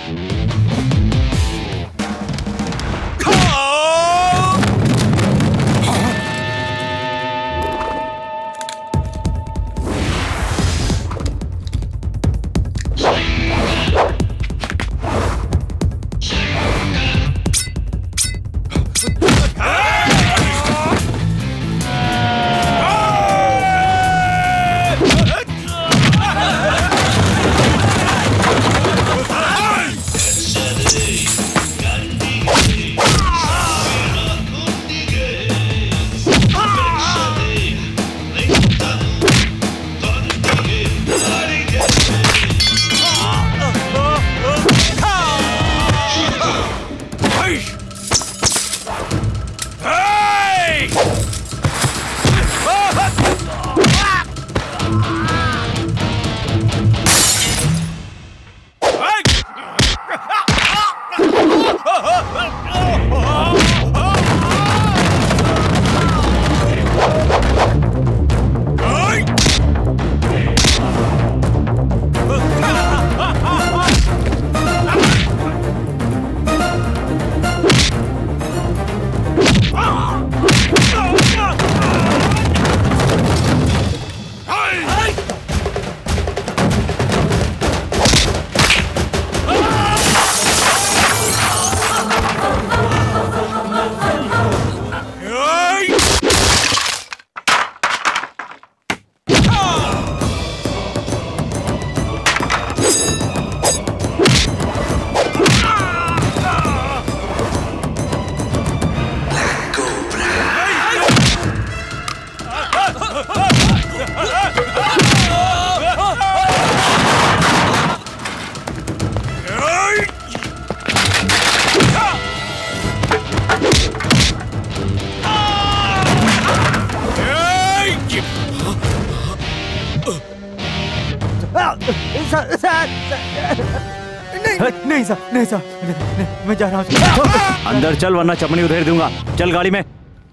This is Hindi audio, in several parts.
नहीं सर, मैं जा रहा हूँ। अंदर चल वरना चपनी उधेड़ दूंगा। चल गाड़ी में।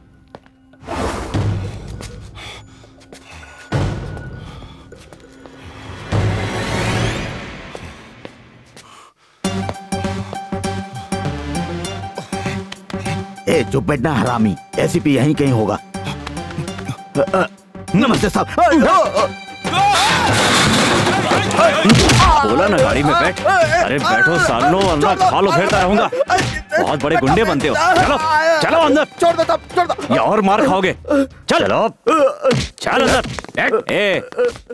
ए चुप बैठना हरामी, एसीपी यहीं कहीं होगा। नमस्ते साहब। बोला ना गाड़ी में बैठ। अरे बैठो सालो, वरना खा लो फिरता रहूंगा। बहुत बड़े गुंडे बनते हो। चलो चलो अंदर। छोड़ दो साहब, छोड़ दो। या और मार खाओगे। चलो चल अंदर बैठ। ए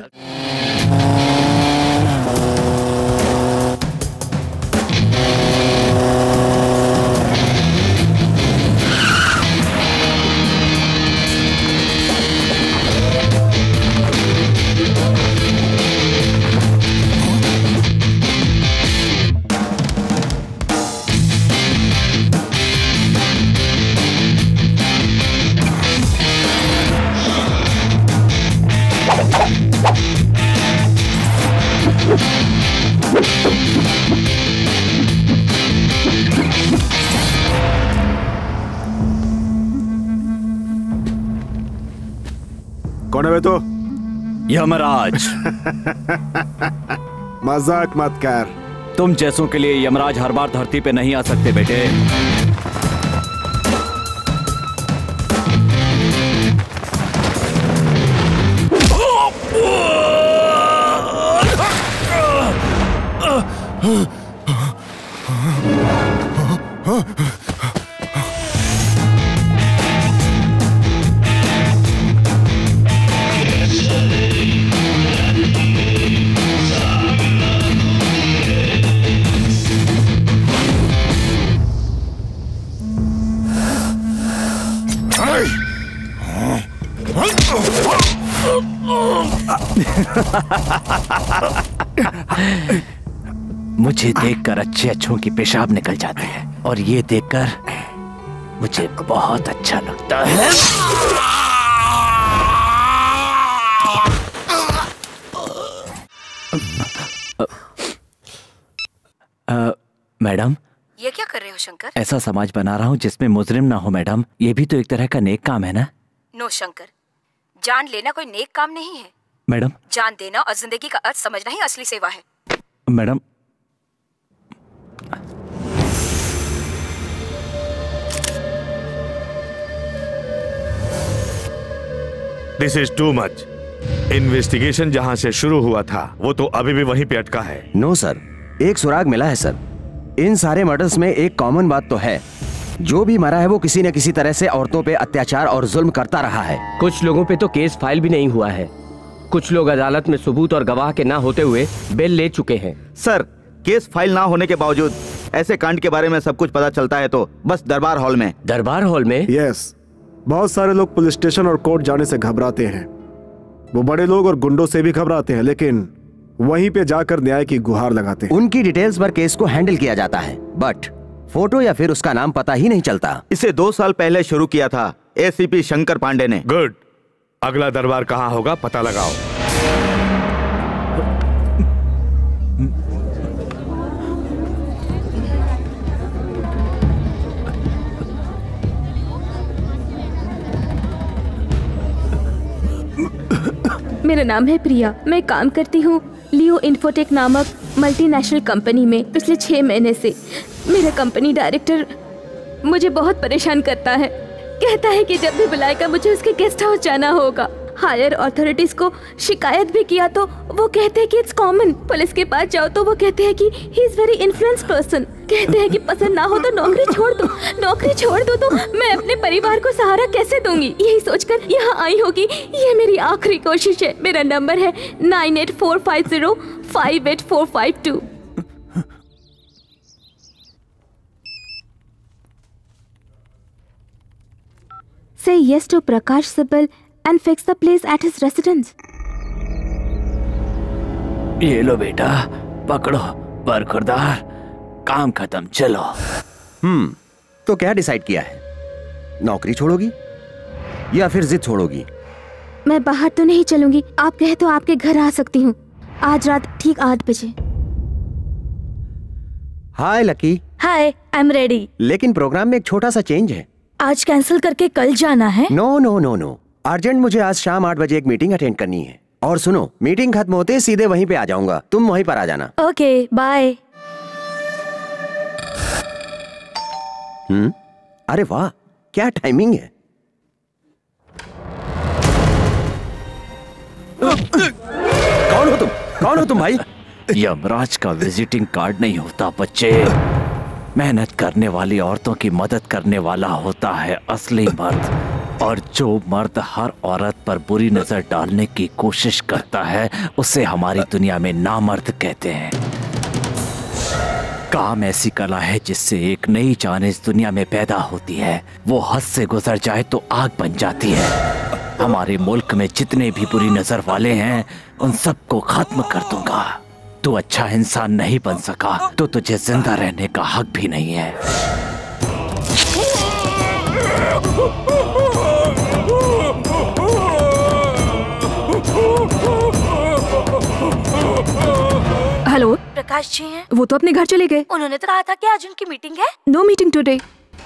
कौन है बे तू? यमराज। मजाक मत कर। तुम जैसों के लिए यमराज हर बार धरती पे नहीं आ सकते बेटे। मुझे देखकर अच्छे अच्छों की पेशाब निकल जाती है और ये देखकर मुझे बहुत अच्छा लगता है। मैडम, ये क्या कर रहे हो शंकर? ऐसा समाज बना रहा हूँ जिसमें मुजरिम ना हो मैडम। ये भी तो एक तरह का नेक काम है ना। नो शंकर, जान लेना कोई नेक काम नहीं है मैडम। जान देना और जिंदगी का अर्थ समझना ही असली सेवा है। Madam this is too much. Investigation जहां से शुरू हुआ था वो तो अभी भी वहीं पे अटका है। नो सर, एक सुराग मिला है सर। इन सारे मर्डर्स में एक कॉमन बात तो है, जो भी मरा है वो किसी न किसी तरह से औरतों पे अत्याचार और जुल्म करता रहा है। कुछ लोगों पे तो केस फाइल भी नहीं हुआ है। कुछ लोग अदालत में सबूत और गवाह के ना होते हुए बेल ले चुके हैं। सर, केस फाइल ना होने के बावजूद ऐसे कांड के बारे में सब कुछ पता चलता है तो बस दरबार हॉल में। दरबार हॉल में? यस, बहुत सारे लोग पुलिस स्टेशन और कोर्ट जाने से घबराते हैं। वो बड़े लोग और गुंडों से भी घबराते हैं, लेकिन वहीं पे जाकर न्याय की गुहार लगाते हैं। उनकी डिटेल्स पर केस को हैंडल किया जाता है, बट फोटो या फिर उसका नाम पता ही नहीं चलता। इसे 2 साल पहले शुरू किया था एसीपी शंकर पांडे ने। गुड, अगला दरबार कहाँ होगा पता लगाओ। मेरा नाम है प्रिया। मैं काम करती हूँ लियो इन्फोटेक नामक मल्टीनेशनल कंपनी में पिछले 6 महीने से। मेरा कंपनी डायरेक्टर मुझे बहुत परेशान करता है। कहता है कि जब भी बुलाएगा मुझे उसके गेस्ट हाउस जाना होगा। हायर अथॉरिटीज को शिकायत भी किया तो वो कहते हैं कि इट्स कॉमन। पुलिस के पास जाओ तो वो कहते हैं कि he is very influence person. कहते हैं कि पसंद ना हो तो नौकरी छोड़ दो। नौकरी छोड़ दो तो मैं अपने परिवार को सहारा कैसे दूंगी? यही सोचकर यहाँ आई होगी। ये मेरी आखिरी कोशिश है। मेरा नंबर है 9845058452। Say yes to Prakash Sibal and fix the place at his residence. ये लो बेटा, पकड़ो बरखुरदार, काम खत्म, चलो। तो क्या डिसाइड किया है? नौकरी छोड़ोगी या फिर जिद छोड़ोगी? मैं बाहर तो नहीं चलूंगी। आप कहे तो आपके घर आ सकती हूँ आज रात ठीक 8 बजे। Hi Lucky. Hi, I am ready. लेकिन प्रोग्राम में एक छोटा सा चेंज है। आज कैंसिल करके कल जाना है? No no no no, urgent मुझे आज शाम 8 बजे एक मीटिंग अटेंड करनी है। और सुनो, मीटिंग खत्म होते सीधे वहीं पे आ जाऊंगा, तुम वहीं पर आ जाना। Okay, bye. अरे वाह, क्या टाइमिंग है। कौन हो तुम? कौन हो तुम भाई? यमराज का विजिटिंग कार्ड नहीं होता बच्चे। मेहनत करने वाली औरतों की मदद करने वाला होता है असली मर्द। और जो मर्द हर औरत पर बुरी नजर डालने की कोशिश करता है उसे हमारी दुनिया में नामर्द कहते हैं। काम ऐसी कला है जिससे एक नई जान इस दुनिया में पैदा होती है। वो हद से गुजर जाए तो आग बन जाती है। हमारे मुल्क में जितने भी बुरी नजर वाले हैं उन सबको खत्म कर दूंगा। तू अच्छा इंसान नहीं बन सका तो तुझे जिंदा रहने का हक भी नहीं है। हेलो, प्रकाश जी हैं? वो तो अपने घर चले गए। उन्होंने तो कहा था कि आज उनकी मीटिंग है। No meeting today.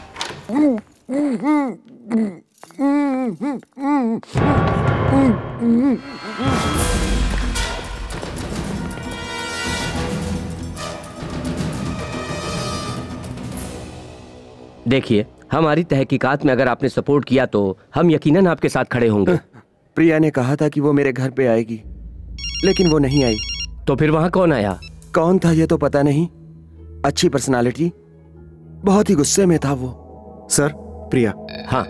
देखिए, हमारी तहकीकात में अगर आपने सपोर्ट किया तो हम यकीनन आपके साथ खड़े होंगे। प्रिया ने कहा था कि वो मेरे घर पे आएगी, लेकिन वो नहीं आई। तो फिर वहां कौन आया? कौन था ये तो पता नहीं। अच्छी पर्सनालिटी, बहुत ही गुस्से में था वो। सर, प्रिया। हाँ,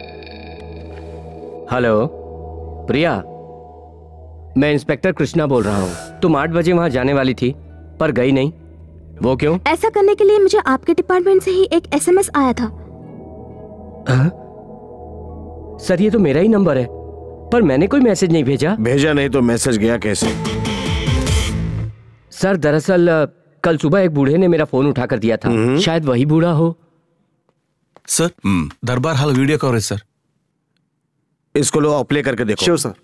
हेलो प्रिया, मैं इंस्पेक्टर कृष्णा बोल रहा हूँ। तुम 8 बजे वहां जाने वाली थी पर गई नहीं, वो क्यों? ऐसा करने के लिए मुझे आपके डिपार्टमेंट से ही एक SMS आया था। सर, ये तो मेरा ही नंबर है, पर मैंने कोई मैसेज नहीं भेजा। भेजा नहीं तो मैसेज गया कैसे? सर, दरअसल कल सुबह एक बूढ़े ने मेरा फोन उठाकर दिया था। शायद वही बूढ़ा हो। सर, दरबार हॉल वीडियो कवरेज सर। इसको लो, प्ले करके देखो। Sure sir.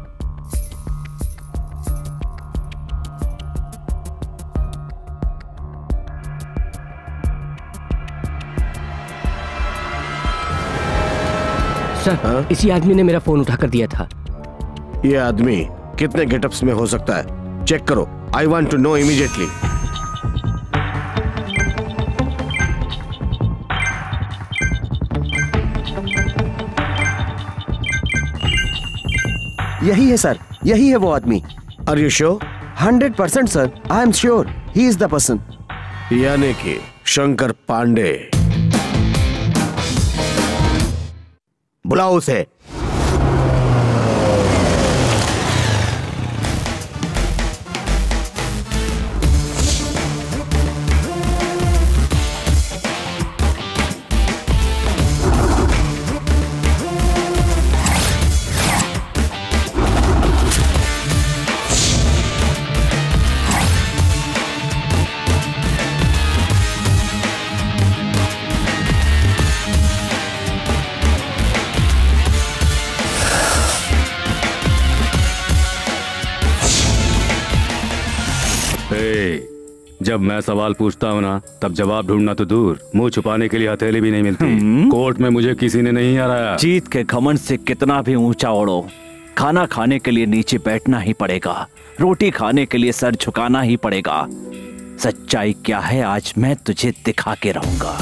सर, इसी आदमी ने मेरा फोन उठाकर दिया था। ये आदमी कितने गेटअप्स में हो सकता है? चेक करो। I want to know immediately. यही है सर, यही है वो आदमी। Are you sure? 100% sir, I am sure he is the person. यानी कि शंकर पांडे। बुलाओ उसे। जब मैं सवाल पूछता हूँ ना, तब जवाब ढूंढना तो दूर, मुंह छुपाने के लिए हथेली भी नहीं मिलती। कोर्ट में मुझे किसी ने नहीं हराया। जीत के घमंड से कितना भी ऊंचा उड़ो, खाना खाने के लिए नीचे बैठना ही पड़ेगा, रोटी खाने के लिए सर झुकाना ही पड़ेगा। सच्चाई क्या है आज मैं तुझे दिखा के रहूंगा।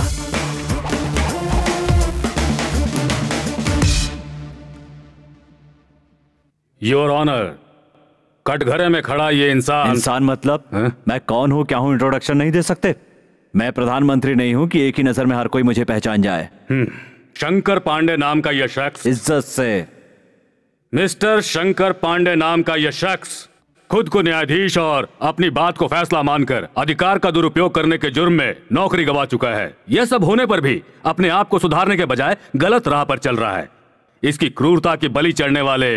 योर ऑनर, कटघरे में खड़ा ये इंसान मतलब मैं कौन हूँ, क्या हूँ, इंट्रोडक्शन नहीं दे सकते? मैं प्रधानमंत्री नहीं हूँ कि एक ही नजर में हर कोई मुझे पहचान जाए। शंकर पांडे नाम का यह शख्स, इज्जत से मिस्टर शंकर पांडे नाम का यह शख्स खुद को न्यायाधीश और अपनी बात को फैसला मानकर अधिकार का दुरुपयोग करने के जुर्म में नौकरी गंवा चुका है। यह सब होने पर भी अपने आप को सुधारने के बजाय गलत राह पर चल रहा है। इसकी क्रूरता की बलि चढ़ने वाले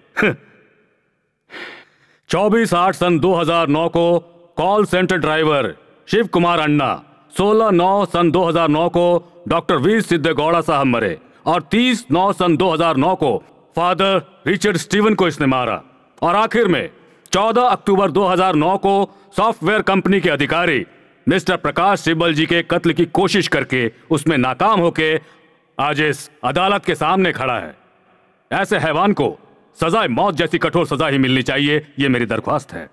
24/8 सन 2009 को call centre driver Shiv Kumar Anna, 16/9 सन 2009 को डॉक्टर वीर सिद्धगौड़ा साहब मरे और 30/9 सन 2009 को फादर रिचर्ड स्टीवन को इसने मारा और आखिर में 14 अक्टूबर 2009 को सॉफ्टवेयर कंपनी के अधिकारी मिस्टर प्रकाश सिब्बल जी के कत्ल की कोशिश करके उसमें नाकाम होके आज इस अदालत के सामने खड़ा है। ऐसे हैवान को सजाए मौत जैसी कठोर सजा ही मिलनी चाहिए, ये मेरी दरख्वास्त है।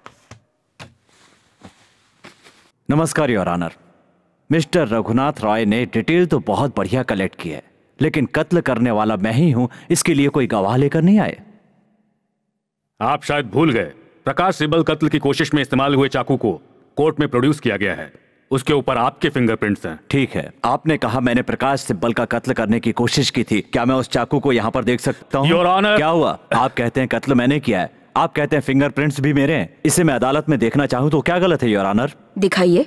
नमस्कार your honour. Mister Raghunath Roy ने डिटेल तो बहुत बढ़िया कलेक्ट की है, लेकिन कत्ल करने वाला मैं ही हूं, इसके लिए कोई गवाह लेकर नहीं आए। आप शायद भूल गए, प्रकाश सिब्बल कत्ल की कोशिश में इस्तेमाल हुए चाकू को कोर्ट में प्रोड्यूस किया गया है, उसके ऊपर आपके फिंगरप्रिंट्स हैं। ठीक है, आपने कहा मैंने प्रकाश सिब्बल का कत्ल करने की कोशिश की थी, क्या मैं उस चाकू को यहाँ पर देख सकता हूँ? Your honour. क्या हुआ? आप कहते हैं कत्ल मैंने किया है, आप कहते हैं फिंगरप्रिंट्स भी मेरे हैं, इसे मैं अदालत में देखना चाहूँ तो क्या गलत है योर ऑनर? दिखाइए।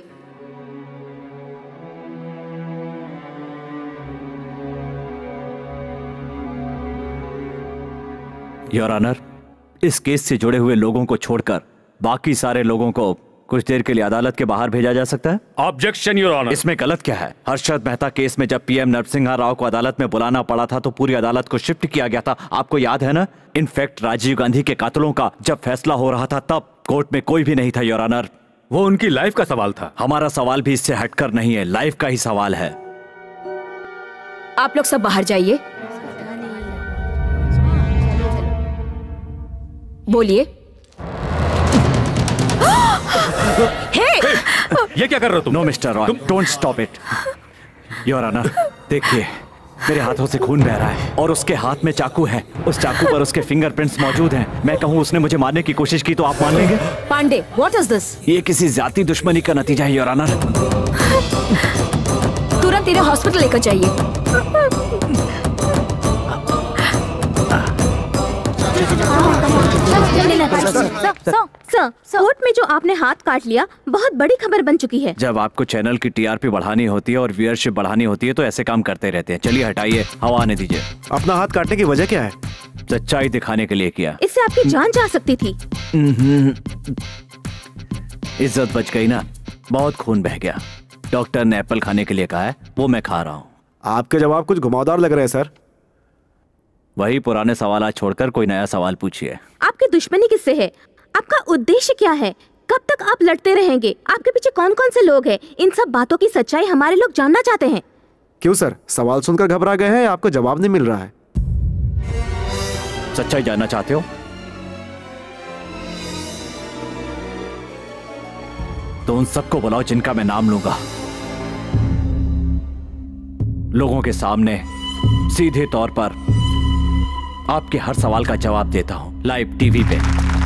योर ऑनर, इस केस से जुड़े हुए लोगों को छोड़कर बाकी सारे लोगों को कुछ देर के लिए अदालत के बाहर भेजा जा सकता है। Objection your honour. इसमें गलत क्या है? हर्षद मेहता केस में जब पीएम नरसिम्हा राव को अदालत में बुलाना पड़ा था तो पूरी अदालत को शिफ्ट किया गया था, आपको याद है ना? इनफैक्ट राजीव गांधी के कातलों का जब फैसला हो रहा था तब कोर्ट में कोई भी नहीं था योर ऑनर। वो उनकी लाइफ का सवाल था। हमारा सवाल भी इससे हटकर नहीं है, लाइफ का ही सवाल है। आप लोग सब बाहर जाइए। बोलिए। ये क्या कर रहे हो तुम? No mister Roy, don't stop it. Your honour, देखिए मेरे हाथों से खून बह रहा है और उसके हाथ में चाकू है, उस चाकू पर उसके फिंगरप्रिंट्स मौजूद हैं। मैं कहूँ उसने मुझे मारने की कोशिश की तो आप मान लेंगे? Pandey, what is this? ये किसी जाति दुश्मनी का नतीजा है योर ऑनर। तुरंत इन्हें हॉस्पिटल लेकर जाइए। कोर्ट में जो आपने हाथ काट लिया बहुत बड़ी खबर बन चुकी है। जब आपको चैनल की टीआरपी बढ़ानी होती है और व्यूअरशिप बढ़ानी होती है तो ऐसे काम करते रहते हैं। चलिए हटाइए, हवा आने दीजिए। अपना हाथ काटने की वजह क्या है? सच्चाई दिखाने के लिए किया। इससे आपकी जान जा सकती थी। इज्जत बच गई ना, बहुत खून बह गया। डॉक्टर ने एप्पल खाने के लिए कहा है, वो मैं खा रहा हूँ। आपके जवाब कुछ घुमावदार लग रहे हैं सर। वही पुराने सवाल छोड़कर कोई नया सवाल पूछिए। आपकी दुश्मनी किससे है? आपका उद्देश्य क्या है? कब तक आप लड़ते रहेंगे? आपके पीछे कौन कौन से लोग हैं? इन सब बातों की सच्चाई हमारे लोग जानना चाहते हैं। क्यों सर, सवाल सुनकर घबरा गए हैं या आपको जवाब नहीं मिल रहा है? सच्चाई जानना चाहते हो तो उन सबको बुलाओ जिनका मैं नाम लूंगा। लोगों के सामने सीधे तौर पर आपके हर सवाल का जवाब देता हूं लाइव टीवी पे।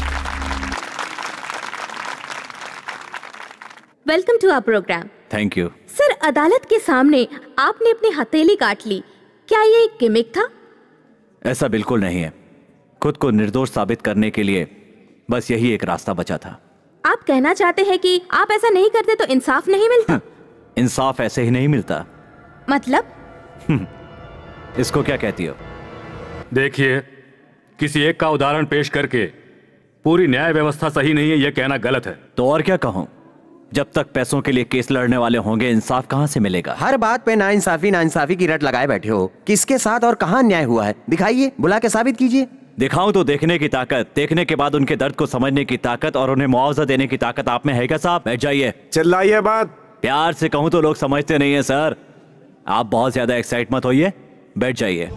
Welcome to our programme. Thank you. Sir, अदालत के सामने आपने अपनी हथेली काट ली, क्या ये एक गिमिक था? ऐसा बिल्कुल नहीं है। खुद को निर्दोष साबित करने के लिए बस यही एक रास्ता बचा था। आप कहना चाहते हैं कि आप ऐसा नहीं करते तो इंसाफ नहीं मिलता? इंसाफ ऐसे ही नहीं मिलता। मतलब? इसको क्या कहती हो? देखिए, किसी एक का उदाहरण पेश करके पूरी न्याय व्यवस्था सही नहीं है यह कहना गलत है। तो और क्या कहूं? जब तक पैसों के लिए केस लड़ने वाले होंगे, इंसाफ कहां से मिलेगा? हर बात पे नाइंसाफी की रट लगाए बैठे हो। किसके साथ और कहां अन्याय हुआ है? दिखाइए, बुला के साबित कीजिए। दिखाऊं तो देखने की ताकत, देखने के बाद उनके दर्द को समझने की ताकत और उन्हें मुआवजा देने की ताकत आप में है क्या साहब? बैठ जाइए। चिल्लाइए बात। प्यार से कहूं तो लोग समझते नहीं है सर। आप बहुत ज्यादा एक्साइट मत होइए, बैठ जाइए।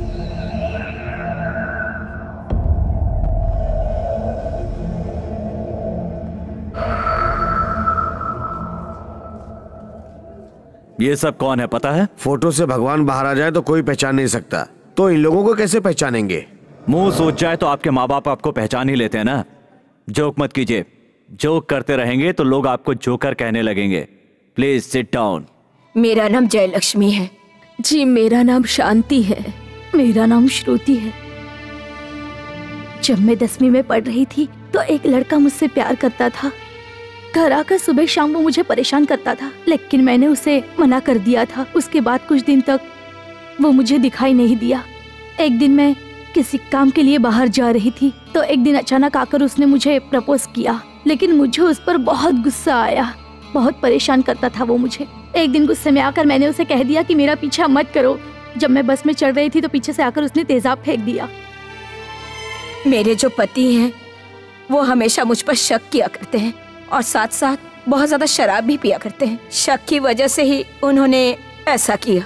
ये सब कौन है पता है? फोटो से भगवान बाहर आ जाए तो कोई पहचान नहीं सकता, तो इन लोगों को कैसे पहचानेंगे? मुंह सोच जाए तो आपके माँ बाप आपको पहचान ही लेते हैं ना। जोक मत कीजिए, जोक करते रहेंगे तो लोग आपको जोकर कहने लगेंगे। Please sit down. मेरा नाम जयलक्ष्मी है। जी, मेरा नाम शांति है। मेरा नाम श्रुति है। जब मैं 10वीं में पढ़ रही थी तो एक लड़का मुझसे प्यार करता था। घर आकर सुबह शाम वो मुझे परेशान करता था, लेकिन मैंने उसे मना कर दिया था। उसके बाद कुछ दिन तक वो मुझे दिखाई नहीं दिया। एक दिन मैं किसी काम के लिए बाहर जा रही थी तो एक दिन अचानक आकर उसने मुझे प्रपोज किया, लेकिन मुझे उस पर बहुत गुस्सा आया। बहुत परेशान करता था वो मुझे। एक दिन गुस्से में आकर मैंने उसे कह दिया कि मेरा पीछा मत करो। जब मैं बस में चढ़ रही थी तो पीछे से आकर उसने तेजाब फेंक दिया। मेरे जो पति हैं वो हमेशा मुझ पर शक किया करते हैं और साथ साथ बहुत ज्यादा शराब भी पिया करते हैं। शक की वजह से ही उन्होंने ऐसा किया।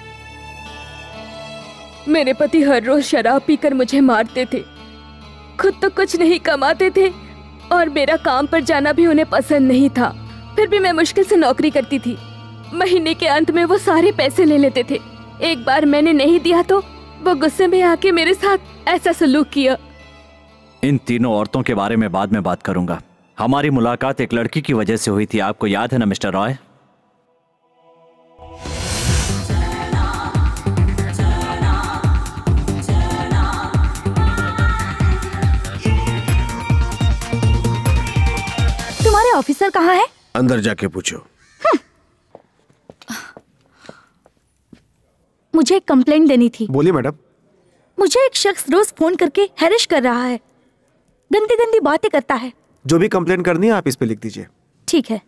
मेरे पति हर रोज शराब पीकर मुझे मारते थे। खुद तो कुछ नहीं कमाते थे और मेरा काम पर जाना भी उन्हें पसंद नहीं था। फिर भी मैं मुश्किल से नौकरी करती थी। महीने के अंत में वो सारे पैसे ले लेते थे। एक बार मैंने नहीं दिया तो वो गुस्से में आके मेरे साथ ऐसा सलूक किया। इन तीनों औरतों के बारे में बाद में बात करूंगा। हमारी मुलाकात एक लड़की की वजह से हुई थी, आपको याद है ना मिस्टर रॉय? तुम्हारे ऑफिसर कहाँ है? अंदर जाके पूछो। मुझे एक कंप्लेंट देनी थी। बोलिए मैडम। मुझे एक शख्स रोज फोन करके हैरेस कर रहा है, गंदी गंदी बातें करता है। जो भी कंप्लेंट करनी है आप इस पे लिख दीजिए। ठीक है।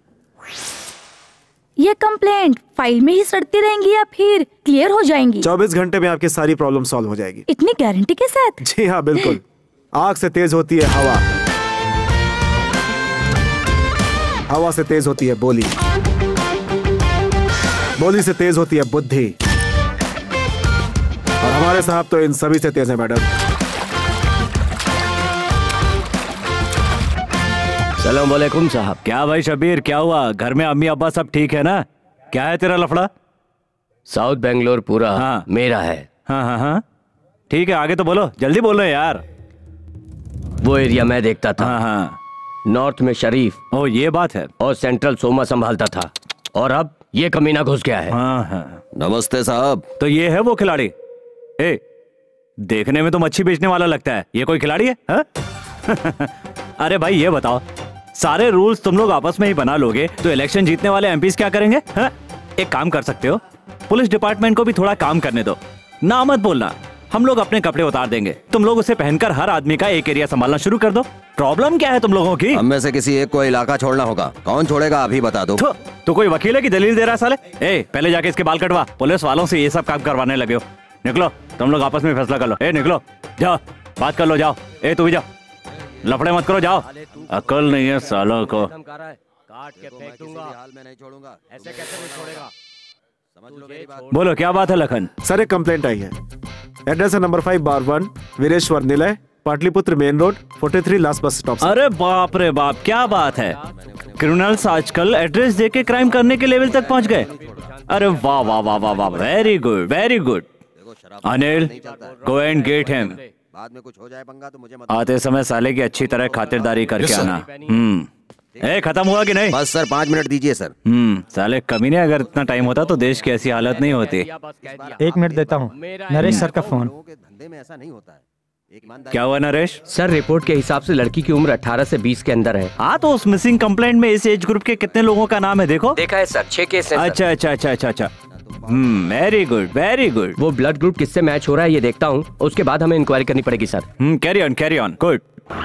ये कंप्लेंट फाइल में ही सड़ती रहेंगी या फिर क्लियर हो जाएंगी? 24 घंटे में आपकी सारी प्रॉब्लम सॉल्व हो जाएगी। इतनी गारंटी के साथ? जी हाँ बिल्कुल। आग से तेज होती है हवा, हवा से तेज होती है बोली, बोली से तेज होती है बुद्धि, और हमारे साहब तो इन सभी से तेज है मैडम। सलाम वालेकुम साहब। क्या भाई शबीर, क्या हुआ? घर में अम्मी अब्बा सब ठीक है ना? क्या है तेरा लफड़ा? साउथ बेंगलोर पूरा हाँ मेरा है। हाँ हाँ हाँ ठीक है, आगे तो बोलो, जल्दी बोलो यार। वो एरिया मैं देखता था। हाँ हाँ। नॉर्थ में शरीफ। ओ ये बात है। और सेंट्रल सोमा संभालता था, और अब ये कमीना घुस गया है। हाँ हाँ। नमस्ते साहब। तो ये है वो खिलाड़ी? ए, देखने में तो मच्छी बेचने वाला लगता है, ये कोई खिलाड़ी है? हाँ? अरे भाई ये बताओ, सारे रूल्स तुम लोग आपस में ही बना लोगे तो इलेक्शन जीतने वाले एमपीज क्या करेंगे? हाँ? एक काम कर सकते हो, पुलिस डिपार्टमेंट को भी थोड़ा काम करने दो। ना मत बोलना, हम लोग अपने कपड़े उतार देंगे, तुम लोग उसे पहनकर हर आदमी का एक एरिया संभालना शुरू कर दो। प्रॉब्लम क्या है तुम लोगों की? हम में से किसी एक को इलाका छोड़ना होगा। कौन छोड़ेगा अभी बता दो। तो कोई वकील है की दलील दे रहा है साले? ए, पहले जाके इसके बाल कटवा। पुलिस वालों से ये सब काम करवाने लगे हो। निकलो, तुम लोग आपस में फैसला कर लो। ए निकलो, जाओ बात कर लो, जाओ। ए तू भी जाओ, लफड़े मत करो, जाओ। अकल नहीं है सालों को। काट के फेंक दूंगा, मैं नहीं छोड़ूंगा। ऐसे कैसे नहीं छोड़ेगा? समझ लो मेरी बात। बोलो क्या बात है लखन? सर एक कंप्लेंट आई है। एड्रेस है number 5/1 Veereshwar Nilay, Pataliputra main road, 43 last bus stop. अरे बाप रे बाप, क्या बात है! क्रिमिनल्स आजकल एड्रेस देके क्राइम करने के लेवल तक पहुंच गए। अरे वाह वाह वाह वाह वाह, very good very good. Anil, go and get him. बाद में कुछ हो जाए पंगा तो मुझे आते समय साले की अच्छी तरह खातिरदारी करके आना। ए, खत्म हुआ कि नहीं? बस सर 5 मिनट दीजिए सर। साले कमीने, अगर इतना टाइम होता तो देश की ऐसी हालत नहीं होती। 1 मिनट देता हूँ, नरेश सर का फोन। धंधे में ऐसा नहीं होता है। क्या हुआ नरेश? सर रिपोर्ट के हिसाब से लड़की की उम्र 18 से 20 के अंदर है। हाँ, तो उस मिसिंग कंप्लेंट में इस एज ग्रुप के कितने लोगों का नाम है देखो? देखा है सर, 6 केस है। अच्छा अच्छा अच्छा अच्छा अच्छा, वेरी गुड वेरी गुड। वो ब्लड ग्रुप किससे मैच हो रहा है ये देखता हूँ, उसके बाद हमें इंक्वायरी करनी पड़ेगी सर। Carry on good.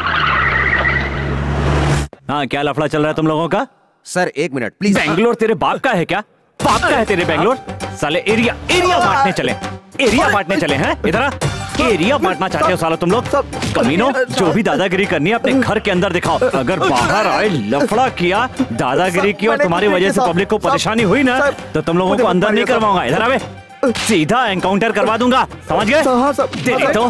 हाँ, क्या लफड़ा चल रहा है तुम लोगों का? Sir 1 minute please. बेंगलोर तेरे बाप का है क्या? बाप का है तेरे बेंगलोर? साले एरिया बांटने चले हैं इधर। एरिया बांटना चाहते हो सालो तुम लोग? कमीनों, जो भी दादागिरी करनी है अपने घर के अंदर दिखाओ। अगर बाहर आए लफड़ा किया, दादागिरी की और तुम्हारी वजह से पब्लिक को परेशानी हुई ना, तो तुम लोगों को अंदर नहीं करवाऊंगा। इधर आवे, सीधा एनकाउंटर करवा दूंगा, समझ गए? तो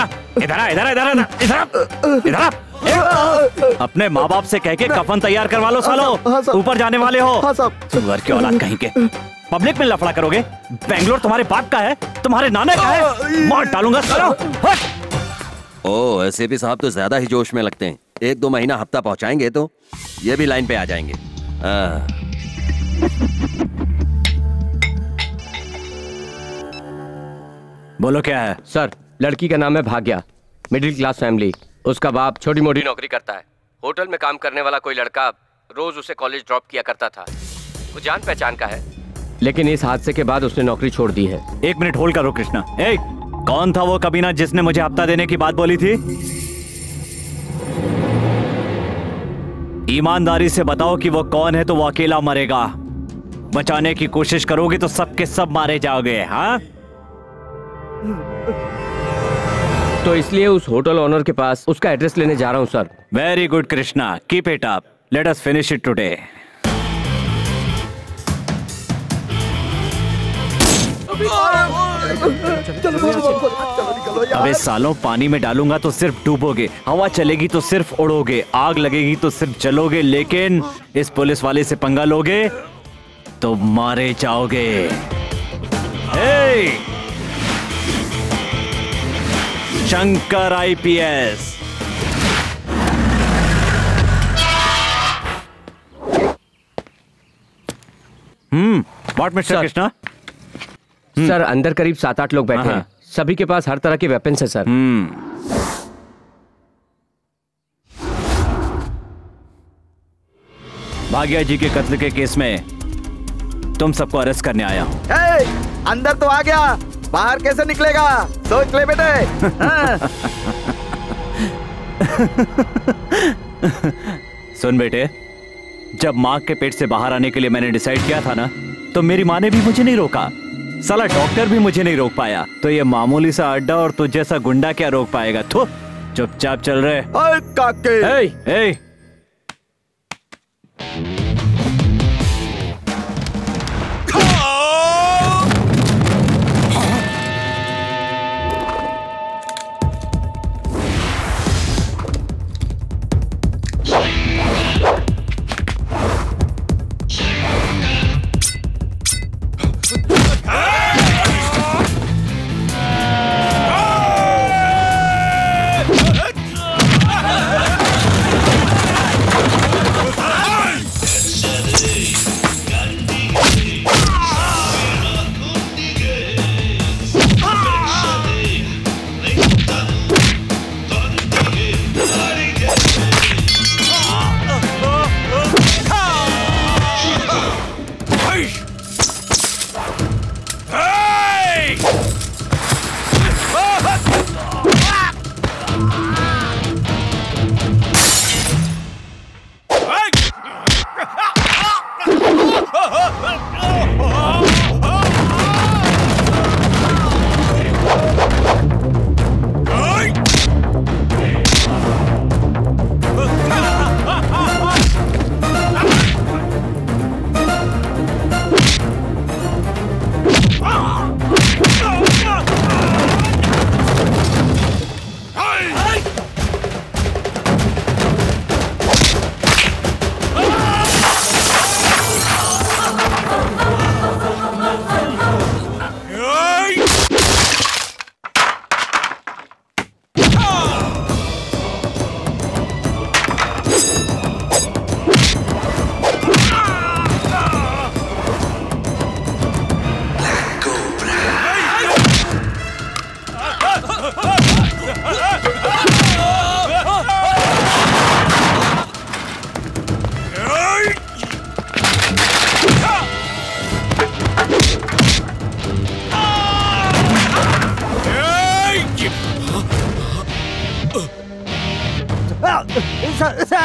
इधर अपने माँ बाप से कह के कफन तैयार करवा लो सालो, ऊपर जाने वाले हो। सुअर की औलाद कहीं के, पब्लिक में लफड़ा करोगे? बेंगलोर तुम्हारे बाप का है, तुम्हारे नाना का है, मार डालूंगा सालो। ओ, एसपी साहब तो ज्यादा ही जोश में लगते हैं। 1-2 महीना हफ्ता पहुंचाएंगे तो ये भी लाइन पे आ जाएंगे। बोलो क्या है? सर, लड़की का नाम है भाग्या, मिडिल क्लास फैमिली। उसका बाप छोटी मोटी नौकरी करता है। होटल में काम करने वाला कोई लड़का रोज उसे कॉलेज ड्रॉप किया करता था। वो जान पहचान का है, लेकिन इस हादसे के बाद उसने नौकरी छोड़ दी है। 1 मिनट होल्ड करो कृष्णा। कौन था वो कमीना जिसने मुझे हफ्ता देने की बात बोली थी? ईमानदारी से बताओ कि वो कौन है, तो वो अकेला मरेगा। बचाने की कोशिश करोगे तो सबके सब मारे जाओगे। हाँ, तो इसलिए उस होटल ओनर के पास उसका एड्रेस लेने जा रहा हूं sir. Very good Krishna, keep it up, let us finish it today. अबे सालों, पानी में डालूंगा तो सिर्फ डूबोगे, हवा चलेगी तो सिर्फ उड़ोगे, आग लगेगी तो सिर्फ जलोगे, लेकिन इस पुलिस वाले से पंगा लोगे तो मारे जाओगे। Shankar IPS. What mister Krishna? Sir, अंदर करीब 7-8 लोग बैठे हैं। सभी के पास हर तरह के वेपन्स हैं सर। भाग्या जी के कत्ल के केस में तुम सबको अरेस्ट करने आया हूं। अंदर तो आ गया, बाहर कैसे निकलेगा? सोच ले बेटे। सुन बेटे, जब माँ के पेट से बाहर आने के लिए मैंने डिसाइड किया था ना, तो मेरी माँ ने भी मुझे नहीं रोका। साला डॉक्टर भी मुझे नहीं रोक पाया। तो ये मामूली सा अड्डा और तुझ जैसा गुंडा क्या रोक पाएगा? तो चुपचाप चल रहे। काके।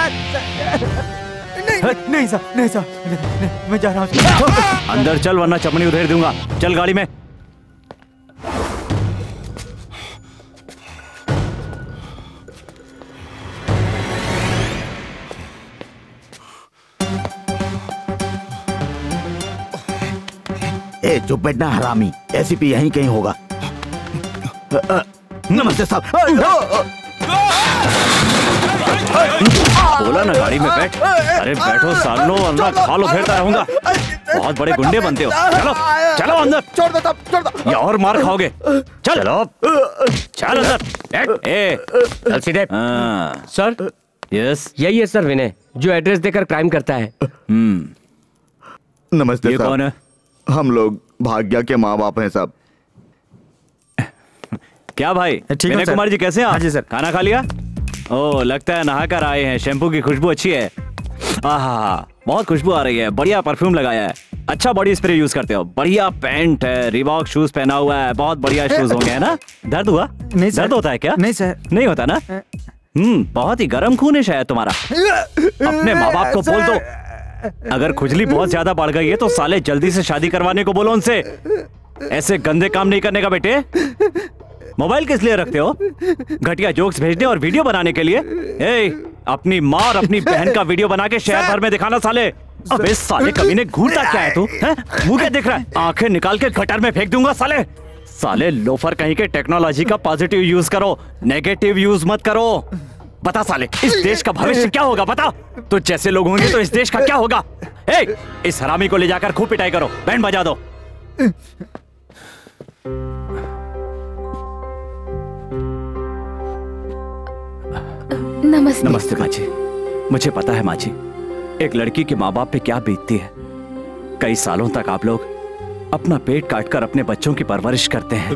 नहीं साहब, नहीं साहब, मैं जा रहा हूँ। अंदर चल वरना चपनी उधेड़ दूंगा। चल गाड़ी में। ए चुप बैठना हरामी, एसीपी यहीं कहीं होगा। नमस्ते साहब। बोला ना गाड़ी में बैठ। अरे बैठो सालो, वरना खाल उधेड़ता रहूंगा। बहुत बड़े गुंडे बनते हो। चलो चलो अंदर। छोड़ दो साहब, छोड़ दो। या और मार खाओगे। चलो चल अंदर बैठ। ए चल सीधे। सर यस, यही है सर विनय, जो एड्रेस देकर क्राइम करता है। नमस्ते ये साहब। कौन है? हम लोग भाग्या के माँ बाप हैं साहब। क्या भाई? ठीक है विनय सर। कुमार जी कैसे हैं आप? हाँ जी सर। खाना खा लिया? ओह लगता है नहा कर आए हैं। शैम्पू की खुशबू अच्छी है। आहा बहुत खुशबू आ रही है। बढ़िया परफ्यूम लगाया है। अच्छा बॉडी स्प्रे यूज करते हो। बढ़िया पैंट है, रिबॉक शूज पहना हुआ है। बहुत बढ़िया शूज होंगे है ना? दर्द हुआ? नहीं सर। दर्द होता है क्या? नहीं सर। नहीं होता ना? बहुत ही गर्म खून है शायद तुम्हारा। अपने माँ बाप को बोल दो, अगर खुजली बहुत ज्यादा बढ़ गई है तो साले जल्दी से शादी करवाने को बोलो उनसे। ऐसे गंदे काम नहीं करने का बेटे। मोबाइल किस लिए रखते हो? घटिया जोक्स भेजने और वीडियो बनाने के लिए? अपनी माँ और अपनी बहन का वीडियो बना के शहर भर में दिखाना साले। अबे साले कमीने घूरता क्या है तू? मुंह क्या देख रहा है? आंखें निकाल के गटर में फेंक दूंगा साले। साले लोफर कहीं के। टेक्नोलॉजी का पॉजिटिव यूज करो, नेगेटिव यूज मत करो। बता साले, इस देश का भविष्य क्या होगा? बता। तो जैसे लोग होंगे तो इस देश का क्या होगा? इस हरामी को ले जाकर खूब पिटाई करो। बैंड बजा दो। नमस्ते। नमस्ते माँ जी। मुझे पता है माँ जी, एक लड़की के माँ बाप पे क्या बीतती है। कई सालों तक आप लोग अपना पेट काटकर अपने बच्चों की परवरिश करते हैं,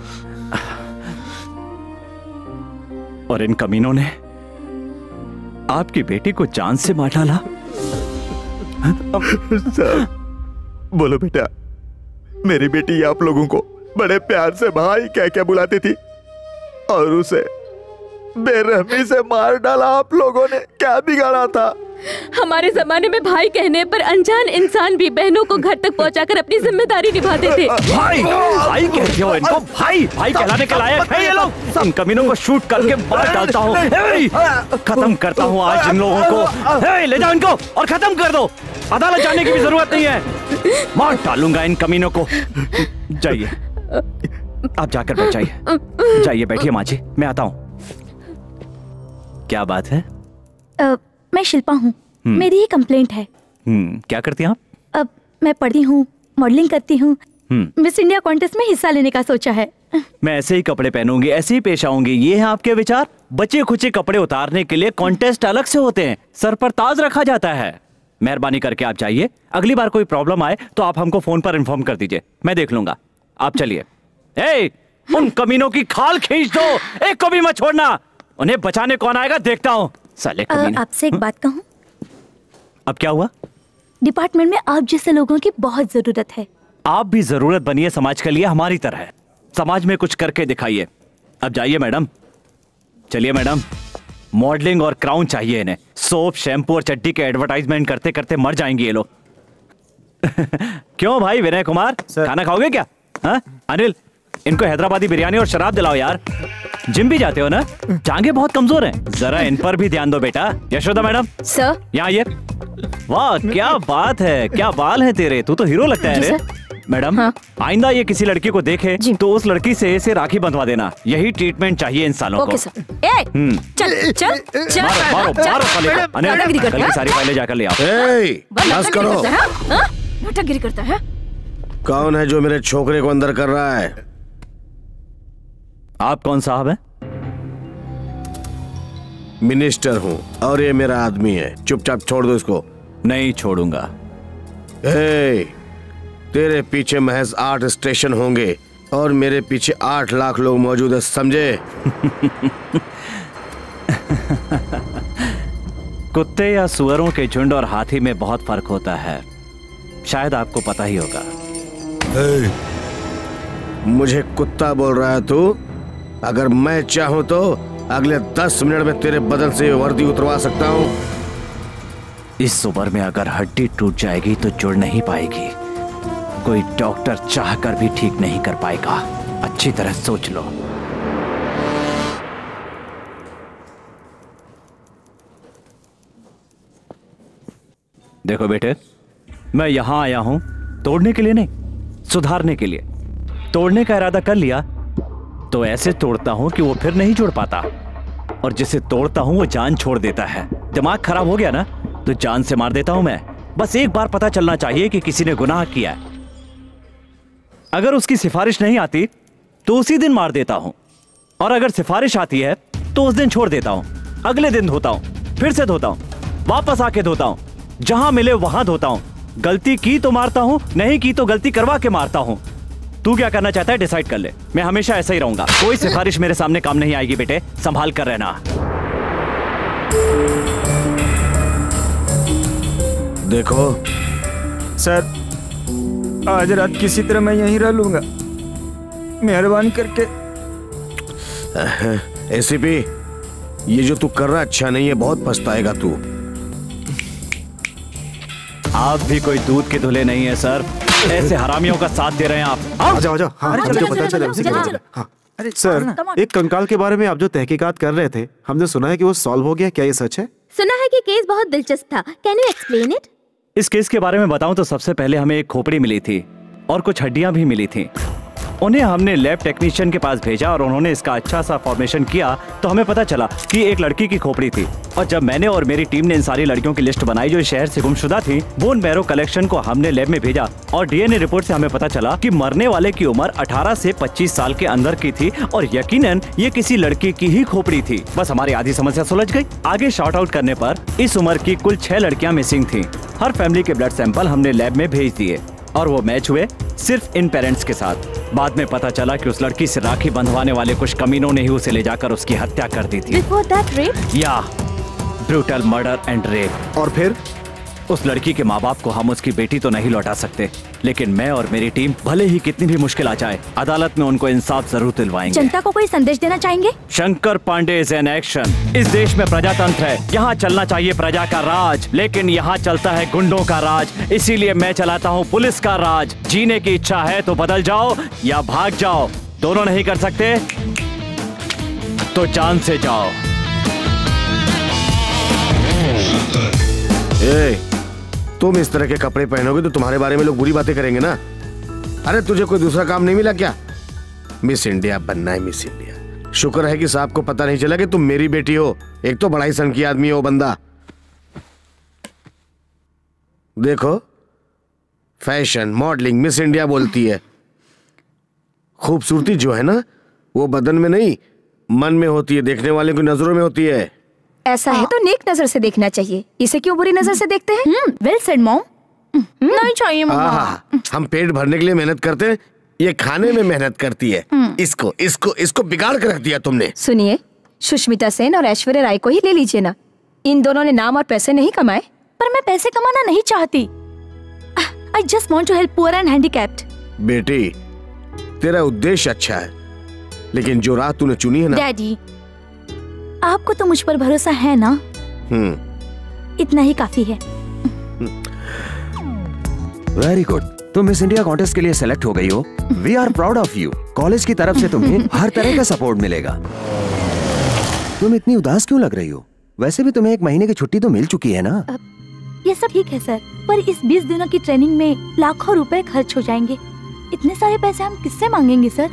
और इन कमीनों ने आपकी बेटी को जान से मार डाला। बोलो बेटा, मेरी बेटी आप लोगों को बड़े प्यार से भाई कह के बुलाती थी और उसे बेरहमी से मार डाला आप लोगों ने। क्या बिगाड़ा था? हमारे जमाने में भाई कहने पर अनजान इंसान भी बहनों को घर तक पहुंचाकर अपनी जिम्मेदारी निभाते थे। भाई भाई कहते हो इनको? भाई भाई कहलाने के लायक है ये लोग? इन कमीनों को शूट करके मार डालता हूँ। खत्म करता हूँ आज इन लोगों को। ले जाओ इनको और खत्म कर दो। अदालत जाने की भी जरूरत नहीं है। मार डालूंगा इन कमीनों को। जाइए आप जाकर बैठ जाइए। जाइए बैठिए माँ जी, मैं आता हूँ। क्या बात है? मैं शिल्पा हूँ। मेरी ही कंप्लेंट है। क्या करती हैं आप? अब मैं पढ़ती हूँ, मॉडलिंग करती हूँ। मिस इंडिया कॉन्टेस्ट में हिस्सा लेने का सोचा है। मैं ऐसे ही कपड़े पहनूंगी, ऐसे ही पेश आऊंगी, ये है आपके विचार? बचे खुचे कपड़े उतारने के लिए कॉन्टेस्ट अलग से होते हैं, सर पर ताज रखा जाता है। मेहरबानी करके आप जाइए। अगली बार कोई प्रॉब्लम आए तो आप हमको फोन पर इन्फॉर्म कर दीजिए, मैं देख लूंगा। आप चलिए। उन कमीनों की खाल खींच दो, एक को भी मत छोड़ना। उन्हें बचाने कौन आएगा देखता हूँ। साले कमीने। आपसे एक बात कहूँ? अब क्या हुआ? डिपार्टमेंट में आप जैसे लोगों की बहुत जरूरत है। आप भी जरूरत बनिए समाज के लिए हमारी तरह। समाज में कुछ करके दिखाइए। अब जाइए मैडम। चलिए मैडम। मॉडलिंग और क्राउन चाहिए इन्हें। सोप, शैम्पू और चड्डी के एडवर्टाइजमेंट करते करते मर जाएंगे ये लोग। क्यों भाई विनय कुमार, खाना खाओगे क्या? हाँ अनिल, इनको हैदराबादी बिरयानी और शराब दिलाओ यार। जिम भी जाते हो ना? टांगे बहुत कमजोर हैं, जरा इन पर भी ध्यान दो बेटा। यशोदा मैडम सर, यहाँ आइए। वाह क्या बात है, क्या बाल है तेरे, तू तो हीरो लगता है रे। मैडम आइंदा ये किसी लड़की को देखे तो उस लड़की से इसे राखी बंधवा देना। यही ट्रीटमेंट चाहिए इन सालों को। Okay sir. चल चल चल। मारो साले को। अनिल कल की सारी फाइलें जाकर ले आओ। बस करो। नाटकगिरी करता है। कौन है जो मेरे छोकरे को अंदर कर रहा है? आप कौन साहब हैं? मिनिस्टर हूँ और ये मेरा आदमी है। चुपचाप छोड़ दो इसको। नहीं छोड़ूंगा। तेरे पीछे महज 8 स्टेशन होंगे और मेरे पीछे 8 लाख लोग मौजूद है, समझे? कुत्ते या सुअरों के झुंड और हाथी में बहुत फर्क होता है, शायद आपको पता ही होगा। मुझे कुत्ता बोल रहा है तू? अगर मैं चाहूं तो अगले 10 मिनट में तेरे बदन से वर्दी उतरवा सकता हूं। इस उम्र में अगर हड्डी टूट जाएगी तो जुड़ नहीं पाएगी। कोई डॉक्टर चाहकर भी ठीक नहीं कर पाएगा। अच्छी तरह सोच लो। देखो बेटे, मैं यहां आया हूं तोड़ने के लिए नहीं, सुधारने के लिए। तोड़ने का इरादा कर लिया तो ऐसे तोड़ता हूं कि वो फिर नहीं जुड़ पाता, और जिसे तोड़ता हूं वो जान छोड़ देता है। दिमाग खराब हो गया ना तो जान से मार देता हूं मैं। बस एक बार पता चलना चाहिए कि किसी ने गुनाह किया है। अगर उसकी सिफारिश नहीं आती तो उसी दिन मार देता हूं, और अगर सिफारिश आती है तो उस दिन छोड़ देता हूं। अगले दिन धोता हूं, फिर से धोता हूं, वापस आके धोता हूं, जहां मिले वहां धोता हूं। गलती की तो मारता हूं, नहीं की तो गलती करवा के मारता हूं। तू क्या करना चाहता है डिसाइड कर ले। मैं हमेशा ऐसा ही रहूंगा। कोई सिफारिश मेरे सामने काम नहीं आएगी बेटे, संभाल कर रहना। देखो सर, आज रात किसी तरह मैं यहीं रह लूंगा, मेहरबानी करके। एसीपी, ये जो तू कर रहा अच्छा नहीं है, बहुत पछताएगा तू। आप भी कोई दूध के धुले नहीं है सर। ऐसे हरामियों का साथ दे रहे हैं आप। आ जाओ, आ जाओ। हाँ, जो पता चले उसी को चले। हाँ। सर, एक कंकाल के बारे में आप जो तहकीकात कर रहे थे, हमने सुना है कि वो सॉल्व हो गया। क्या ये सच है? सुना है कि केस बहुत दिलचस्प था। Can you explain it? इस केस के बारे में बताऊं तो सबसे पहले हमें एक खोपड़ी मिली थी और कुछ हड्डियां भी मिली थी। उन्हें हमने लैब टेक्नीशियन के पास भेजा और उन्होंने इसका अच्छा सा फॉर्मेशन किया तो हमें पता चला कि एक लड़की की खोपड़ी थी। और जब मैंने और मेरी टीम ने इन सारी लड़कियों की लिस्ट बनाई जो इस शहर से गुमशुदा थी, बोन मैरो कलेक्शन को हमने लैब में भेजा और डीएनए रिपोर्ट से हमें पता चला कि मरने वाले की उम्र 18 से 25 साल के अंदर की थी और यकीनन ये किसी लड़की की ही खोपड़ी थी। बस हमारी आधी समस्या सुलझ गई। आगे शॉर्ट आउट करने पर इस उम्र की कुल 6 लड़कियां मिसिंग थी। हर फैमिली के ब्लड सैंपल हमने लैब में भेज दिए और वो मैच हुए सिर्फ इन पेरेंट्स के साथ। बाद में पता चला कि उस लड़की से राखी बंधवाने वाले कुछ कमीनों ने ही उसे ले जाकर उसकी हत्या कर दी थी। Before that rape? या ब्रूटल मर्डर एंड रेप। और फिर उस लड़की के माँ बाप को हम उसकी बेटी तो नहीं लौटा सकते, लेकिन मैं और मेरी टीम भले ही कितनी भी मुश्किल आ जाए, अदालत में उनको इंसाफ जरूर दिलवाएंगे। जनता को कोई संदेश देना चाहेंगे? Shankar Pandey is an action. इस देश में प्रजातंत्र है, यहाँ चलना चाहिए प्रजा का राज, लेकिन यहाँ चलता है गुंडों का राज। इसीलिए मैं चलाता हूँ पुलिस का राज। जीने की इच्छा है तो बदल जाओ या भाग जाओ, दोनों नहीं कर सकते तो जान से जाओ। तुम इस तरह के कपड़े पहनोगे तो तुम्हारे बारे में लोग बुरी बातें करेंगे ना। अरे तुझे कोई दूसरा काम नहीं मिला क्या? मिस इंडिया बनना है, मिस इंडिया। शुक्र है कि साहब को पता नहीं चला कि तुम मेरी बेटी हो। एक तो बड़ा ही सनकी आदमी हो बंदा। देखो, फैशन, मॉडलिंग, मिस इंडिया बोलती है। खूबसूरती जो है ना, वो बदन में नहीं मन में होती है, देखने वाले की नजरों में होती है। ऐसा है तो नेक नजर से देखना चाहिए, इसे क्यों बुरी नजर से देखते हैं? Well said mom. नहीं चाहिए मम्मा। हम पेट भरने के लिए मेहनत करते हैं, ये खाने में मेहनत करती है। इसको इसको इसको बिगाड़ कर रख दिया तुमने। सुनिए, सुष्मिता सेन और ऐश्वर्या राय को ही ले लीजिए ना। इन दोनों ने नाम और पैसे नहीं कमाए। पर मैं पैसे कमाना नहीं चाहती। I just want to help poor and handicapped. बेटी, तेरा उद्देश्य अच्छा है, लेकिन जो राह तूने चुनी है ना। डैडी, आपको तो मुझ पर भरोसा है ना? इतना ही काफी है। वेरी गुड, तुम मिस इंडिया कॉन्टेस्ट के लिए सेलेक्ट हो गई हो। We are proud of you. College की तरफ से तुम्हें हर तरह का सपोर्ट मिलेगा। तुम इतनी उदास क्यों लग रही हो? वैसे भी तुम्हें 1 महीने की छुट्टी तो मिल चुकी है ना। ये सब ठीक है सर, पर इस 20 दिनों की ट्रेनिंग में लाखों रुपए खर्च हो जाएंगे। इतने सारे पैसे हम किससे मांगेंगे सर?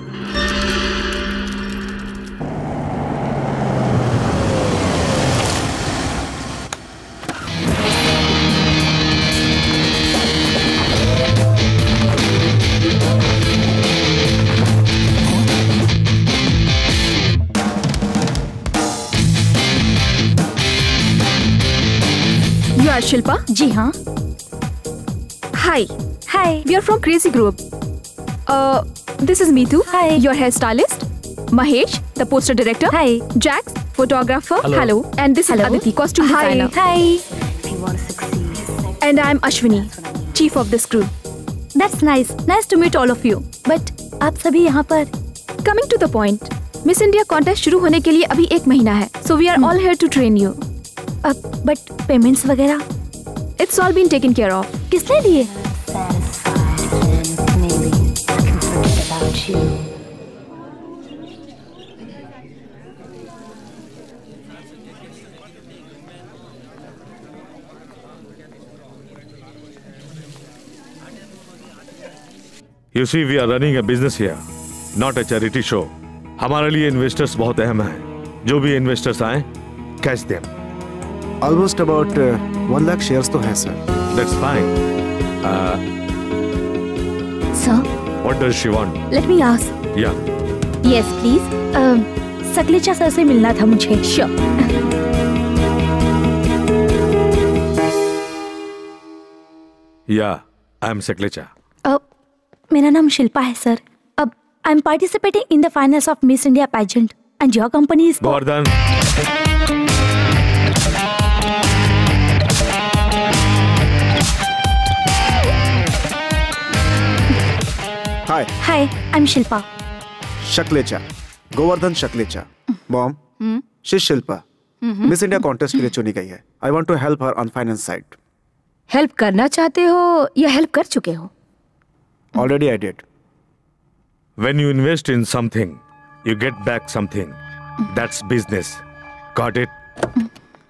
You are Shilpa? जी हाँ। Hi. Hi. We are from Crazy Group. This is Meetu. Hi. Your hairstylist. Mahesh, the poster director. Hi. Jax, photographer. Hello. And this Hello. is Aditi, costume designer. Hi. And I'm Ashwini, chief of this crew. That's nice. Nice to meet all of you. But आप सभी यहाँ पर? Coming to the point. Miss India contest शुरू होने के लिए अभी 1 महीना है. So we are all here to train you. But payments वगैरह? It's all been taken care of. किसने दिए? You see, we are running a business here, not a charity show. हमारे लिए इन्वेस्टर्स बहुत अहम हैं। जो भी इन्वेस्टर्स आए, catch them. Almost about 1 lakh shares तो है sir. That's fine. Sir, What does she want? let me ask. Yeah. Yes, please. Sakalecha sir से मिलना था मुझे। Sure. Yeah, I am Saklecha. मेरा नाम शिल्पा है सर। अब I am participating in the finals of miss India pageant and your company is Govardhan. Hi hi, I am Shilpa. Shakalecha, Govardhan Shakalecha. Mom, she Shilpa miss India contest के लिए चुनी गई है। I want to help her on finance side. Help करना चाहते हो या हेल्प कर चुके हो? Already I did. When you invest in something, you get back something. That's business. Got it?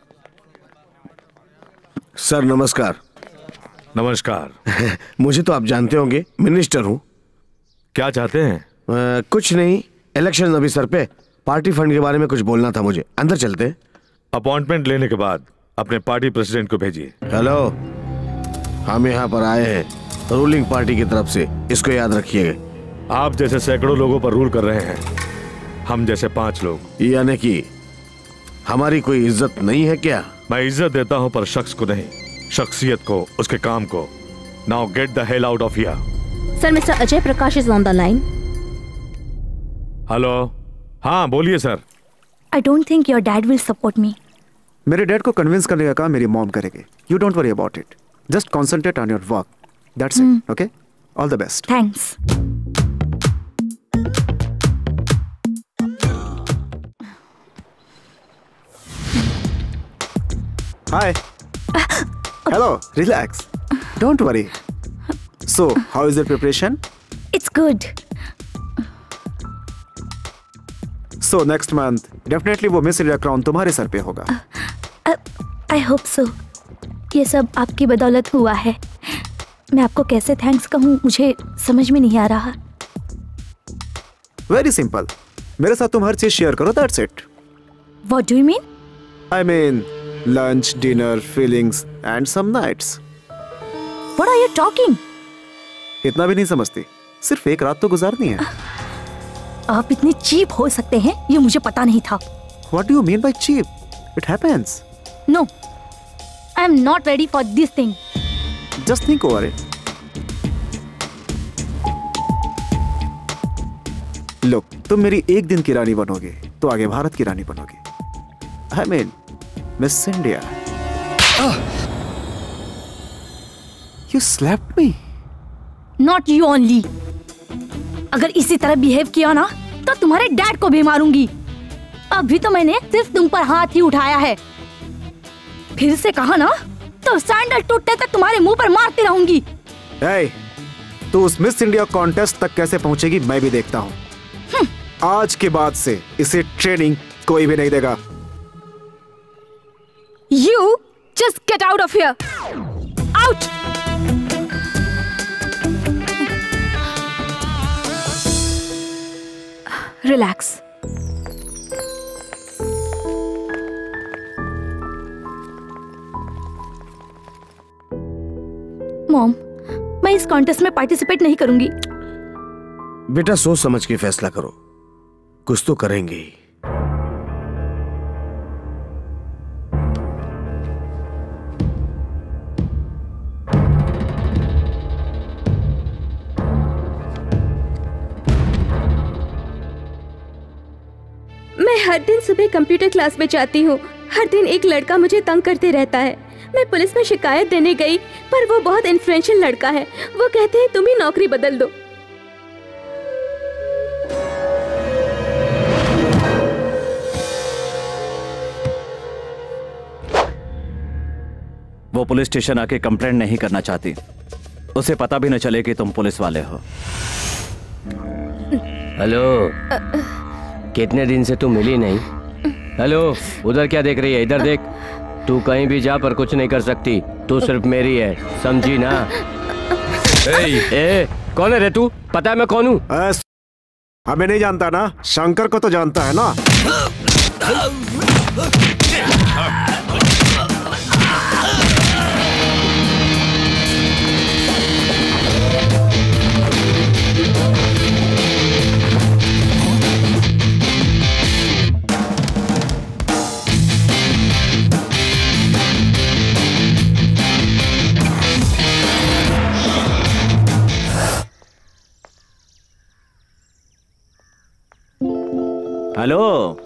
Sir नमस्कार। नमस्कार। मुझे तो आप जानते होंगे, मिनिस्टर हूँ। क्या चाहते हैं? कुछ नहीं, इलेक्शन अभी सर पे, पार्टी फंड के बारे में कुछ बोलना था मुझे। अंदर चलते। अपॉइंटमेंट लेने के बाद अपने पार्टी प्रेसिडेंट को भेजिए। हेलो, हम यहाँ पर आए हैं रूलिंग पार्टी की तरफ से, इसको याद रखिएगा। आप जैसे सैकड़ों लोगों पर रूल कर रहे हैं, हम जैसे 5 लोग। यानी कि हमारी कोई इज्जत नहीं है क्या? मैं इज्जत देता हूं पर शख्स को नहीं, शख्सियत को, उसके काम को। Now get the hell out of here. Sir, mister Ajay Prakash is on the line. Hello, हाँ बोलिए sir. I don't think your dad will support me. मेरे डैड को कन्विंस करने का काम मेरी मॉम करेगी। You don't worry about it, just concentrate on your work. That's it. Okay? All the best. Thanks. Hi. Hello. Relax. Don't worry. So, how is your preparation? It's good. So, next month, definitely वो मिस इंडिया क्राउन तुम्हारे सर पे होगा। I hope so. ये सब आपकी बदौलत हुआ है। मैं आपको कैसे थैंक्स कहूँ, मुझे समझ में नहीं आ रहा। वेरी सिंपल, मेरे साथ तुम हर चीज शेयर करो, that's it. What do you mean? I mean lunch, dinner, feelings and some nights. What are you talking? इतना भी नहीं समझती, सिर्फ एक रात तो गुजारनी है। आप इतने चीप हो सकते हैं, ये मुझे पता नहीं था। What do you mean by cheap? It happens. No, I am not ready for this thing. Just think over it. Look, तुम मेरी एक दिन की रानी बनोगे तो आगे भारत की रानी बनोगे। I mean, Miss India. You slapped me. Not you only. अगर इसी तरह बिहेव किया ना तो तुम्हारे डैड को भी मारूंगी। अभी तो मैंने सिर्फ तुम पर हाथ ही उठाया है, फिर से कहा ना तो सैंडल टूटने तक तुम्हारे मुंह पर मारती रहूंगी। Hey, तू उस मिस इंडिया कॉन्टेस्ट तक कैसे पहुंचेगी मैं भी देखता हूँ। आज के बाद से इसे ट्रेनिंग कोई भी नहीं देगा। You just get out of here. Out. Relax. Mom, मैं इस कॉन्टेस्ट में पार्टिसिपेट नहीं करूंगी। बेटा सोच समझ के फैसला करो, कुछ तो करेंगे ही। मैं हर दिन सुबह कंप्यूटर क्लास में जाती हूँ। हर दिन एक लड़का मुझे तंग करते रहता है। मैं पुलिस में शिकायत देने गई, पर वो बहुत इन्फ्लुएंशियल लड़का है। वो कहते हैं तुम ही नौकरी बदल दो। वो वो पुलिस स्टेशन आके कंप्लेंट नहीं करना चाहती। उसे पता भी न चले कि तुम पुलिस वाले हो। हेलो, कितने दिन से तू मिली नहीं। हेलो, उधर क्या देख रही है? इधर देख। तू कहीं भी जा पर कुछ नहीं कर सकती। तू सिर्फ मेरी है, समझी ना? ए, कौन है रे तू? पता है मैं कौन हूँ? हमें नहीं जानता ना, शंकर को तो जानता है ना। हेलो।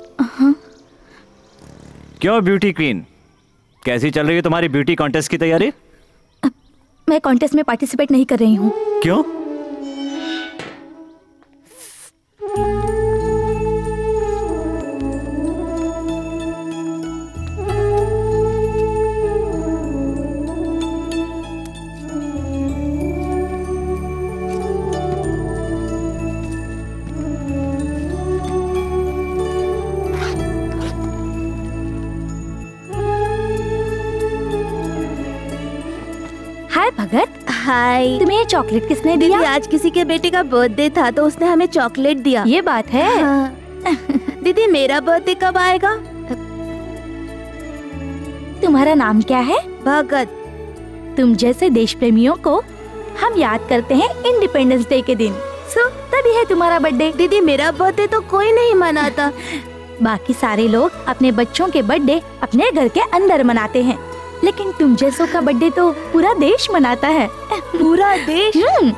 क्यों ब्यूटी क्वीन, कैसी चल रही है तुम्हारी ब्यूटी कॉन्टेस्ट की तैयारी? मैं कॉन्टेस्ट में पार्टिसिपेट नहीं कर रही हूँ। क्यों? भगत, हाय। तुम्हें ये चॉकलेट किसने दिया? आज किसी के बेटे का बर्थडे था तो उसने हमें चॉकलेट दिया। ये बात है। हाँ। दीदी, मेरा बर्थडे कब आएगा? तुम्हारा नाम क्या है? भगत। तुम जैसे देश प्रेमियों को हम याद करते हैं इंडिपेंडेंस डे के दिन। तभी है तुम्हारा बर्थडे। दीदी, मेरा बर्थडे तो कोई नहीं मनाता। बाकी सारे लोग अपने बच्चों के बर्थडे अपने घर के अंदर मनाते हैं, लेकिन तुम जैसों का बर्थडे तो पूरा देश मनाता है। पूरा देश?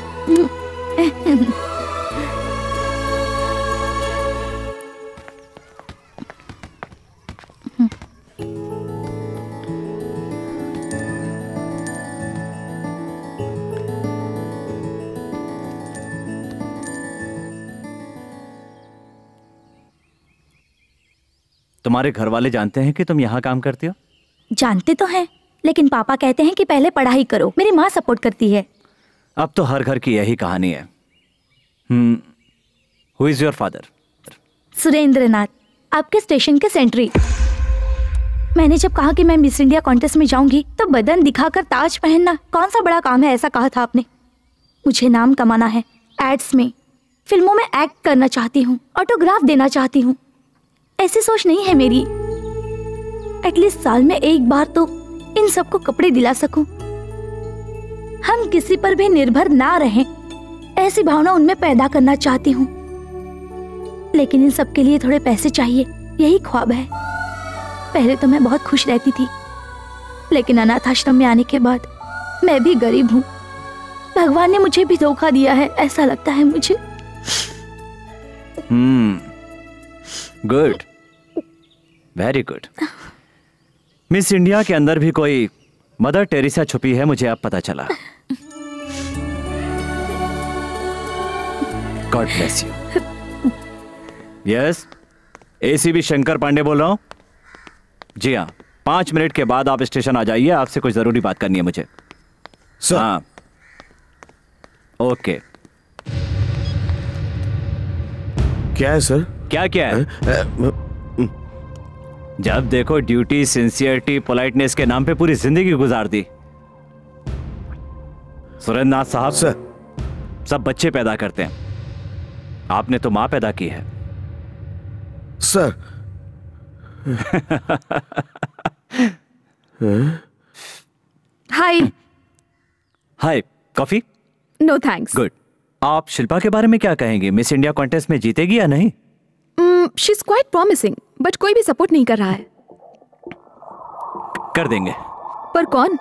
तुम्हारे घर वाले जानते हैं कि तुम यहाँ काम करती हो? जानते तो हैं, लेकिन पापा कहते हैं कि पहले पढ़ाई करो। मेरी माँ सपोर्ट करती है। अब तो हर घर की यही कहानी है। Who is your father? Surendra Nath, आपके स्टेशन के सेंट्री। मैंने जब कहा कि मैं मिस इंडिया कॉन्टेस्ट में जाऊंगी तो बदन दिखाकर ताज पहनना कौन सा बड़ा काम है, ऐसा कहा था आपने। मुझे नाम कमाना है, एड्स में, फिल्मों में एक्ट करना चाहती हूँ, ऑटोग्राफ देना चाहती हूँ। ऐसी सोच नहीं है मेरी। एटलीस्ट साल में एक बार तो इन सबको कपड़े दिला सकूं। हम किसी पर भी निर्भर ना रहें, ऐसी भावना उनमें पैदा करना चाहती हूँ। लेकिन इन सब के लिए थोड़े पैसे चाहिए, यही ख्वाब है। पहले तो मैं बहुत खुश रहती थी, लेकिन अनाथ आश्रम में आने के बाद मैं भी गरीब हूँ। भगवान ने मुझे भी धोखा दिया है, ऐसा लगता है मुझे। Good, very good. Miss India के अंदर भी कोई मदर टेरेसा छुपी है, मुझे अब पता चला। God bless you. Yes, ACB Shankar Pandey बोल रहा हूं। जी हाँ, 5 मिनट के बाद आप स्टेशन आ जाइए, आपसे कुछ जरूरी बात करनी है मुझे। हाँ, ओके। क्या है सर? क्या है? जब देखो ड्यूटी, सिंसियरिटी, पोलाइटनेस के नाम पे पूरी जिंदगी गुजार दी। सुरेंद्र नाथ साहब, सर, सब बच्चे पैदा करते हैं, आपने तो मां पैदा की है। Sir. Hi. Hi, coffee? No thanks. Good. आप शिल्पा के बारे में क्या कहेंगे? मिस इंडिया कॉन्टेस्ट में जीतेगी या नहीं? She is quite promising, but कोई भी सपोर्ट नहीं कर रहा है। कर देंगे। पर कौन?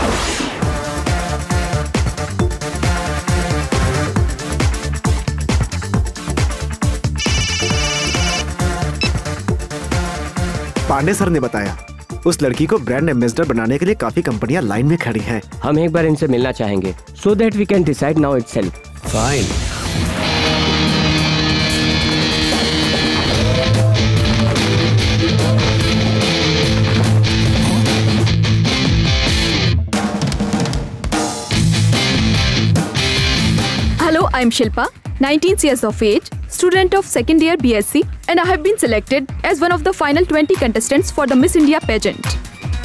पांडे सर ने बताया उस लड़की को ब्रांड एम्बेसडर बनाने के लिए काफी कंपनियां लाइन में खड़ी हैं। हम एक बार इनसे मिलना चाहेंगे, so that we can decide now itself. Fine. I am Shilpa, 19 years of age, student of second year BSc, and I have been selected as one of the final 20 contestants for the Miss India pageant.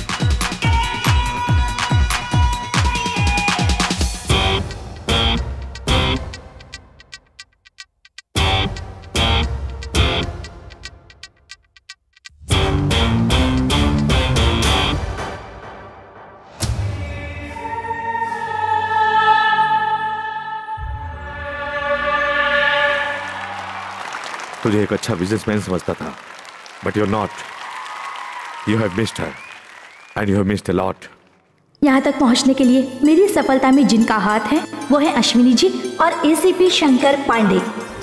तुझे एक अच्छा बिजनेसमैन समझता था, but you are not. You have missed her and you have missed a lot. यहाँ तक पहुँचने के लिए मेरी सफलता में जिनका हाथ है वो है अश्विनी जी और एसीपी शंकर पांडे.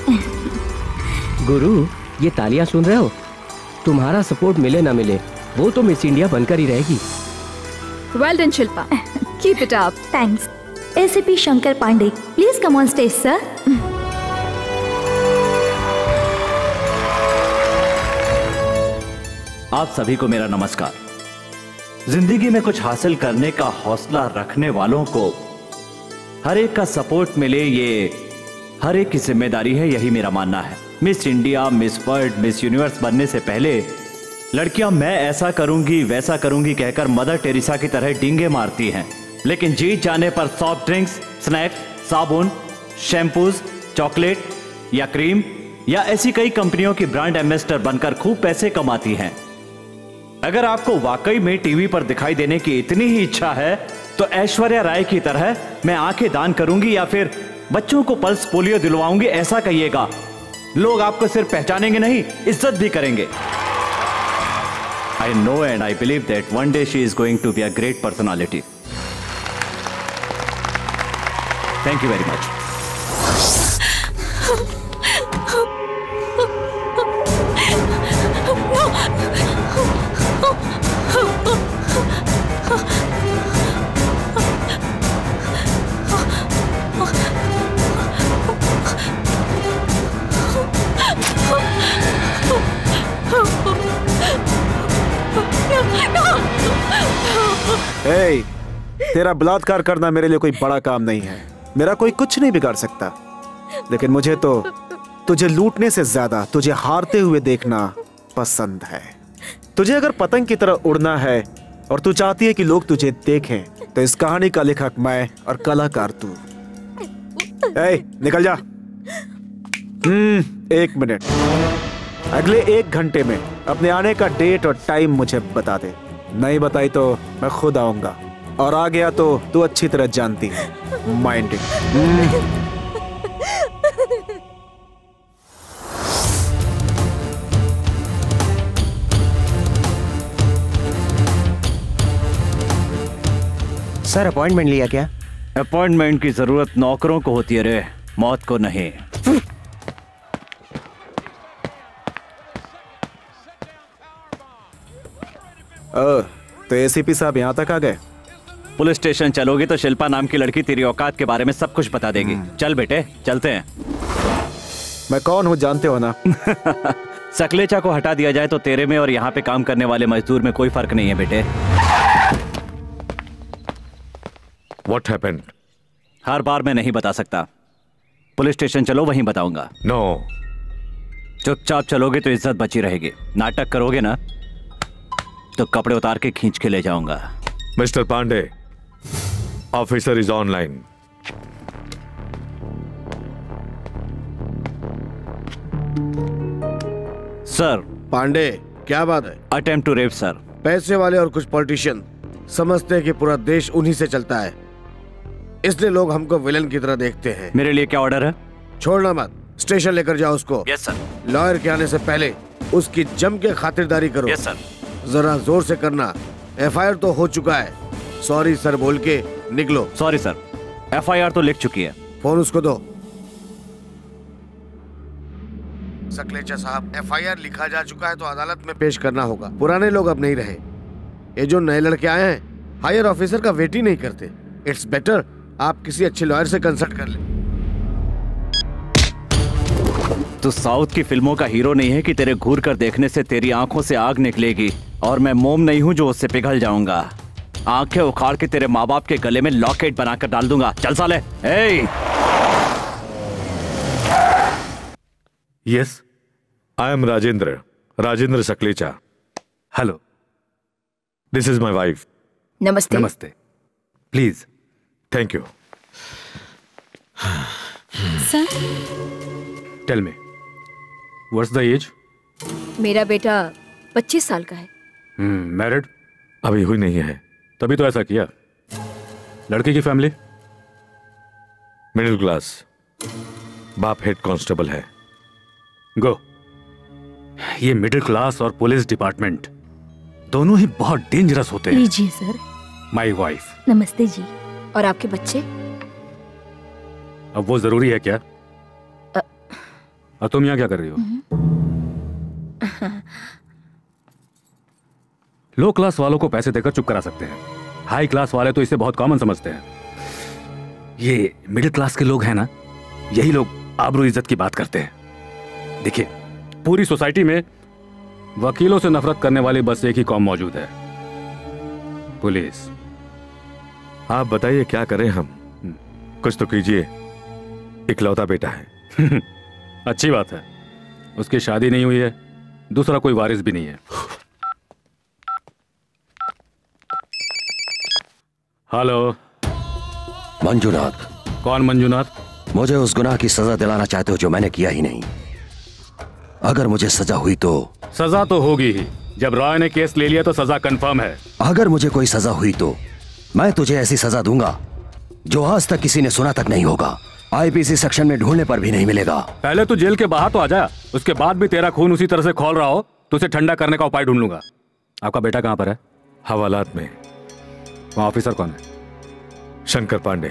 गुरु, ये तालियां सुन रहे हो? तुम्हारा सपोर्ट मिले ना मिले, वो तो मिस इंडिया बनकर ही रहेगी. Well done, Shilpa. Keep it up. Thanks. ACP Shankar Pandey, please come on stage sir. आप सभी को मेरा नमस्कार. जिंदगी में कुछ हासिल करने का हौसला रखने वालों को हर एक का सपोर्ट मिले, ये हर एक की जिम्मेदारी है, यही मेरा मानना है. Miss India, miss world, miss universe बनने से पहले लड़कियां मैं ऐसा करूंगी वैसा करूंगी कहकर मदर टेरेसा की तरह डींगे मारती हैं, लेकिन जीत जाने पर सॉफ्ट ड्रिंक्स, स्नैक्स, साबुन, शैम्पूज, चॉकलेट या क्रीम या ऐसी कई कंपनियों की ब्रांड एम्बेसडर बनकर खूब पैसे कमाती हैं. अगर आपको वाकई में टीवी पर दिखाई देने की इतनी ही इच्छा है तो ऐश्वर्या राय की तरह मैं आंखें दान करूंगी या फिर बच्चों को पल्स पोलियो दिलवाऊंगी, ऐसा कहिएगा. लोग आपको सिर्फ पहचानेंगे नहीं, इज्जत भी करेंगे. I know and I believe that one day she is going to be a great personality. Thank you very much. Hey, तेरा बलात्कार करना मेरे लिए कोई बड़ा काम नहीं है. मेरा कोई कुछ नहीं बिगाड़ सकता, लेकिन मुझे तो तुझे लूटने से ज्यादा तुझे हारते हुए देखना पसंद है. तुझे अगर पतंग की तरह उड़ना है और तू चाहती है कि लोग तुझे देखें, तो इस कहानी का लेखक मैं और कलाकार तू. निकल जा. 1 मिनट. अगले 1 घंटे में अपने आने का डेट और टाइम मुझे बता दे. नहीं बताई तो मैं खुद आऊंगा, और आ गया तो तू अच्छी तरह जानती है. Mind it. सर, अपॉइंटमेंट लिया क्या? अपॉइंटमेंट की जरूरत नौकरों को होती है रे, मौत को नहीं. तो एसीपी साहब यहाँ तक आ गए? पुलिस स्टेशन चलोगे तो शिल्पा नाम की लड़की तेरी औकात के बारे में सब कुछ बता देगी. चल बेटे, चलते हैं. मैं कौन हूँ जानते हो ना? सकलेचा को हटा दिया जाए तो तेरे में और यहाँ पे काम करने वाले मजदूर में कोई फर्क नहीं है बेटे. What happened? हर बार मैं नहीं बता सकता. पुलिस स्टेशन चलो, वहीं बताऊंगा. No. चुपचाप चलोगे तो इज्जत बची रहेगी. नाटक करोगे ना तो कपड़े उतार के खींच के ले जाऊंगा. Mister Pandey, officer is online. Sir. Pandey, क्या बात है? Attempt to rape sir. पैसे वाले और कुछ पॉलिटिशियन समझते हैं कि पूरा देश उन्हीं से चलता है, इसलिए लोग हमको विलन की तरह देखते हैं. मेरे लिए क्या ऑर्डर है? छोड़ना मत, स्टेशन लेकर जाओ उसको. Yes sir. लॉयर के आने से पहले उसकी जम के खातिरदारी करो. Yes sir. जरा जोर से करना. एफआईआर तो हो चुका है. सॉरी सर बोल के निकलो. सॉरी सर, एफआईआर तो लिख चुकी है. फोन उसको दो. सकलेचा साहब, एफआईआर लिखा जा चुका है तो अदालत में पेश करना होगा. पुराने लोग अब नहीं रहे. ये जो नए लड़के आए हैं हायर ऑफिसर का वेट ही नहीं करते. इट्स बेटर आप किसी अच्छे लॉयर से कंसल्ट कर ले. तू साउथ की फिल्मों का हीरो नहीं है कि तेरे घूर कर देखने से तेरी आंखों से आग निकलेगी, और मैं मोम नहीं हूं जो उससे पिघल जाऊंगा. आंखें उखाड़ के तेरे माँ बाप के गले में लॉकेट बनाकर डाल दूंगा. चल साले. Yes, I am Rajendra Sakalecha. Hello, this is my wife. नमस्ते। नमस्ते, please. Thank you. Sir, tell me, what's the age? मेरा बेटा 25 साल का है। मैरिड? अभी हुई नहीं है। तभी तो ऐसा किया। लड़के की फैमिली? मिडिल क्लास, बाप हेड कांस्टेबल है। गो। ये मिडिल क्लास और पुलिस डिपार्टमेंट दोनों ही बहुत डेंजरस होते हैं। लीजिए सर। My wife. नमस्ते जी। और आपके बच्चे? अब वो जरूरी है क्या? और तुम यहाँ क्या कर रही हो? लो क्लास वालों को पैसे देकर चुप करा सकते हैं, हाई क्लास वाले तो इसे बहुत कॉमन समझते हैं। ये मिडिल क्लास के लोग हैं ना, यही लोग आबरू इज्जत की बात करते हैं। देखिए, पूरी सोसाइटी में वकीलों से नफरत करने वाली बस एक ही कौम मौजूद है, पुलिस। आप बताइए क्या करें हम? कुछ तो कीजिए, इकलौता बेटा है। अच्छी बात है, उसकी शादी नहीं हुई है, दूसरा कोई वारिस भी नहीं है। हेलो। मंजूनाथ। कौन मंजूनाथ? मुझे उस गुनाह की सजा दिलाना चाहते हो जो मैंने किया ही नहीं। अगर मुझे सजा हुई तो? सजा तो होगी ही, जब रॉय ने केस ले लिया तो सजा कंफर्म है। अगर मुझे कोई सजा हुई तो मैं तुझे ऐसी सजा दूंगा जो आज तक किसी ने सुना तक नहीं होगा, आईपीसी सेक्शन में ढूंढने पर भी नहीं मिलेगा। पहले तो जेल के बाहर तो आ जा, उसके बाद भी तेरा खून उसी तरह से खौल रहा हो तो उसे ठंडा करने का उपाय ढूंढ लूंगा। आपका बेटा कहां पर है? हवालात में। वहां ऑफिसर कौन है? शंकर पांडे।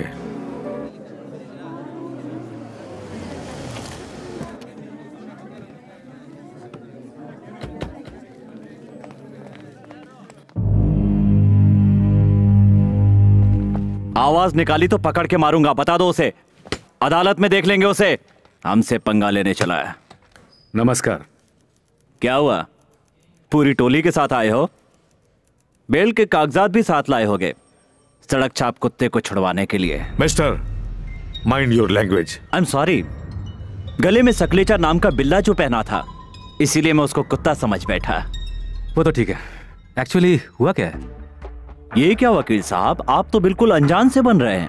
आवाज निकाली तो पकड़ के मारूंगा, बता दो उसे। अदालत में देख लेंगे उसे। हमसे पंगा लेने चला है। नमस्कार। क्या हुआ, पूरी टोली के साथ आए हो? बेल के कागजात भी साथ लाए होगे, सड़क छाप कुत्ते को छुड़वाने के लिए। Mister, mind your language. I am sorry, गले में सकलेचा नाम का बिल्ला जो पहना था, इसीलिए मैं उसको कुत्ता समझ बैठा। वो तो ठीक है, एक्चुअली हुआ क्या है? ये क्या वकील साहब, आप तो बिल्कुल अनजान से बन रहे हैं।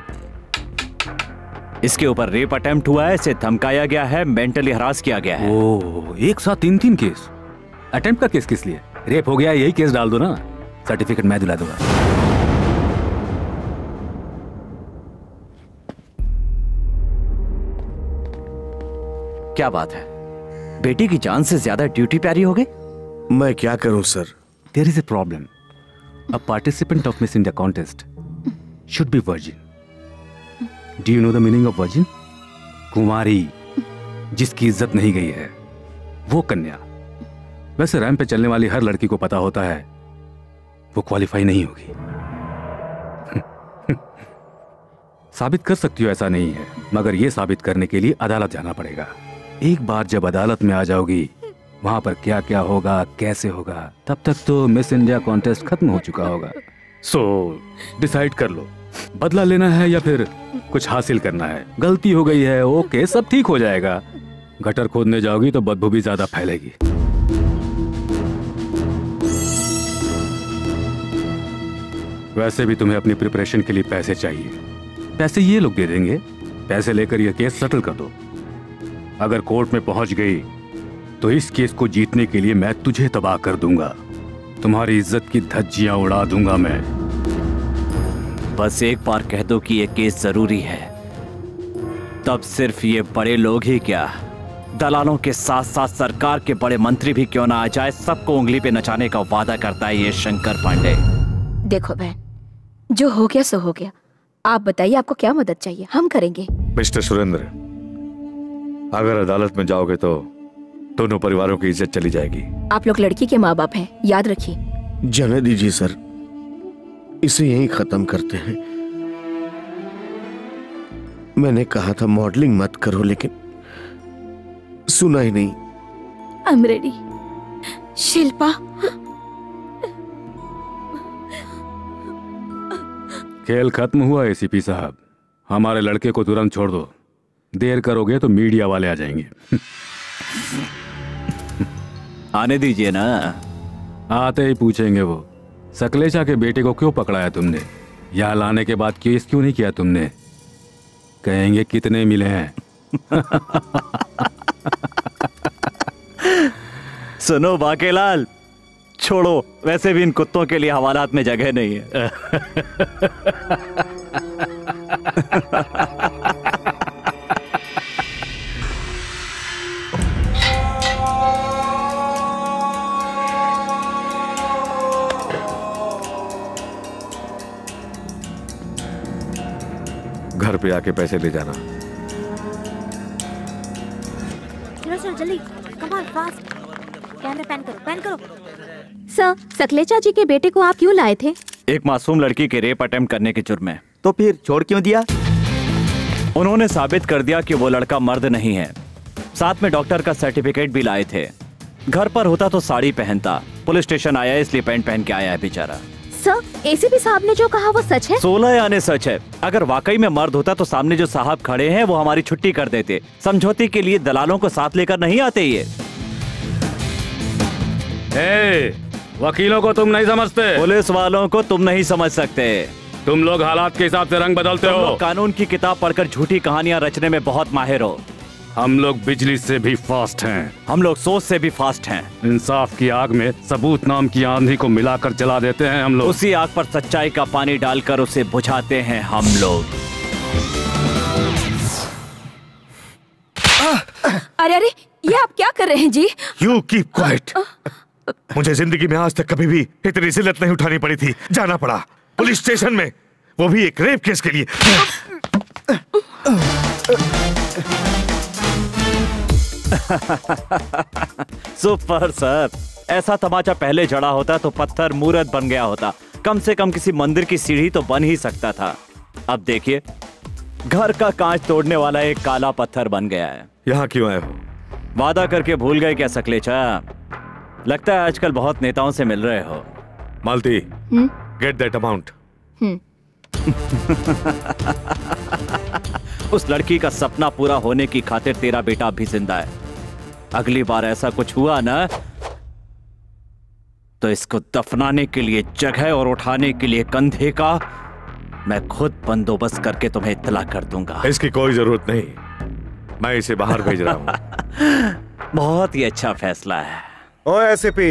इसके ऊपर रेप अटेम्प्ट हुआ है, इसे धमकाया गया है, मेंटली हरास किया गया है। ओह, एक साथ 3 केस। अटेम्प्ट का केस किस लिए? रेप हो गया, यही केस डाल दो ना, सर्टिफिकेट मैं दिला दूंगा। क्या बात है, बेटी की जान से ज्यादा ड्यूटी प्यारी हो गई? मैं क्या करूं sir? There is a problem. A participant of Miss India contest should be virgin. Do you know the meaning of virgin? कुंवारी, जिसकी इज्जत नहीं गई है, वो कन्या। वैसे रैंप पे चलने वाली हर लड़की को पता होता है वो क्वालिफाई नहीं होगी। साबित कर सकती हो ऐसा नहीं है, मगर ये साबित करने के लिए अदालत जाना पड़ेगा। एक बार जब अदालत में आ जाओगी, वहां पर क्या क्या होगा, कैसे होगा, तब तक तो मिस इंडिया कॉन्टेस्ट खत्म हो चुका होगा। सो डिसाइड कर लो, बदला लेना है या फिर कुछ हासिल करना है। गलती हो गई है, ओके, सब ठीक हो जाएगा। गटर खोदने जाओगी तो बदबू भी ज्यादा फैलेगी। वैसे भी तुम्हें अपनी प्रिपरेशन के लिए पैसे चाहिए, पैसे ये लोग दे देंगे। पैसे लेकर यह केस सेटल कर दो। अगर कोर्ट में पहुंच गई तो इस केस को जीतने के लिए मैं तुझे तबाह कर दूंगा, तुम्हारी इज्जत की धज्जियां उड़ा दूंगा मैं। बस एक बार कह दो कि यह केस जरूरी है, तब सिर्फ ये बड़े लोग ही क्या, दलालों के साथ साथ सरकार के बड़े मंत्री भी क्यों ना आ जाए, सबको उंगली पे नचाने का वादा करता है ये शंकर पांडे। देखो बहन, जो हो गया सो हो गया। आप बताइए आपको क्या मदद चाहिए, हम करेंगे। मिस्टर सुरेंद्र, अगर अदालत में जाओगे तो दोनों परिवारों की इज्जत चली जाएगी। आप लोग लड़की के माँ बाप हैं, याद रखिए। जाने दीजिए सर, इसे यहीं खत्म करते हैं। मैंने कहा था मॉडलिंग मत करो, लेकिन सुना ही नहीं। आई एम रेडी। शिल्पा, खेल खत्म हुआ एसीपी साहब, हमारे लड़के को तुरंत छोड़ दो। देर करोगे तो मीडिया वाले आ जाएंगे। आने दीजिए ना। आते ही पूछेंगे वो, सकलेचा के बेटे को क्यों पकड़ाया तुमने? यहाँ लाने के बाद केस क्यों नहीं किया तुमने? कहेंगे कितने मिले हैं। सुनो बाकेलाल, छोड़ो, वैसे भी इन कुत्तों के लिए हवालात में जगह नहीं है। घर पे आके पैसे ले जाना। चलो सर जल्दी, come on fast. Camera pan करो। सर, सकलेचा जी के बेटे को आप क्यों लाए थे? एक मासूम लड़की के रेप अटेम्प्ट करने के जुर्म में। तो फिर छोड़ क्यों दिया? उन्होंने साबित कर दिया कि वो लड़का मर्द नहीं है। साथ में डॉक्टर का सर्टिफिकेट भी लाए थे। घर पर होता तो साड़ी पहनता, पुलिस स्टेशन आया इसलिए पैंट पहन के आया है बेचारा। सर, एसीपी साहब ने जो कहा वो सच है? 16 आने सच है। अगर वाकई में मर्द होता तो सामने जो साहब खड़े हैं वो हमारी छुट्टी कर देते। समझौते के लिए दलालों को साथ लेकर नहीं आते ये। वकीलों को तुम नहीं समझते, पुलिस वालों को तुम नहीं समझ सकते। तुम लोग हालात के हिसाब से रंग बदलते हो। कानून की किताब पढ़कर झूठी कहानियां रचने में बहुत माहिर हो। हम लोग बिजली से भी फास्ट हैं। हम लोग सोच से भी फास्ट हैं। इंसाफ की आग में सबूत नाम की आंधी को मिलाकर जला देते हैं हम लोग। उसी आग पर सच्चाई का पानी डालकर उसे बुझाते हैं हम लोग। अरे ये आप क्या कर रहे हैं जी? You keep quiet। मुझे जिंदगी में आज तक कभी भी इतनी जिल्लत नहीं उठानी पड़ी थी। जाना पड़ा पुलिस स्टेशन में, वो भी एक रेप केस के लिए। सुपर सर, ऐसा तमाचा पहले जड़ा होता तो पत्थर मूर्त बन गया होता। कम से कम किसी मंदिर की सीढ़ी तो बन ही सकता था। अब देखिए, घर का कांच तोड़ने वाला एक काला पत्थर बन गया है। यहाँ क्यों आए हो? वादा करके भूल गए क्या सकलेचा? लगता है आजकल बहुत नेताओं से मिल रहे हो। Malti, get that amount. उस लड़की का सपना पूरा होने की खातिर तेरा बेटा भी जिंदा है। अगली बार ऐसा कुछ हुआ ना तो इसको दफनाने के लिए जगह और उठाने के लिए कंधे का मैं खुद बंदोबस्त करके तुम्हें इत्तला कर दूंगा। इसकी कोई जरूरत नहीं, मैं इसे बाहर भेज रहा हूं। बहुत ही अच्छा फैसला है। ओ एसीपी,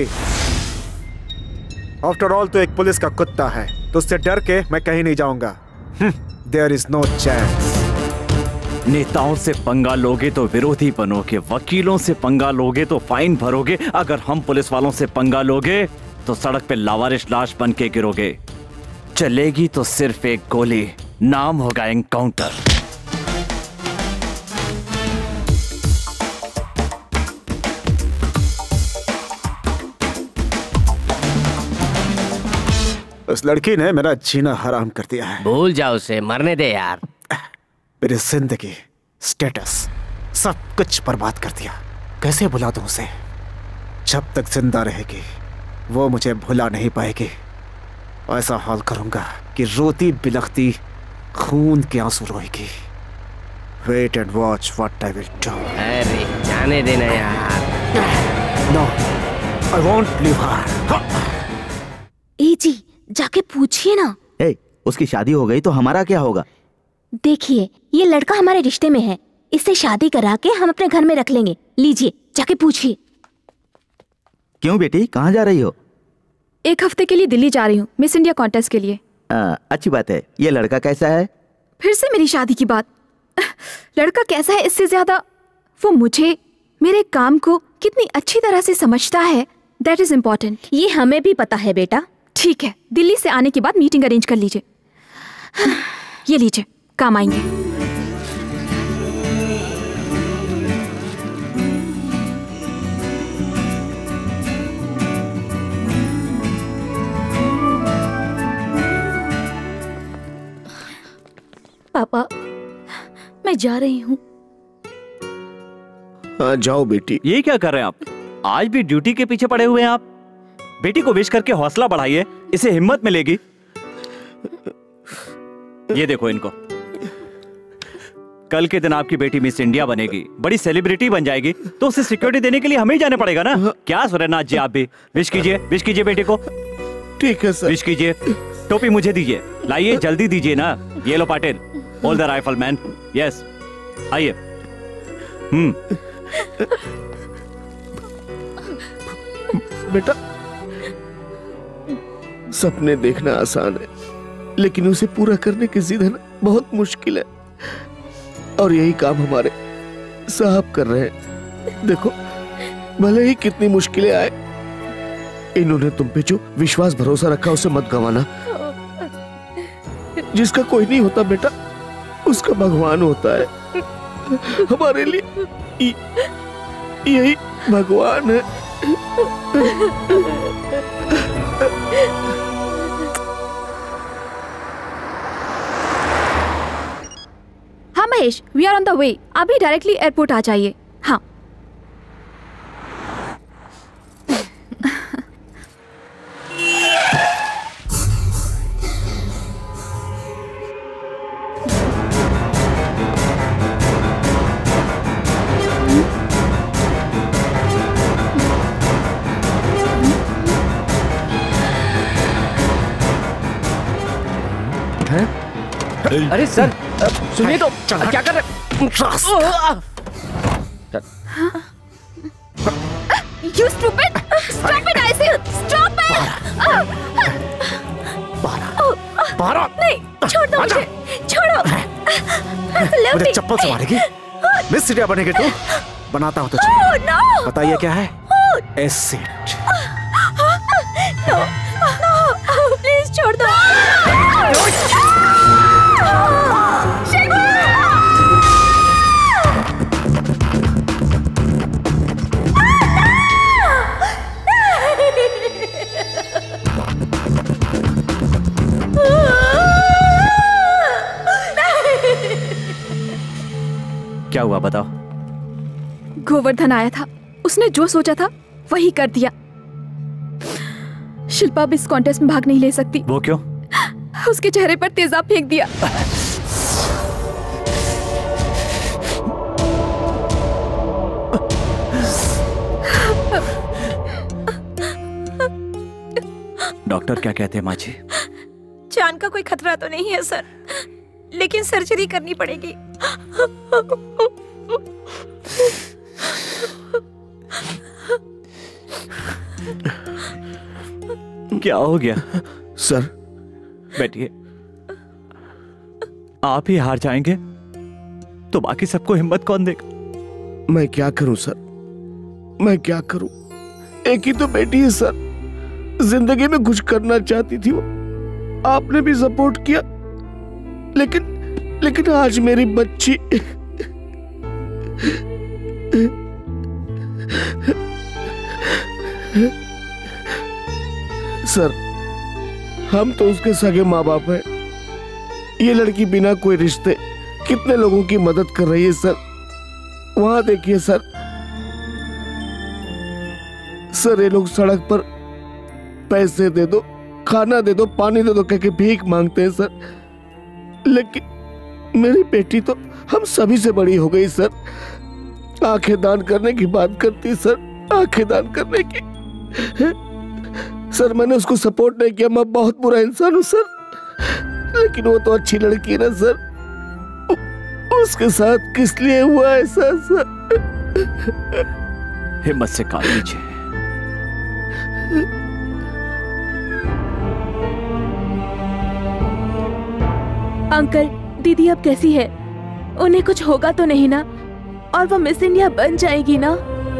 आफ्टर ऑल तो एक पुलिस का कुत्ता है, तो उससे डर के मैं कहीं नहीं जाऊंगा। There is no chance. नेताओं से पंगा लोगे तो विरोधी बनोगे, वकीलों से पंगा लोगे तो फाइन भरोगे, अगर हम पुलिस वालों से पंगा लोगे तो सड़क पे लावारिश लाश बन के गिरोगे। चलेगी तो सिर्फ एक गोली, नाम होगा एनकाउंटर। उस लड़की ने मेरा जीना हराम कर दिया है। भूल जाओ उसे, मरने दे यार। मेरी जिंदगी, स्टेटस, सब कुछ बर्बाद कर दिया। कैसे भुला दूं उसे? जब तक जिंदा रहेगी वो मुझे भुला नहीं पाएगी। ऐसा हाल करूंगा कि रोती बिलखती खून के आंसू रोएगी। Wait and watch what I will do. अरे जाने देना यार। No, I won't leave her. ए जी, जाके पूछिए ना। उसकी शादी हो गई तो हमारा क्या होगा? देखिए, ये लड़का हमारे रिश्ते में है, इससे शादी करा के हम अपने घर में रख लेंगे। लीजिए, जाके पूछिए। क्यों बेटी, कहाँ जा रही हो? 1 हफ्ते के लिए दिल्ली जा रही हूँ, मिस इंडिया कॉन्टेस्ट के लिए। अच्छी बात है। ये लड़का कैसा है? फिर से मेरी शादी की बात। लड़का कैसा है इससे ज्यादा वो मुझे, मेरे काम को कितनी अच्छी तरह से समझता है, दैट इज इम्पोर्टेंट। ये हमें भी पता है बेटा। ठीक है, दिल्ली से आने के बाद मीटिंग अरेंज कर लीजिए। ये लीजिए, काम आएंगे। पापा, मैं जा रही हूँ। जाओ बेटी। ये क्या कर रहे हैं आप? आज भी ड्यूटी के पीछे पड़े हुए हैं आप। बेटी को विश करके हौसला बढ़ाइए, इसे हिम्मत मिलेगी। ये देखो इनको। कल के दिन आपकी बेटी मिस इंडिया बनेगी, बड़ी सेलिब्रिटी बन जाएगी, तो उसे सिक्योरिटी देने के लिए हमें ही जाने पड़ेगा ना। क्या सुरेंद्रनाथ जी, आप भी विश कीजिए बेटे को। ठीक है सर। विश कीजिए। टोपी मुझे दीजिए, लाइए जल्दी दीजिए ना। ये लो Patil, hold the rifle man. Yes, आइए। बेटा, सपने देखना आसान है, लेकिन उसे पूरा करने की जिद है ना, बहुत मुश्किल है। और यही काम हमारे साहब कर रहे हैं। देखो, भले ही कितनी मुश्किलें आए, इन्होंने तुम पे जो विश्वास भरोसा रखा उसे मत गंवाना। जिसका कोई नहीं होता बेटा, उसका भगवान होता है। हमारे लिए यही भगवान है। हाँ Mahesh, we are on the way. अभी डायरेक्टली एयरपोर्ट आ जाइए। हाँ। अरे सर, सुनिए तो, क्या कर रहे? You stupid! Stop it, I say! Stop it! नहीं, छोड़ दो मुझे, छोड़ो। मुझे चप्पल से मारेगी? मिस इंडिया बनेगी तू? बनाता हूँ तुझे। Oh, no! बताइए क्या है? एसिड। No, no, please छोड़ दो। क्या हुआ बताओ? गोवर्धन आया था, उसने जो सोचा था वही कर दिया। शिल्पा अब इस कॉन्टेस्ट में भाग नहीं ले सकती। वो क्यों? उसके चेहरे पर तेजाब फेंक दिया। डॉक्टर क्या कहते हैं माँ जी? जान का कोई खतरा तो नहीं है सर, लेकिन सर्जरी करनी पड़ेगी। क्या हो गया सर? बैठिए। आप ही हार जाएंगे तो बाकी सबको हिम्मत कौन देगा? मैं क्या करूं सर, मैं क्या करूं? एक ही तो बेटी है सर, जिंदगी में कुछ करना चाहती थी वो। आपने भी सपोर्ट किया, लेकिन आज मेरी बच्ची सर, हम तो उसके सगे माँ बाप हैं। ये लड़की बिना कोई रिश्ते कितने लोगों की मदद कर रही है सर। वहां देखिए सर, ये लोग सड़क पर पैसे दे दो, खाना दे दो, पानी दे दो कह के भीख मांगते हैं सर। लेकिन मेरी बेटी तो हम सभी से बड़ी हो गई सर। आंखें दान करने की बात करती सर, आंखें दान करने की। सर, मैंने उसको सपोर्ट नहीं किया, मैं बहुत बुरा इंसान हूं सर। लेकिन वो तो अच्छी लड़की है ना सर, उसके साथ किस लिए हुआ ऐसा सर? हिम्मत से काम लीजिए। अंकल, दीदी अब कैसी है? उन्हें कुछ होगा तो नहीं ना? और वो मिस इंडिया बन जाएगी ना?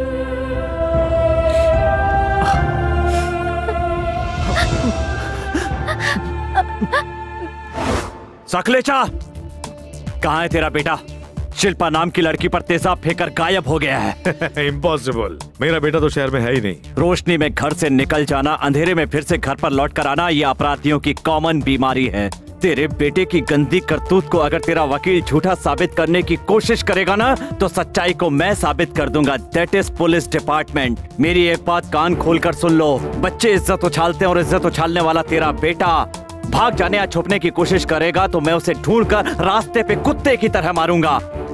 सकलेचा, कहाँ है तेरा बेटा? शिल्पा नाम की लड़की पर तेजाब फेंकर गायब हो गया है। इम्पॉसिबल, मेरा बेटा तो शहर में है ही नहीं। रोशनी में घर से निकल जाना, अंधेरे में फिर से घर पर लौट कर आना, ये अपराधियों की कॉमन बीमारी है। तेरे बेटे की गंदी करतूत को अगर तेरा वकील झूठा साबित करने की कोशिश करेगा ना, तो सच्चाई को मैं साबित कर दूंगा। That is police department. मेरी एक बात कान खोलकर सुन लो, बच्चे इज्जत उछालते हैं और इज्जत उछालने वाला तेरा बेटा भाग जाने या छुपने की कोशिश करेगा तो मैं उसे ढूंढकर रास्ते पे कुत्ते की तरह मारूंगा।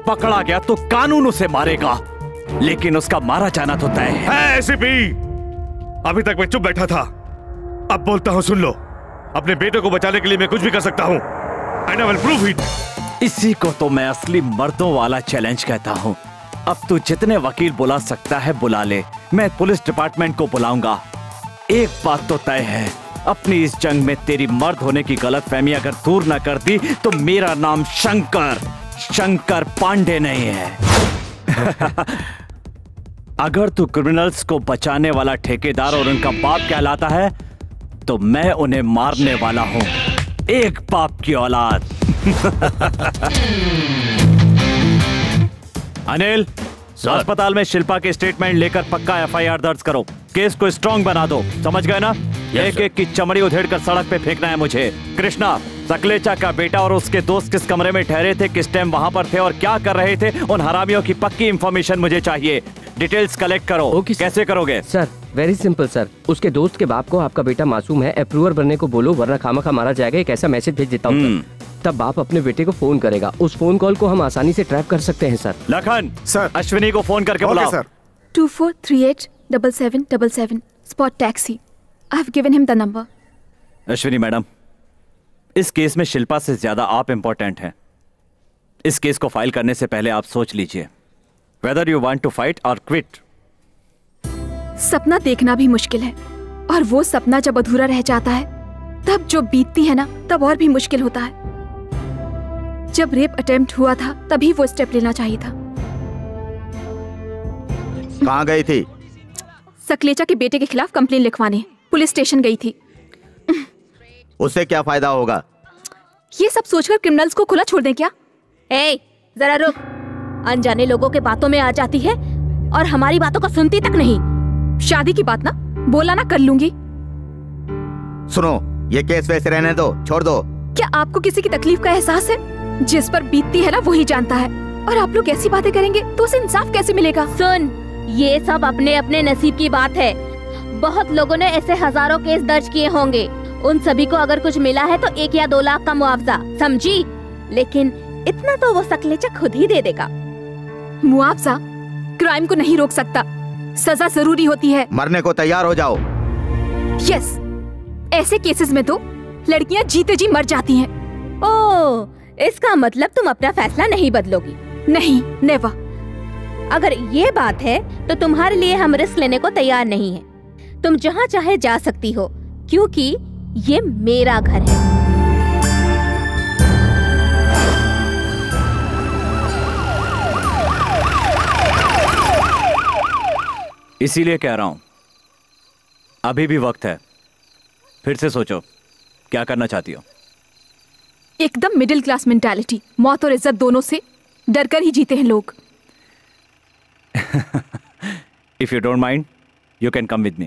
पकड़ा गया तो कानून उसे मारेगा, लेकिन उसका मारा जाना तो तय है। एसीपी, अभी तक मैं चुप बैठा था, अब बोलता हूं, सुन लो। अपने बेटे को बचाने के लिए मैं कुछ भी कर सकता हूं। And I will prove it. इसी को तो मैं असली मर्दों वाला चैलेंज कहता हूं। अब तू जितने वकील बुला सकता है बुला ले, मैं पुलिस डिपार्टमेंट को बुलाऊंगा। एक बात तो तय है, अपनी इस जंग में तेरी मर्द होने की गलतफहमी अगर दूर न कर दी तो मेरा नाम शंकर पांडे नहीं है। अगर तू क्रिमिनल्स को बचाने वाला ठेकेदार और उनका बाप कहलाता है तो मैं उन्हें मारने वाला हूं, एक बाप की औलाद। अनिल, अस्पताल में शिल्पा के स्टेटमेंट लेकर पक्का एफआईआर दर्ज करो, केस को स्ट्रॉन्ग बना दो, समझ गए ना? एक एक की चमड़ी उधेड़ कर सड़क पे फेंकना है मुझे। कृष्णा, सकलेचा का बेटा और उसके दोस्त किस कमरे में ठहरे थे, किस टाइम वहां पर थे और क्या कर रहे थे, उन हरामियों की पक्की इंफॉर्मेशन मुझे चाहिए। डिटेल्स कलेक्ट करो। कैसे करोगे? सर वेरी सिंपल सर, उसके दोस्त के बाप को आपका बेटा मासूम है, अप्रूवर बनने को बोलो वरना खामखा मारा जाएगा, एक ऐसा मैसेज भेज देता हूँ। तब बाप अपने बेटे को फोन करेगा, उस फोन कॉल को हम आसानी से ट्रैप कर सकते हैं सर। लखन सर, अश्विनी को फोन करके बुलाओ। Sir 24387777 spot taxi. I have given him the number. Ashwini madam, इस केस में शिल्पा से ज्यादा आप इंपॉर्टेंट हैं। इस केस को फाइल करने से पहले आप सोच लीजिए whether you want to fight or quit। सपना देखना भी मुश्किल है, और वो सपना जब अधूरा रह जाता है तब जो बीतती है ना, तब और भी मुश्किल होता है। जब रेप अटेम्प्ट हुआ था तभी वो स्टेप लेना चाहिए था। कहाँ गई थी? सकलेचा के बेटे के खिलाफ कंप्लेन लिखवाने पुलिस स्टेशन गई थी। उससे क्या फायदा होगा? ये सब सोचकर क्रिमिनल्स को खुला छोड़ दें क्या? ए, जरा रुक। अनजाने लोगों के बातों में आ जाती है और हमारी बातों को सुनती तक नहीं। शादी की बात ना बोला ना कर लूंगी। सुनो, ये केस वैसे रहने दो, छोड़ दो। क्या आपको किसी की तकलीफ का एहसास है? जिस पर बीतती है ना वही जानता है, और आप लोग ऐसी बातें करेंगे तो उसे इंसाफ कैसे मिलेगा? सुन, ये सब अपने अपने नसीब की बात है। बहुत लोगों ने ऐसे हजारों केस दर्ज किए होंगे, उन सभी को अगर कुछ मिला है तो 1 या 2 लाख का मुआवजा, समझी? लेकिन इतना तो वो सकलेचा खुद ही दे देगा। मुआवजा क्राइम को नहीं रोक सकता, सजा जरूरी होती है। मरने को तैयार हो जाओ। यस, ऐसे केसेस में तो लड़कियां जीते जी मर जाती हैं। ओह, इसका मतलब तुम अपना फैसला नहीं बदलोगी? नहीं, नेवर। अगर ये बात है तो तुम्हारे लिए हम रिस्क लेने को तैयार नहीं हैं। तुम जहाँ चाहे जा सकती हो, क्योंकि ये मेरा घर है। इसीलिए कह रहा हूं, अभी भी वक्त है, फिर से सोचो क्या करना चाहती हो। एकदम मिडिल क्लास मेंटालिटी, मौत और इज्जत दोनों से डर कर ही जीते हैं लोग। If you don't mind, you can come with me.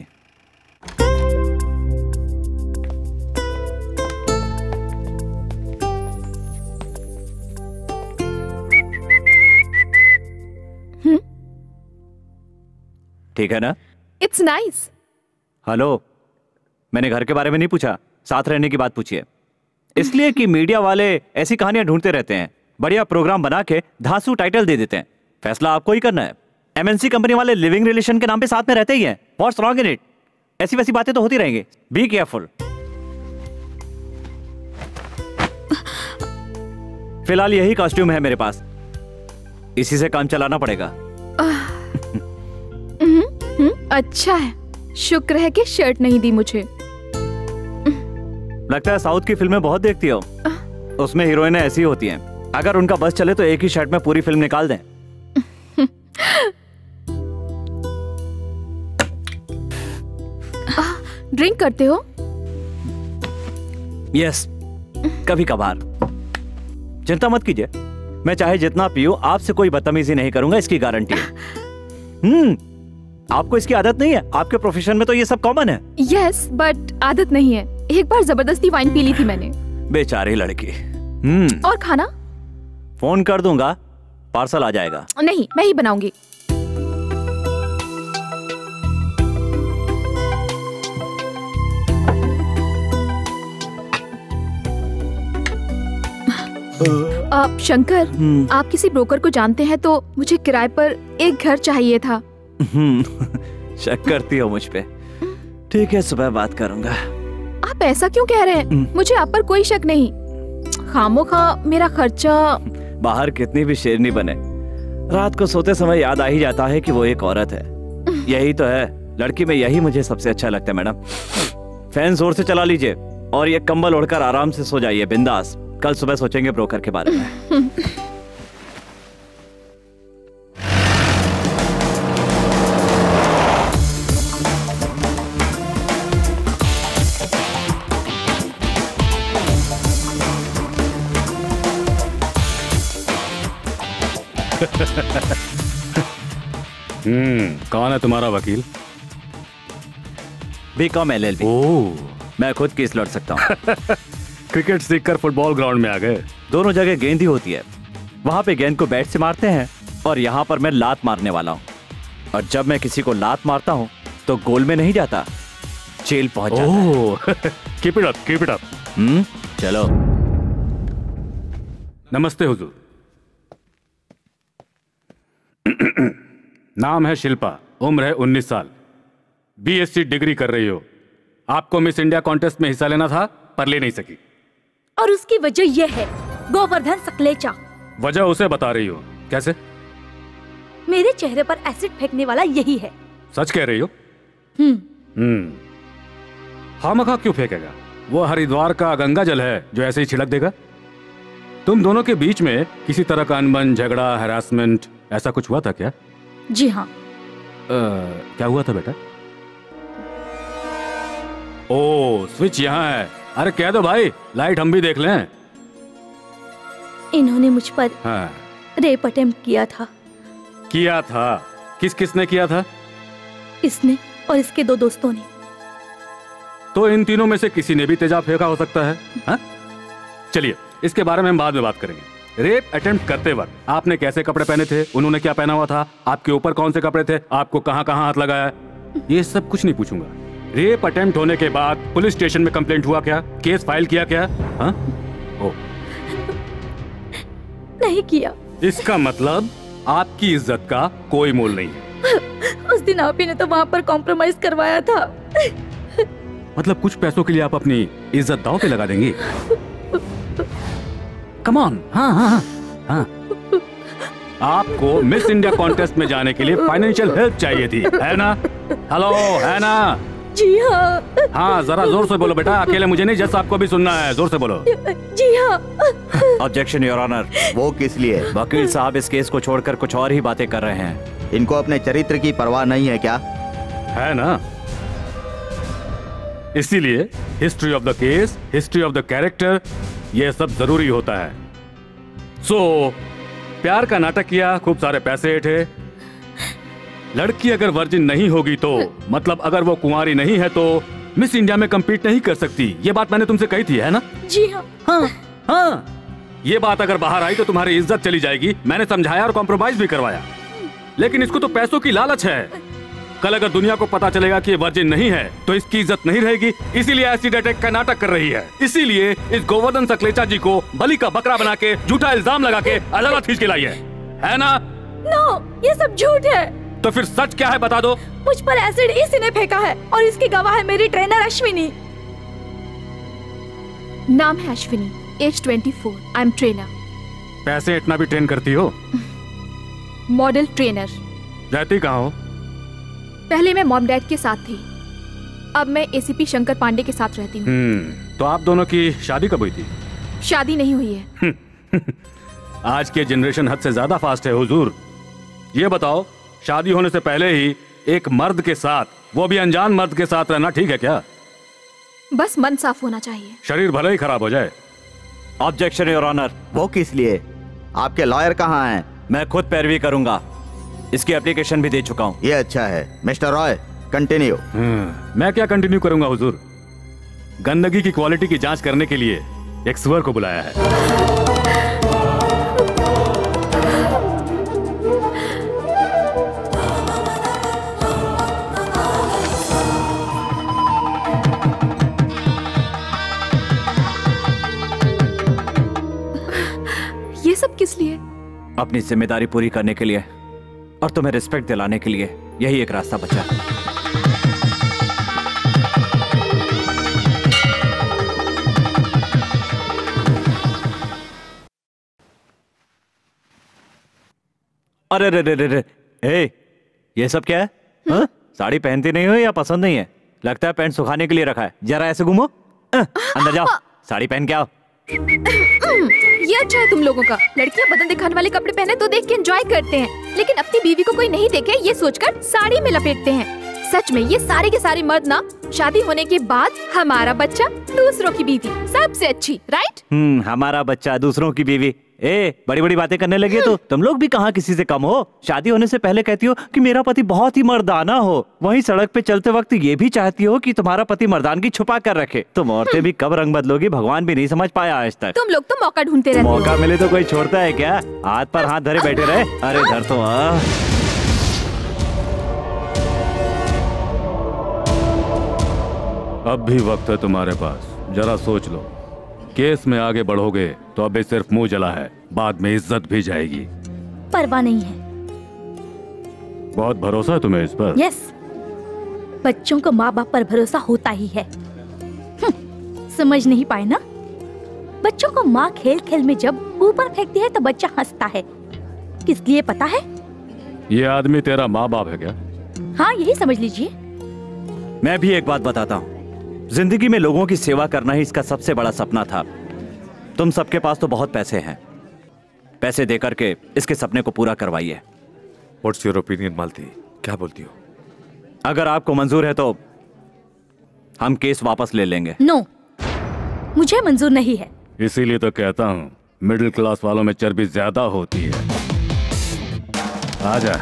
ठीक है ना? It's nice. हेलो, मैंने घर के बारे में नहीं पूछा, साथ रहने की बात पूछी है। इसलिए कि मीडिया वाले ऐसी कहानियां ढूंढते रहते हैं, बढ़िया प्रोग्राम बना के धांसू टाइटल दे देते हैं। फैसला आपको ही करना है। एमएनसी कंपनी वाले लिविंग रिलेशन के नाम पे साथ में रहते ही हैं। What's wrong in it? ऐसी वैसी बातें तो होती रहेंगी। Be careful. फिलहाल यही कॉस्ट्यूम है मेरे पास, इसी से काम चलाना पड़ेगा। अच्छा है, शुक्र है कि शर्ट नहीं दी मुझे। लगता है साउथ की फिल्में बहुत देखती हो, उसमें हीरोइनें ऐसी होती हैं, अगर उनका बस चले तो एक ही शर्ट में पूरी फिल्म निकाल दें। ड्रिंक करते हो? यस, कभी कभार। चिंता मत कीजिए, मैं चाहे जितना पीऊं आपसे कोई बदतमीजी नहीं करूंगा, इसकी गारंटी है। आपको इसकी आदत नहीं है? आपके प्रोफेशन में तो ये सब कॉमन है। यस, बट आदत नहीं है। एक बार जबरदस्ती वाइन पी ली थी मैंने। बेचारी लड़की। और खाना? फोन कर दूंगा, पार्सल आ जाएगा। नहीं, मैं ही बनाऊंगी। आप शंकर, आप किसी ब्रोकर को जानते हैं तो मुझे किराए पर एक घर चाहिए था। शक करती हो मुझ पे? ठीक है, सुबह बात करूंगा। आप ऐसा क्यों कह रहे हैं? मुझे आप पर कोई शक नहीं। खामोखा मेरा खर्चा। बाहर कितनी भी शेरनी बने, रात को सोते समय याद आ ही जाता है कि वो एक औरत है। यही तो है, लड़की में यही मुझे सबसे अच्छा लगता है मैडम। फैन जोर से चला लीजिए और ये कंबल ओढ़कर आराम से सो जाइए बिंदास। कल सुबह सोचेंगे ब्रोकर के बारे में। कौन है तुम्हारा वकील? BCom LLB। मैं खुद केस लड़ सकता हूँ। क्रिकेट सीखकर फुटबॉल ग्राउंड में आ गए। दोनों जगह गेंद ही होती है। वहां पे गेंद को बैट से मारते हैं और यहाँ पर मैं लात मारने वाला हूँ। और जब मैं किसी को लात मारता हूँ तो गोल में नहीं जाता, जेल पहुंच जाता है। Keep it up, keep it up. चलो। नमस्ते हुजूर। नाम है शिल्पा, उम्र है 19 साल, BSc डिग्री कर रही हो। आपको मिस इंडिया कॉन्टेस्ट में हिस्सा लेना था पर ले नहीं सकी। और उसकी वजह यह है गोवर्धन सकलेचा। वजह उसे बता रही हो? कैसे? मेरे चेहरे पर एसिड फेंकने वाला यही है। सच कह रही हो? खामखा क्यों फेंकेगा? वो हरिद्वार का गंगा जल है जो ऐसे ही छिड़क देगा। तुम दोनों के बीच में किसी तरह का अनबन, झगड़ा, हैरासमेंट ऐसा कुछ हुआ था क्या? जी हाँ। क्या हुआ था बेटा? ओ, स्विच यहाँ है। अरे कह दो भाई, लाइट हम भी देख लें। इन्होंने मुझ पर हाँ। रेप अटेम्प्ट किया था। किया था? किस किसने किया था? इसने और इसके 2 दोस्तों ने। तो इन तीनों में से किसी ने भी तेजाब फेंका हो सकता है। हाँ? चलिए, इसके बारे में हम बाद में बात करेंगे। रेप अटेम्प्ट करते वक्त आपने कैसे कपड़े पहने थे, उन्होंने क्या पहना हुआ था, आपके ऊपर कौन से कपड़े थे, आपको कहां कहां हाथ लगाया, ये सब कुछ नहीं पूछूंगा। रेप अटेम्प्ट होने के बाद पुलिस स्टेशन में कंप्लेंट हुआ क्या? केस फाइल किया क्या? हाँ? ओ। नहीं किया। इसका मतलब आपकी इज्जत का कोई मोल नहीं है। उस दिन आप ही ने तो वहाँ पर कॉम्प्रोमाइज करवाया था। मतलब कुछ पैसों के लिए आप अपनी इज्जत दांव पे लगा देंगी? Come on. हाँ हाँ हाँ हाँ। आपको मिस इंडिया कॉन्टेस्ट में जाने के लिए फाइनेंशियल हेल्प चाहिए थी, है ना? हेलो, है ना? जी हाँ। हाँ, जरा जोर से बोलो बेटा, अकेले मुझे नहीं, जज आपको भी सुनना है, जोर से बोलो। जी हाँ। Objection your honour. वो किस लिए? वकील साहब इस केस को छोड़कर कुछ और ही बातें कर रहे हैं। इनको अपने चरित्र की परवाह नहीं है क्या? है ना? इसीलिए history of the case, history of the character, ये सब जरूरी होता है। प्यार का नाटक किया, खूब सारे पैसे ऐंठे। लड़की अगर वर्जिन नहीं होगी तो मतलब अगर वो कुंवारी नहीं है तो मिस इंडिया में compete नहीं कर सकती। ये बात मैंने तुमसे कही थी, है ना? जी हाँ। हाँ हाँ। ये बात अगर बाहर आई तो तुम्हारी इज्जत चली जाएगी। मैंने समझाया और कॉम्प्रोमाइज भी करवाया, लेकिन इसको तो पैसों की लालच है। कल अगर दुनिया को पता चलेगा कि ये वर्जिन नहीं है तो इसकी इज्जत नहीं रहेगी। इसीलिए एसिड अटैक का नाटक कर रही है। इसीलिए इस गोवर्धन सकलेचा जी को बलि का बकरा बना के झूठा इल्जाम लगा के अदालत खींच के लाई है ना? नो, ये सब झूठ है। तो फिर सच क्या है बता दो। मुझ पर एसिड इसी ने फेंका है और इसकी गवाह है मेरी ट्रेनर अश्विनी। नाम है Ashwini, age 24, I am trainer. पैसे इतना भी ट्रेन करती हो? Model trainer. रहती कहाँ हो? पहले मैं मॉम डैड के साथ थी, अब मैं ACP शंकर पांडे के साथ रहती हूँ। तो आप दोनों की शादी कब हुई थी? शादी नहीं हुई है। आज के जनरेशन हद से ज्यादा फास्ट है हुजूर। ये बताओ, शादी होने से पहले ही एक मर्द के साथ, वो भी अनजान मर्द के साथ रहना ठीक है क्या? बस मन साफ होना चाहिए, शरीर भले ही खराब हो जाए। Objection your honour. वो किस लिए? आपके लॉयर कहाँ हैं? मैं खुद पैरवी करूंगा, इसकी एप्लीकेशन भी दे चुका हूँ। ये अच्छा है। Mister Roy, continue. मैं क्या कंटिन्यू करूंगा हुजूर? गंदगी की क्वालिटी की जांच करने के लिए एक सुअर को बुलाया है। ये अपनी जिम्मेदारी पूरी करने के लिए और तुम्हें रिस्पेक्ट दिलाने के लिए यही एक रास्ता बचा। अरे रे रे रे रे, ए, ये सब क्या है? हाँ? साड़ी पहनती नहीं हो या पसंद नहीं है? लगता है पैंट सुखाने के लिए रखा है। जरा ऐसे घूमो, अंदर जाओ, साड़ी पहन के आओ। ये अच्छा है तुम लोगों का। लड़कियां बदन दिखाने वाले कपड़े पहने तो देख के एंजॉय करते हैं, लेकिन अपनी बीवी को कोई नहीं देखे ये सोचकर साड़ी में लपेटते हैं। सच में ये सारे के सारे मर्द ना शादी होने के बाद हमारा बच्चा दूसरों की बीवी सबसे अच्छी, राइट? हमारा बच्चा दूसरों की बीवी। ए, बड़ी बड़ी बातें करने लगी तो तुम लोग भी कहाँ किसी से कम हो। शादी होने से पहले कहती हो कि मेरा पति बहुत ही मर्दाना हो, वहीं सड़क पे चलते वक्त ये भी चाहती हो कि तुम्हारा पति मर्दानगी छुपा कर रखे। तुम औरतें भी कब रंग बदलोगी भगवान भी नहीं समझ पाया आज तक। तुम लोग तो मौका ढूंढते रहते हो। मौका मिले तो कोई छोड़ता है क्या? हाथ पर हाथ धरे बैठे रहे। अरे धर तो अब भी वक्त है तुम्हारे पास, जरा सोच लो। केस में आगे बढ़ोगे तो अभी सिर्फ मुंह जला है, बाद में इज्जत भी जाएगी। परवाह नहीं है। बहुत भरोसा है तुम्हें इस पर? यस, बच्चों को माँ बाप पर भरोसा होता ही है। समझ नहीं पाए ना? बच्चों को माँ खेल खेल में जब ऊपर फेंकती है तो बच्चा हंसता है। किस लिए पता है? ये आदमी तेरा माँ बाप है क्या? हाँ, यही समझ लीजिए। मैं भी एक बात बताता हूँ, जिंदगी में लोगों की सेवा करना ही इसका सबसे बड़ा सपना था। तुम सबके पास तो बहुत पैसे हैं, पैसे देकर के इसके सपने को पूरा करवाइए। What's your opinion, मालती? क्या बोलती हो? अगर आपको मंजूर है तो हम केस वापस ले लेंगे। नो, मुझे मंजूर नहीं है। इसीलिए तो कहता हूँ मिडिल क्लास वालों में चर्बी ज्यादा होती है। आजा।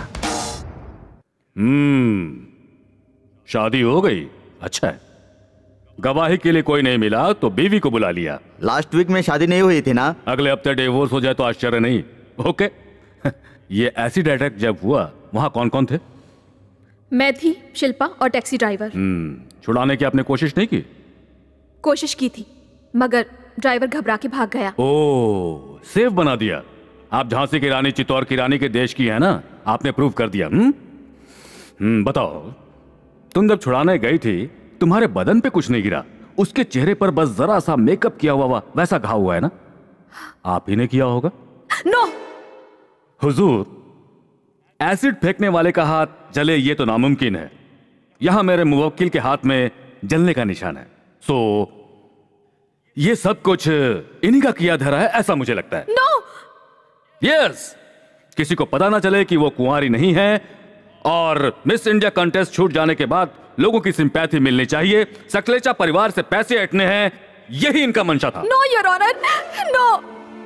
शादी हो गई, अच्छा है। गवाही के लिए कोई नहीं मिला तो बीवी को बुला लिया। लास्ट वीक में शादी नहीं हुई थी ना? अगले हफ्ते डिवोर्स हो जाए तो आश्चर्य नहीं। ओके। ये एसिड अटैक जब हुआ वहां कौन कौन थे? मैं थी, शिल्पा और टैक्सी ड्राइवर। छुड़ाने की आपने कोशिश नहीं की? कोशिश की थी, मगर ड्राइवर घबरा के भाग गया। ओह, सेफ बना दिया। आप झांसी की रानी, चित्तौड़ की रानी के देश की है ना, आपने प्रूव कर दिया। बताओ, तुम जब छुड़ाने गई थी तुम्हारे बदन पे कुछ नहीं गिरा, उसके चेहरे पर बस जरा सा मेकअप किया हुआ वैसा घाव हुआ है ना? आप ही ने किया होगा। नो हुजूर, एसिड फेंकने वाले का हाथ जले ये तो नामुमकिन है। यहां मेरे मुवक्किल के हाथ में जलने का निशान है। सो ये सब कुछ इन्हीं का किया धरा है, ऐसा मुझे लगता है। नो यस, किसी को पता ना चले कि वो कुंवारी नहीं है, और मिस इंडिया कंटेस्ट छूट जाने के बाद लोगों की सिंपैथी मिलनी चाहिए। सकलेचा परिवार से पैसे हटने हैं, यही इनका मंशा था। No your honour, no.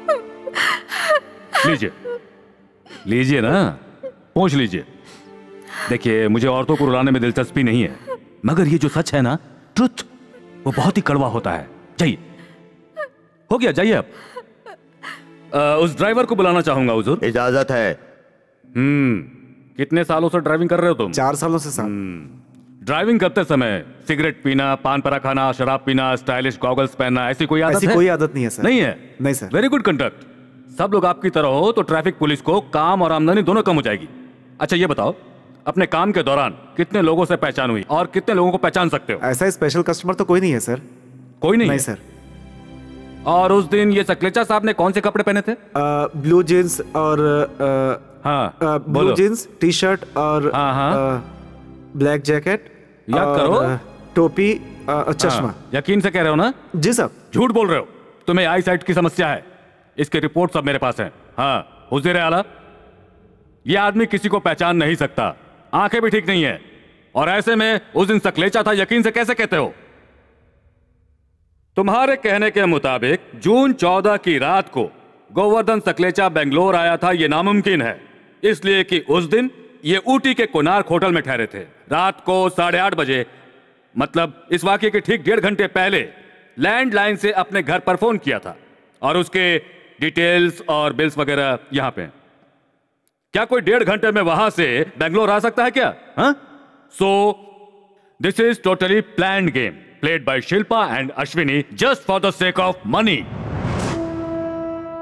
लीजिए, लीजिए ना, पूछ लीजिए। देखिए, मुझे औरतों को रुलाने में दिलचस्पी नहीं है, मगर ये जो सच है ना, ट्रुथ, वो बहुत ही कड़वा होता है। जाइए, हो गया, जाइए आप। उस ड्राइवर को बुलाना चाहूंगा हुजूर। इजाजत है। कितने सालों से ड्राइविंग कर रहे हो तुम? 4 सालों से साहब। ड्राइविंग करते समय सिगरेट पीना, पान परा खाना, शराब पीना, स्टाइलिश गॉगल्स पहनना, ऐसी कोई आदत है? ऐसी कोई आदत नहीं है सर। नहीं है? नहीं सर। Very good conduct. सब लोग आपकी तरह हो तो ट्रैफिक पुलिस को काम और आमदनी दोनों कम हो जाएगी। अच्छा ये बताओ, अपने काम के दौरान कितने लोगों से पहचान हुई और कितने लोगों को पहचान सकते हो? ऐसा स्पेशल कस्टमर तो कोई नहीं है सर। कोई नहीं? नहीं सर। और उस दिन ये सकलेचा साहब ने कौन से कपड़े पहने थे? ब्लू जींस और ब्लू जींस, टी शर्ट और ब्लैक जैकेट, याद करो, टोपी, चश्मा। यकीन से कह रहे हो ना? जी साहब। झूठ बोल रहे हो, तुम्हें आई साइट की समस्या है। इसके रिपोर्ट सब मेरे पास है। हाँ हुज़ूर आला, ये आदमी किसी को पहचान नहीं सकता, आंखें भी ठीक नहीं है, और ऐसे में उस दिन सकलेचा था, यकीन से कैसे कहते हो? तुम्हारे कहने के मुताबिक जून 14 की रात को गोवर्धन सकलेचा बेंगलोर आया था, यह नामुमकिन है, इसलिए कि उस दिन ये ऊटी के कोणार्क होटल में ठहरे थे। रात को 8:30 बजे, मतलब इस वाकये के ठीक 1.5 घंटे पहले, लैंडलाइन से अपने घर पर फोन किया था, और उसके डिटेल्स और बिल्स वगैरह यहां पे। क्या कोई 1.5 घंटे में वहां से बेंगलोर आ सकता है क्या? So this is totally planned game played by Shilpa and Ashwini just for the sake of money.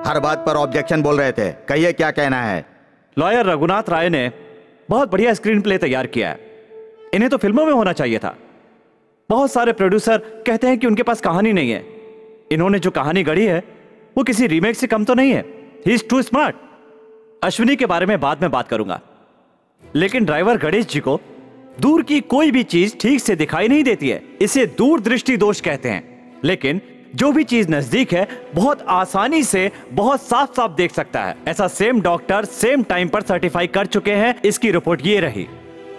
हर बात पर ऑब्जेक्शन बोल रहे थे, कहिए क्या कहना है। लॉयर रघुनाथ राय ने बहुत बढ़िया स्क्रीन प्ले तैयार किया है, इन्हें तो फिल्मों में होना चाहिए था। बहुत सारे प्रोड्यूसर कहते हैं कि उनके पास कहानी नहीं है, इन्होंने जो कहानी गढ़ी है वो किसी रीमेक से कम तो नहीं है। He is too smart. Ashwini के बारे में बाद में बात करूंगा, लेकिन ड्राइवर गणेश जी को दूर की कोई भी चीज ठीक से दिखाई नहीं देती है, इसे दूरदृष्टि दोष कहते हैं। लेकिन जो भी चीज नजदीक है बहुत आसानी से बहुत साफ साफ देख सकता है। ऐसा सेम डॉक्टर सेम टाइम पर सर्टिफाई कर चुके हैं। इसकी रिपोर्ट ये रही।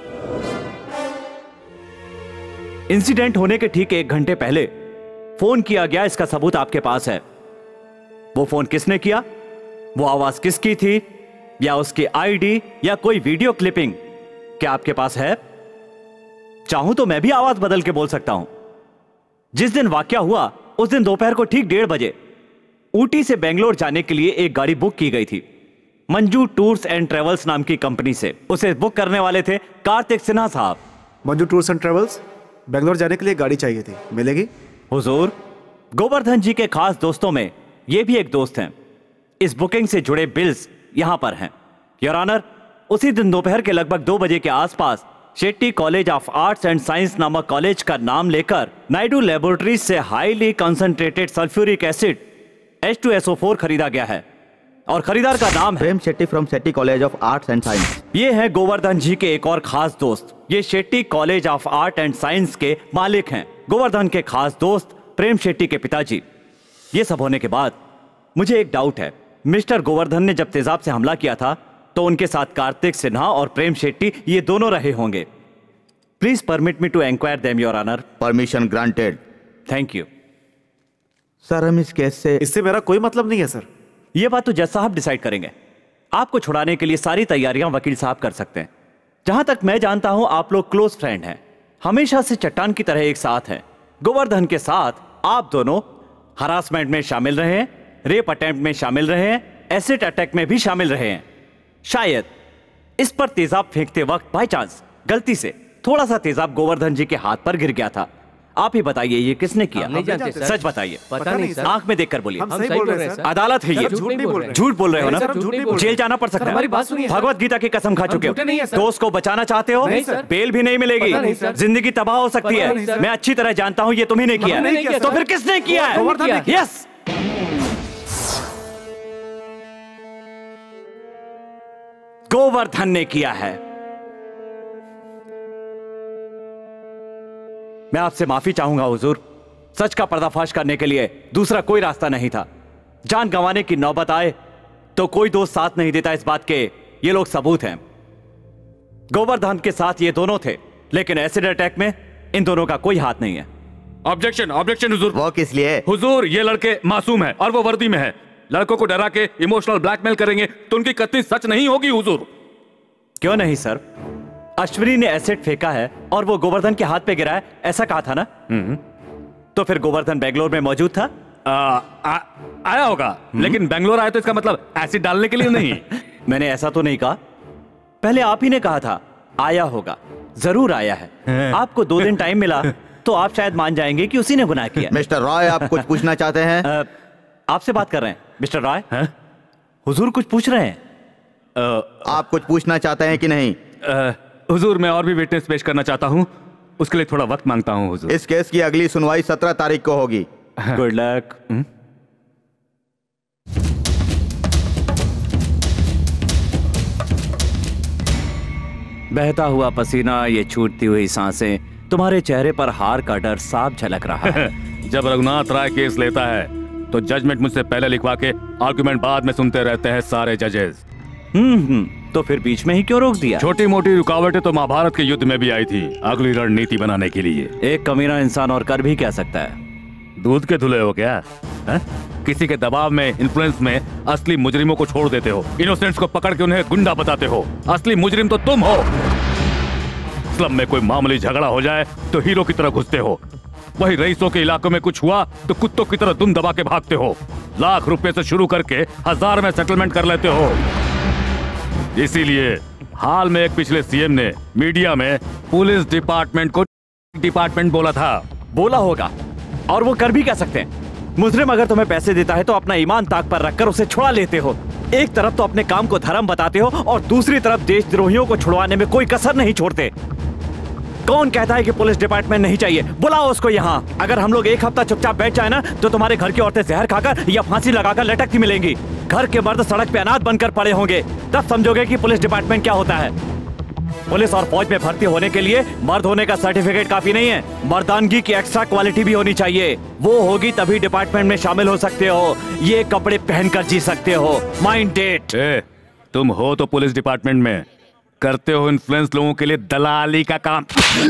इंसिडेंट होने के ठीक 1 घंटे पहले फोन किया गया, इसका सबूत आपके पास है। वो फोन किसने किया, वो आवाज किसकी थी, या उसकी आईडी या कोई वीडियो क्लिपिंग क्या आपके पास है? चाहूं तो मैं भी आवाज बदल के बोल सकता हूं। जिस दिन वाकया हुआ उस दिन दोपहर को ठीक 1:30 बजे ऊटी से बेंगलोर जाने के लिए एक गाड़ी बुक की गई थी मंजू टूर्स एंड ट्रेवल्स नाम की कंपनी से। उसे बुक करने वाले थे कार्तिक सिन्हा साहब। Manju tours and travels, Bangalore जाने के लिए गाड़ी चाहिए थी, मिलेगी? हुजूर, गोवर्धन जी के खास दोस्तों में ये भी एक दोस्त हैं। इस बुकिंग से जुड़े बिल्स यहां पर हैं। योर ऑनर, उसी दिन दोपहर के लगभग 2 बजे के आसपास Shetty college of arts and science नामक कॉलेज का नाम लेकर नायडू लेबोरेटरीज से highly concentrated sulphuric acid H2SO4 खरीदा गया है और खरीदार का नाम है Prem Shetty from Shetty college of arts and science. ये है गोवर्धन जी के एक और खास दोस्त। ये Shetty college of art and science के मालिक हैं, गोवर्धन के खास दोस्त प्रेम शेट्टी के पिताजी। ये सब होने के बाद मुझे एक डाउट है। मिस्टर गोवर्धन ने जब तेजाब से हमला किया था तो उनके साथ कार्तिक सिन्हा और प्रेम शेट्टी ये दोनों रहे होंगे। Please permit me to inquire them your honour. Permission granted. Thank you sir. हम इस केस से इससे मेरा कोई मतलब नहीं है सर। ये बात तो जज साहब डिसाइड करेंगे। आपको छुड़ाने के लिए सारी तैयारियां वकील साहब कर सकते हैं। जहां तक मैं जानता हूं आप लोग क्लोज फ्रेंड हैं, हमेशा से चट्टान की तरह एक साथ हैं। गोवर्धन के साथ आप दोनों हरासमेंट में शामिल रहे हैं, रेप अटेम्प्ट में शामिल रहे हैं, एसिड अटैक में भी शामिल रहे हैं। शायद इस पर तेजाब फेंकते वक्त बाय चांस गलती से थोड़ा सा तेजाब गोवर्धन जी के हाथ पर गिर गया था। आप ही बताइए ये किसने किया? नहीं जानते सर। सच बताइए। पता नहीं सर। आंख में देखकर बोलिए। हम सही बोल रहे हैं सर। अदालत है ये। झूठ बोल रहे हो ना? जेल जाना पड़ सकता है। हमारी बात सुनिए। भगवत गीता की कसम खा चुके हो। दोस्त को बचाना चाहते हो, बेल भी नहीं मिलेगी, जिंदगी तबाह हो सकती है। मैं अच्छी तरह जानता हूँ ये तुम्ही ने किया है। तो फिर किसने किया है? यस, गोवर्धन ने किया है। मैं आपसे माफी चाहूंगा हुजूर। सच का पर्दाफाश करने के लिए दूसरा कोई रास्ता नहीं था। जान गंवाने की नौबत आए तो कोई दोस्त साथ नहीं देता, इस बात के ये लोग सबूत हैं। गोवर्धन के साथ ये दोनों थे, लेकिन एसिड अटैक में इन दोनों का कोई हाथ नहीं है। ऑब्जेक्शन, ऑब्जेक्शन हुजूर। वो किस लिए? हुजूर, ये लड़के मासूम हैं और वो वर्दी में है। लड़कों को डरा के इमोशनल ब्लैकमेल करेंगे तो उनकी कतई सच नहीं होगी हुजूर। क्यों नहीं सर? अश्विनी ने एसिड फेंका है और वो गोवर्धन के हाथ पे गिरा है, ऐसा कहा था ना? तो फिर गोवर्धन बेंगलोर में मौजूद था? आया होगा, लेकिन बेंगलोर आया तो इसका मतलब एसिड डालने के लिए नहीं। मैंने ऐसा तो नहीं कहा। पहले आप ही ने कहा था आया होगा। जरूर आया है। आपको 2 दिन टाइम मिला तो आप शायद मान जाएंगे कि उसी ने गुनाह किया। मिस्टर रॉय, आप कुछ पूछना चाहते हैं? आपसे बात कर रहे हैं मिस्टर रॉय। हुजूर कुछ पूछ रहे हैं? आप कुछ पूछना चाहते हैं कि नहीं? हुजूर, मैं और भी विटनेस पेश करना चाहता हूं, उसके लिए थोड़ा वक्त मांगता हूं हुजूर। इस केस की अगली सुनवाई 17 तारीख को होगी। Good luck. बहता हुआ पसीना, ये छूटती हुई सांसें, तुम्हारे चेहरे पर हार का डर साफ झलक रहा है। जब रघुनाथ राय केस लेता है तो जजमेंट मुझसे पहले लिखवा के आर्गुमेंट बाद में सुनते रहते हैं सारे जजेस। तो फिर बीच में ही क्यों रोक दिया? छोटी मोटी रुकावटें तो महाभारत के युद्ध में भी आई थी, अगली रणनीति बनाने के लिए। एक कमीना इंसान और कर भी क्या सकता है? दूध के धुले हो क्या? किसी के दबाव में, इन्फ्लुएंस में असली मुजरिमों को छोड़ देते हो, इनोसेंट्स को पकड़ के उन्हें गुंडा बताते हो। असली मुजरिम तो तुम हो। स्लम में कोई मामूली झगड़ा हो जाए तो हीरो की तरह घुसते हो, वही रईसों के इलाकों में कुछ हुआ तो कुत्तों की तरह दुम दबा के भागते हो। लाख रुपए से शुरू करके 1000 में सेटलमेंट कर लेते हो। इसीलिए हाल में एक पिछले सीएम ने मीडिया में पुलिस डिपार्टमेंट को डिपार्टमेंट बोला था। बोला होगा, और वो कर भी क्या सकते हैं? मुजरिम अगर तुम्हें पैसे देता है तो अपना ईमान ताक पर रखकर उसे छुड़ा लेते हो। एक तरफ तो अपने काम को धर्म बताते हो और दूसरी तरफ देशद्रोहियों को छुड़वाने में कोई कसर नहीं छोड़ते। कौन कहता है कि पुलिस डिपार्टमेंट नहीं चाहिए? बुलाओ उसको यहाँ। अगर हम लोग एक हफ्ता चुपचाप बैठ जाए ना तो तुम्हारे घर की औरतें जहर खाकर या फांसी लगाकर लटकती मिलेंगी। घर के मर्द सड़क पे अनाथ बनकर पड़े होंगे, तब समझोगे कि पुलिस डिपार्टमेंट क्या होता है। पुलिस और फौज में भर्ती होने के लिए मर्द होने का सर्टिफिकेट काफी नहीं है, मर्दानगी की एक्स्ट्रा क्वालिटी भी होनी चाहिए। वो होगी तभी डिपार्टमेंट में शामिल हो सकते हो, ये कपड़े पहनकर जी सकते हो। Mind it. तुम हो तो पुलिस डिपार्टमेंट में, करते हो इन्फ्लुएंस लोगों के लिए दलाली का काम।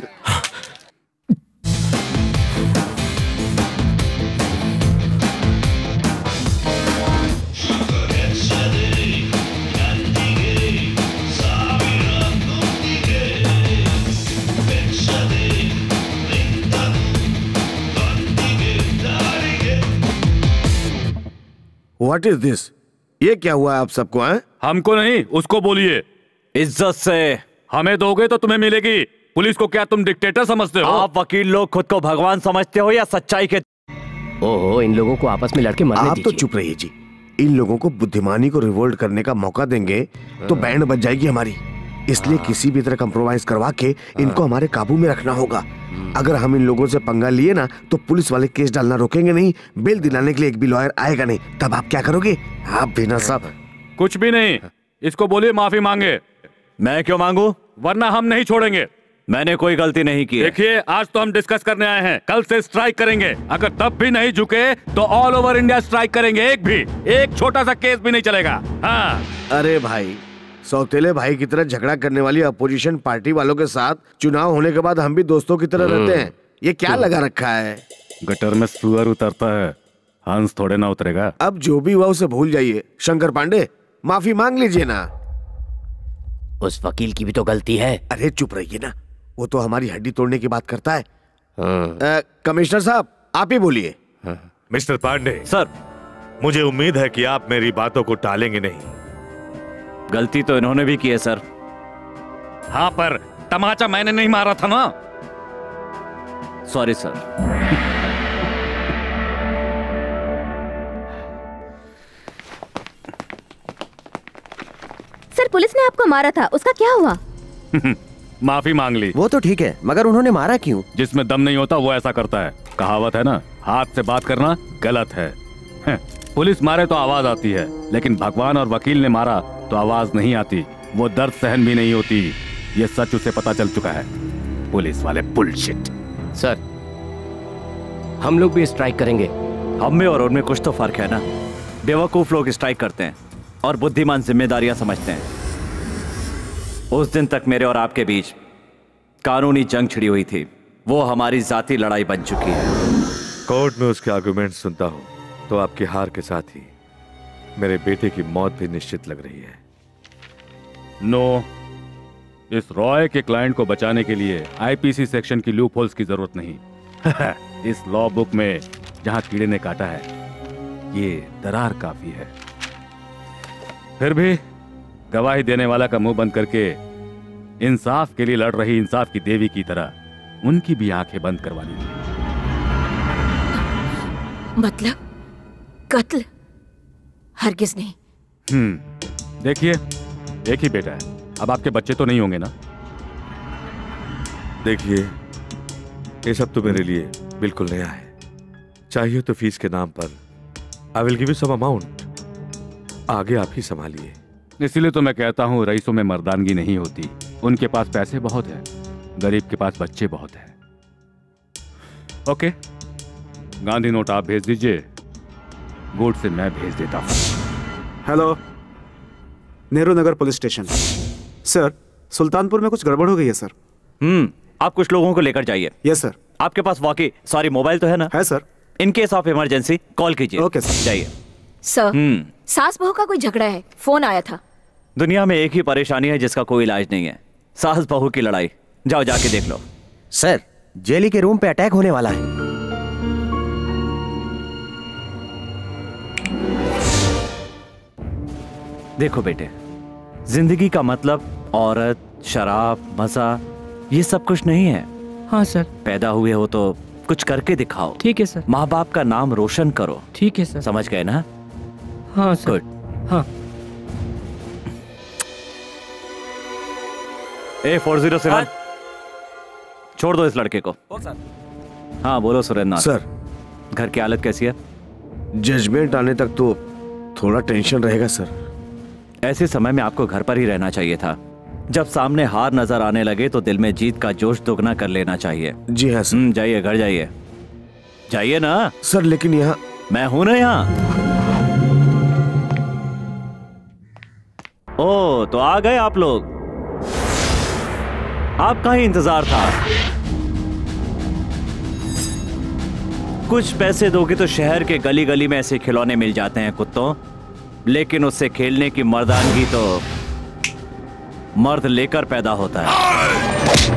What is this? ये क्या हुआ आप सबको? हैं? हमको नहीं, उसको बोलिए। इज्जत से। हमें दोगे तो तुम्हें मिलेगी। पुलिस को क्या तुम डिक्टेटर समझते हो? आप वकील लोग खुद को भगवान समझते हो या सच्चाई के? ओहो, इन लोगों को आपस में लड़के मरने दीजिए। आप तो चुप रहिए जी। इन लोगों को बुद्धिमानी को रिवोल्ट करने का मौका देंगे तो बैंड बज जाएगी हमारी। इसलिए किसी भी तरह कंप्रोमाइज करवा के इनको हमारे काबू में रखना होगा। अगर हम इन लोगों से पंगा लिए ना तो पुलिस वाले केस डालना रोकेंगे नहीं, बेल दिलाने के लिए एक भी लॉयर आएगा नहीं। तब आप क्या करोगे? आप भी ना सब कुछ भी नहीं। इसको बोलिए माफी मांगे। मैं क्यों मांगू? वरना हम नहीं छोड़ेंगे। मैंने कोई गलती नहीं की। देखिए, आज तो हम डिस्कस करने आए हैं, कल से स्ट्राइक करेंगे। अगर तब भी नहीं झुके तो ऑल ओवर इंडिया स्ट्राइक करेंगे। एक छोटा सा केस भी नहीं चलेगा। हाँ। अरे भाई, सौतेले भाई की तरह झगड़ा करने वाली अपोजिशन पार्टी वालों के साथ चुनाव होने के बाद हम भी दोस्तों की तरह रहते हैं। ये क्या लगा रखा है? गटर में सुअर उतरता है, हंस थोड़े ना उतरेगा। अब जो भी हुआ उसे भूल जाइए। शंकर पांडे, माफी मांग लीजिए ना। उस वकील की भी तो गलती है। अरे चुप रहिए ना, वो तो हमारी हड्डी तोड़ने की बात करता है। कमिश्नर साहब, आप ही बोलिए। मिस्टर पांडे सर, मुझे उम्मीद है कि आप मेरी बातों को टालेंगे नहीं। गलती तो इन्होंने भी की है सर। हाँ, पर तमाचा मैंने नहीं मारा था ना। Sorry sir. सर, पुलिस ने आपको मारा था, उसका क्या हुआ? माफी मांग ली। वो तो ठीक है, मगर उन्होंने मारा क्यों? जिसमें दम नहीं होता वो ऐसा करता है। कहावत है ना, हाथ से बात करना गलत है। पुलिस मारे तो आवाज आती है, लेकिन भगवान और वकील ने मारा तो आवाज नहीं आती, वो दर्द सहन भी नहीं होती। ये सच उसे पता चल चुका है। पुलिस वाले बुलशिट। सर, हम लोग भी स्ट्राइक करेंगे। हम में और उनमें कुछ तो फर्क है ना। बेवकूफ लोग स्ट्राइक करते हैं और बुद्धिमान जिम्मेदारियां समझते हैं। उस दिन तक मेरे और आपके बीच कानूनी जंग छिड़ी हुई थी, वो हमारी जाती लड़ाई बन चुकी है। कोर्ट में उसके आर्गुमेंट सुनता हूँ तो आपकी हार के साथ ही मेरे बेटे की मौत भी निश्चित लग रही है। नो, इस रॉय के क्लाइंट को बचाने के लिए आईपीसी सेक्शन की लूप होल्स की जरूरत नहीं। इस लॉ बुक में जहां कीड़े ने काटा है, ये दरार काफी है। फिर भी गवाही देने वाला का मुंह बंद करके इंसाफ के लिए लड़ रही इंसाफ की देवी की तरह उनकी भी आंखें बंद करवानी। मतलब कत्ल? हरगिज नहीं। देखिए, एक ही बेटा है, अब आपके बच्चे तो नहीं होंगे ना? देखिए, ये सब तो मेरे लिए बिल्कुल नया है। चाहिए तो फीस के नाम पर I will give you some amount, आगे आप ही संभालिए। इसीलिए तो मैं कहता हूँ, रईसों में मर्दानगी नहीं होती। उनके पास पैसे बहुत है, गरीब के पास बच्चे बहुत हैं। ओके, गांधी नोट आप भेज दीजिए, गोड से मैं भेज देता हूँ। Hello, Nehru Nagar police station. Sir, Sultanpur में कुछ गड़बड़ हो गई है सर। आप कुछ लोगों को लेकर जाइए। Yes sir. आपके पास वॉकी सॉरी मोबाइल तो है ना? है sir. In case of emergency call कीजिए। Okay sir. जाइए। सर, सास बहू का कोई झगड़ा है, फोन आया था। दुनिया में एक ही परेशानी है जिसका कोई इलाज नहीं है, सास बहू की लड़ाई। जाओ जाके देख लो। सर, जेली के रूम पे अटैक होने वाला है। देखो बेटे, जिंदगी का मतलब औरत, शराब, मजा, ये सब कुछ नहीं है। हाँ सर। पैदा हुए हो तो कुछ करके दिखाओ। ठीक है सर। माँ बाप का नाम रोशन करो। ठीक है सर। समझ गए ना? हाँ सर। गुड। हाँ। A407 छोड़ दो इस लड़के को। हाँ बोलो सुरेंद्र नाथ। सर, घर की हालत कैसी है? जजमेंट आने तक तो थोड़ा टेंशन रहेगा सर। ऐसे समय में आपको घर पर ही रहना चाहिए था। जब सामने हार नजर आने लगे तो दिल में जीत का जोश दोगुना कर लेना चाहिए। जी हाँ सर। जाइए घर जाइए। जाइए ना सर। लेकिन यहाँ मैं हूं ना यहाँ। ओ तो आ गए आप लोग। आपका ही इंतजार था। कुछ पैसे दोगे तो शहर के गली गली में ऐसे खिलौने मिल जाते हैं कुत्तों, लेकिन उससे खेलने की मर्दानगी तो मर्द लेकर पैदा होता है।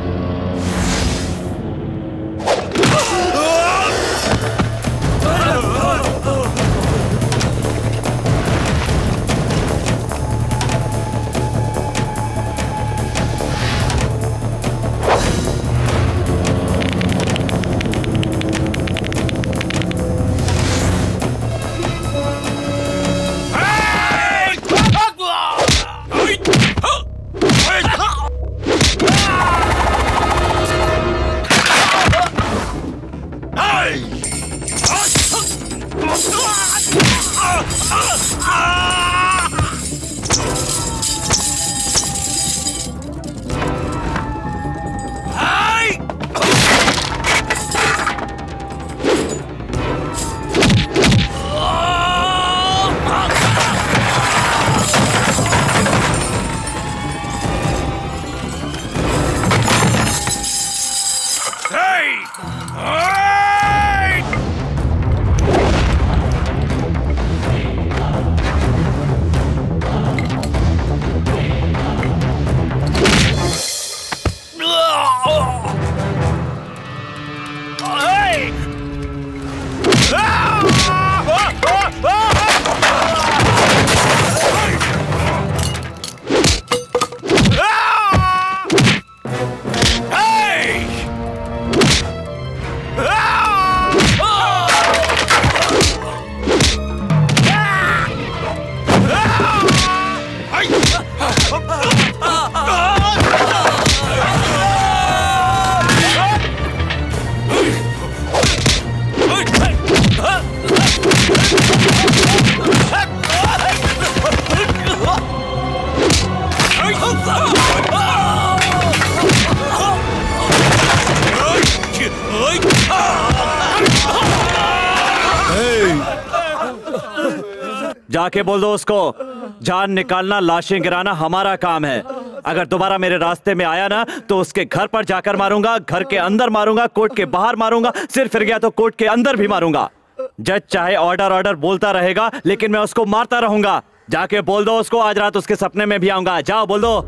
जाके बोल दो उसको, जान निकालना लाशें गिराना हमारा काम है। अगर दोबारा मेरे रास्ते में आया ना तो उसके घर पर जाकर मारूंगा, घर के अंदर मारूंगा, कोर्ट के बाहर मारूंगा, सिर फिर गया तो कोर्ट के अंदर भी मारूंगा। जज चाहे ऑर्डर ऑर्डर बोलता रहेगा लेकिन मैं उसको मारता रहूंगा। जाके बोल दो उसको, आज रात उसके सपने में भी आऊंगा। जाओ बोल दो।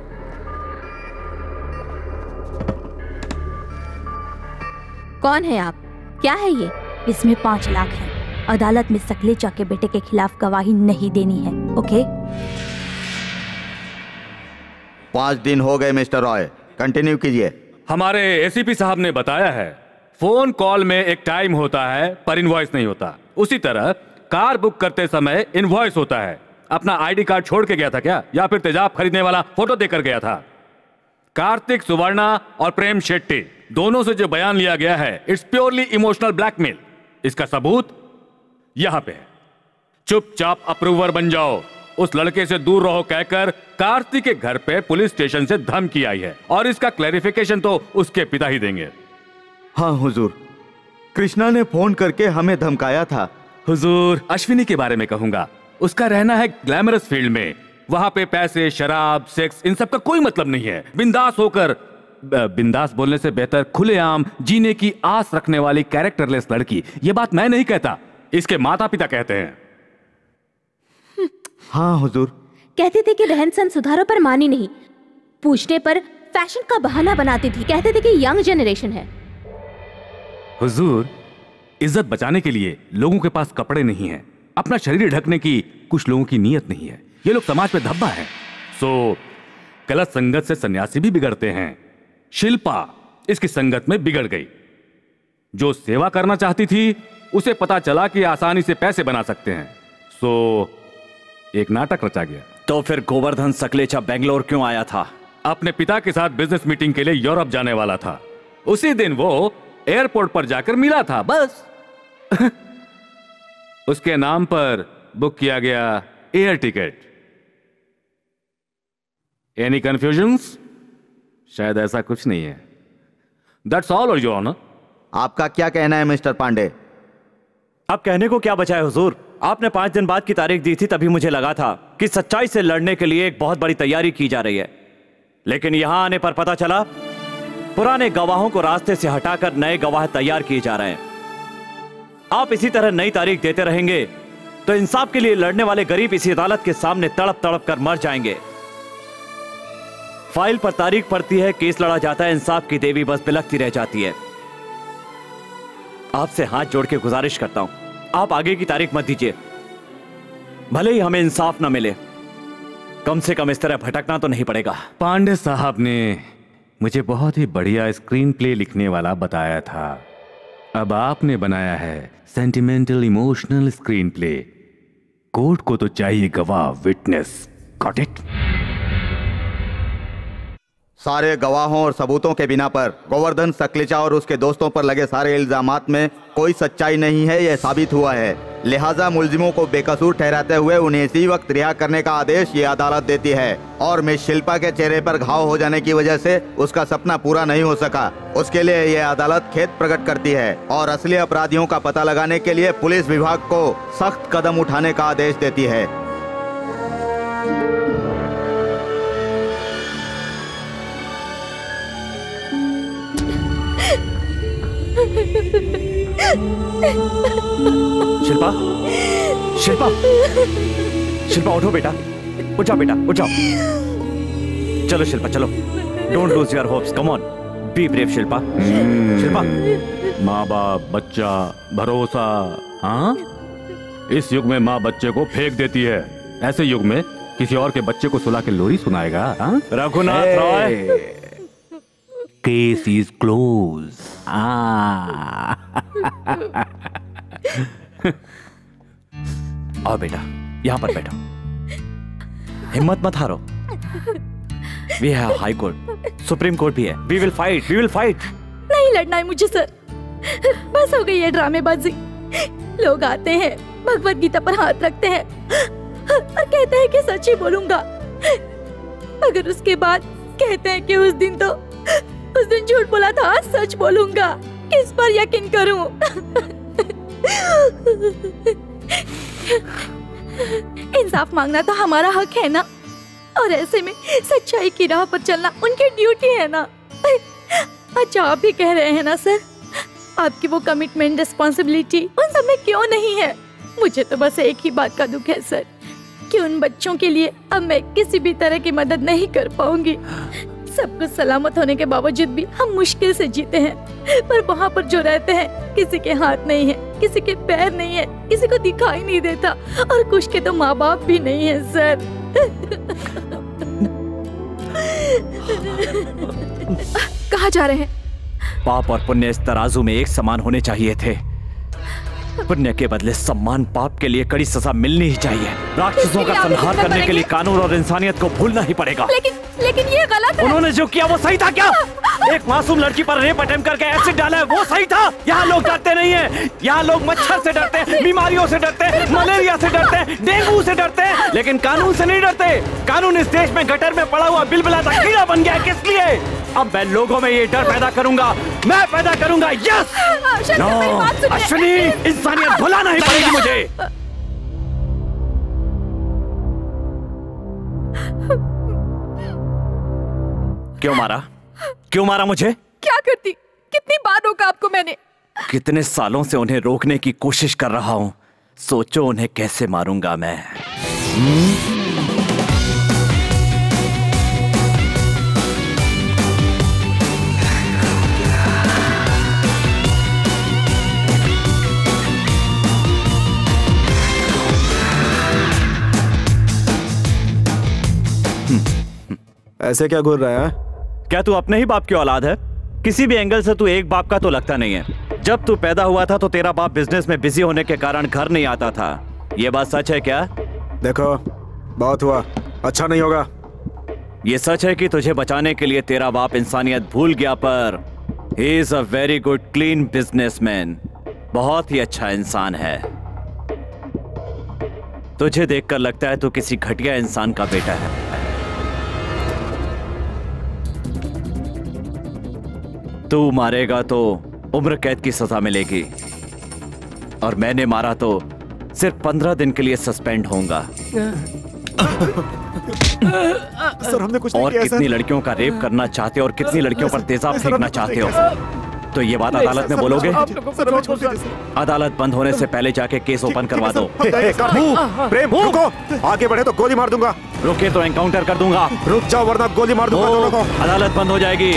कौन है आप? क्या है ये? इसमें 5 लाख है। अदालत में सकलेचा के बेटे के खिलाफ गवाही नहीं देनी है। ओके? 5 दिन हो गए मिस्टर रॉय, कंटिन्यू कीजिए। हमारे एसीपी साहब ने बताया है फोन कॉल में एक टाइम होता है पर इनवॉइस नहीं होता। उसी तरह कार बुक करते समय इनवॉइस होता है। अपना आईडी कार्ड छोड़ के गया था क्या, या फिर तेजाब खरीदने वाला फोटो देकर गया था? कार्तिक सुवर्णा और प्रेम शेट्टी दोनों से जो बयान लिया गया है इट्स प्योरली इमोशनल ब्लैकमेल। इसका सबूत यहां पे है। चुपचाप अप्रूवर बन जाओ, उस लड़के से दूर रहो कहकर कार्तिक के घर पे पुलिस स्टेशन से धमकी आई है और इसका क्लैरिफिकेशन तो उसके पिता ही देंगे। हाँ हुजूर, कृष्णा ने फोन करके हमें धमकाया था। हुजूर, अश्विनी के बारे में कहूंगा। उसका रहना है ग्लैमरस फील्ड में, वहां पे पैसे, शराब, सेक्स इन सब का कोई मतलब नहीं है। बिंदास होकर, बिंदास बोलने से बेहतर खुलेआम जीने की आस रखने वाली कैरेक्टरलेस लड़की। ये बात मैं नहीं कहता, इसके माता पिता कहते हैं। हाँ हुजूर। कहते थे कि रहन सहन सुधारो पर मानी नहीं, पूछने पर फैशन का बहाना बनाती थी। कहते थे कि यंग जनरेशन है। हुजूर, इज्जत बचाने के लिए लोगों के पास कपड़े नहीं हैं, अपना शरीर ढकने की कुछ लोगों की नीयत नहीं है। ये लोग समाज पे धब्बा है। सो गलत संगत से सन्यासी भी बिगड़ते हैं। शिल्पा इसकी संगत में बिगड़ गई। जो सेवा करना चाहती थी उसे पता चला कि आसानी से पैसे बना सकते हैं, सो एक नाटक रचा गया। तो फिर गोवर्धन सकलेचा बेंगलोर क्यों आया था? अपने पिता के साथ बिजनेस मीटिंग के लिए यूरोप जाने वाला था। उसी दिन वो एयरपोर्ट पर जाकर मिला था, बस। उसके नाम पर बुक किया गया एयर टिकट। Any confusions? शायद ऐसा कुछ नहीं है। That's all your honour. आपका क्या कहना है मिस्टर पांडे? अब कहने को क्या बचा है हुजूर? आपने 5 दिन बाद की तारीख दी थी, तभी मुझे लगा था कि सच्चाई से लड़ने के लिए एक बहुत बड़ी तैयारी की जा रही है, लेकिन यहां आने पर पता चला पुराने गवाहों को रास्ते से हटाकर नए गवाह तैयार किए जा रहे हैं। आप इसी तरह नई तारीख देते रहेंगे तो इंसाफ के लिए लड़ने वाले गरीब इसी अदालत के सामने तड़प तड़प कर मर जाएंगे। फाइल पर तारीख पड़ती है, केस लड़ा जाता है, इंसाफ की देवी बस बिलखती रह जाती है। आपसे हाथ जोड़ के गुजारिश करता हूं, आप आगे की तारीख मत दीजिए। भले ही हमें इंसाफ ना मिले, कम से कम इस तरह भटकना तो नहीं पड़ेगा। पांडे साहब ने मुझे बहुत ही बढ़िया स्क्रीन प्ले लिखने वाला बताया था। अब आपने बनाया है sentimental emotional screenplay. Court को तो चाहिए गवाह, विटनेस। Got it? सारे गवाहों और सबूतों के बिना पर गोवर्धन सकलेचा और उसके दोस्तों पर लगे सारे इल्जामात में कोई सच्चाई नहीं है, यह साबित हुआ है। लिहाजा मुलजिमों को बेकसूर ठहराते हुए उन्हें इसी वक्त रिहा करने का आदेश ये अदालत देती है। और मिस शिल्पा के चेहरे पर घाव हो जाने की वजह से उसका सपना पूरा नहीं हो सका, उसके लिए यह अदालत खेद प्रकट करती है और असली अपराधियों का पता लगाने के लिए पुलिस विभाग को सख्त कदम उठाने का आदेश देती है। शिल्पा, शिल्पा, शिल्पा उठो बेटा, उठ जाओ बेटा, उठ जाओ। चलो शिल्पा चलो, don't lose your hopes, come on, be brave Shilpa. Shilpa, माँ बाप, बच्चा, भरोसा। हाँ, इस युग में माँ बच्चे को फेंक देती है, ऐसे युग में किसी और के बच्चे को सुला के लोरी सुनाएगा? हाँ? Raghunath Roy, case is close. आओ बेटा, यहां पर बैठो, हिम्मत मत हारो। We have high court, supreme court भी है। We will fight, we will fight. नहीं लड़ना है मुझे सर, बस हो गई है ड्रामेबाजी। लोग आते हैं, भगवत गीता पर हाथ रखते हैं और कहते हैं कि सच ही बोलूंगा, अगर उसके बाद कहते हैं कि उस दिन झूठ बोला था, आज सच बोलूंगा। किस पर यकीन करूं? इंसाफ मांगना तो हमारा हक है ना, और ऐसे में सच्चाई की राह पर चलना उनकी ड्यूटी है ना। अच्छा, आप भी कह रहे हैं ना सर, आपकी वो कमिटमेंट, रिस्पॉन्सिबिलिटी उन सब में क्यों नहीं है? मुझे तो बस एक ही बात का दुख है सर, कि उन बच्चों के लिए अब मैं किसी भी तरह की मदद नहीं कर पाऊंगी। सब कुछ सलामत होने के बावजूद भी हम मुश्किल से जीते हैं, पर वहाँ पर जो रहते हैं किसी के हाथ नहीं है, किसी के पैर नहीं है, किसी को दिखाई नहीं देता, और कुछ के तो माँ बाप भी नहीं है सर। कहाँ जा रहे हैं? पाप और पुण्य इस तराजू में एक समान होने चाहिए थे। पुण्य के बदले सम्मान, पाप के लिए कड़ी सजा मिलनी ही चाहिए। राक्षसों का संहार करने के लिए कानून और इंसानियत को भूलना ही पड़ेगा। लेकिन ये गलत है। उन्होंने जो किया वो सही था क्या? एक मासूम लड़की पर रेप अटेम्प्ट करके एसिड डाला है, वो सही था? यहाँ लोग डरते नहीं हैं, यहाँ लोग मच्छर से डरते हैं, बीमारियों से डरते हैं, मलेरिया से डरते हैं, डेंगू से डरते हैं, लेकिन कानून से नहीं डरते। कानून इस देश में गटर में पड़ा हुआ बिलबिलाता कीड़ा बन गया है। किस लिए? अब मैं लोगों में ये डर पैदा करूंगा, मैं पैदा करूंगा। यस, नो अश्विनी, इंसानियत भुलाना ही पड़ेगी मुझे। क्यों मारा? क्यों मारा मुझे? क्या करती? कितनी बार रोका आपको मैंने? कितने सालों से उन्हें रोकने की कोशिश कर रहा हूं। सोचो उन्हें कैसे मारूंगा मैं। ऐसे क्या घूर रहा है? क्या तू अपने ही बाप की औलाद है? किसी भी एंगल से तू एक बाप का तो लगता नहीं है। जब तू पैदा हुआ था तो तेरा बाप बिजनेस में बिजी होने के कारण घर नहीं आता था। ये बात सच है क्या? देखो, बहुत हुआ, अच्छा नहीं होगा। ये सच है कि तुझे बचाने के लिए तेरा बाप इंसानियत भूल गया, पर he is a very good clean businessman. बहुत ही अच्छा इंसान है। तुझे देखकर लगता है तू किसी घटिया इंसान का बेटा है। तू मारेगा तो उम्र कैद की सजा मिलेगी, और मैंने मारा तो सिर्फ 15 दिन के लिए सस्पेंड होऊंगा। सर, हमने कुछ नहीं और किया, कितनी सर। लड़कियों का रेप करना चाहते हो और कितनी लड़कियों पर तेजाब फेंकना चाहते हो, तो ये बात अदालत में बोलोगे? अदालत बंद होने से पहले जाके केस ओपन करवा दो। प्रेम, रुको, आगे बढ़े तो गोली मार दूंगा। रुके तो एनकाउंटर कर दूंगा। रुक जाओ वरना गोली मार दूंगा दोनों को। अदालत बंद हो जाएगी।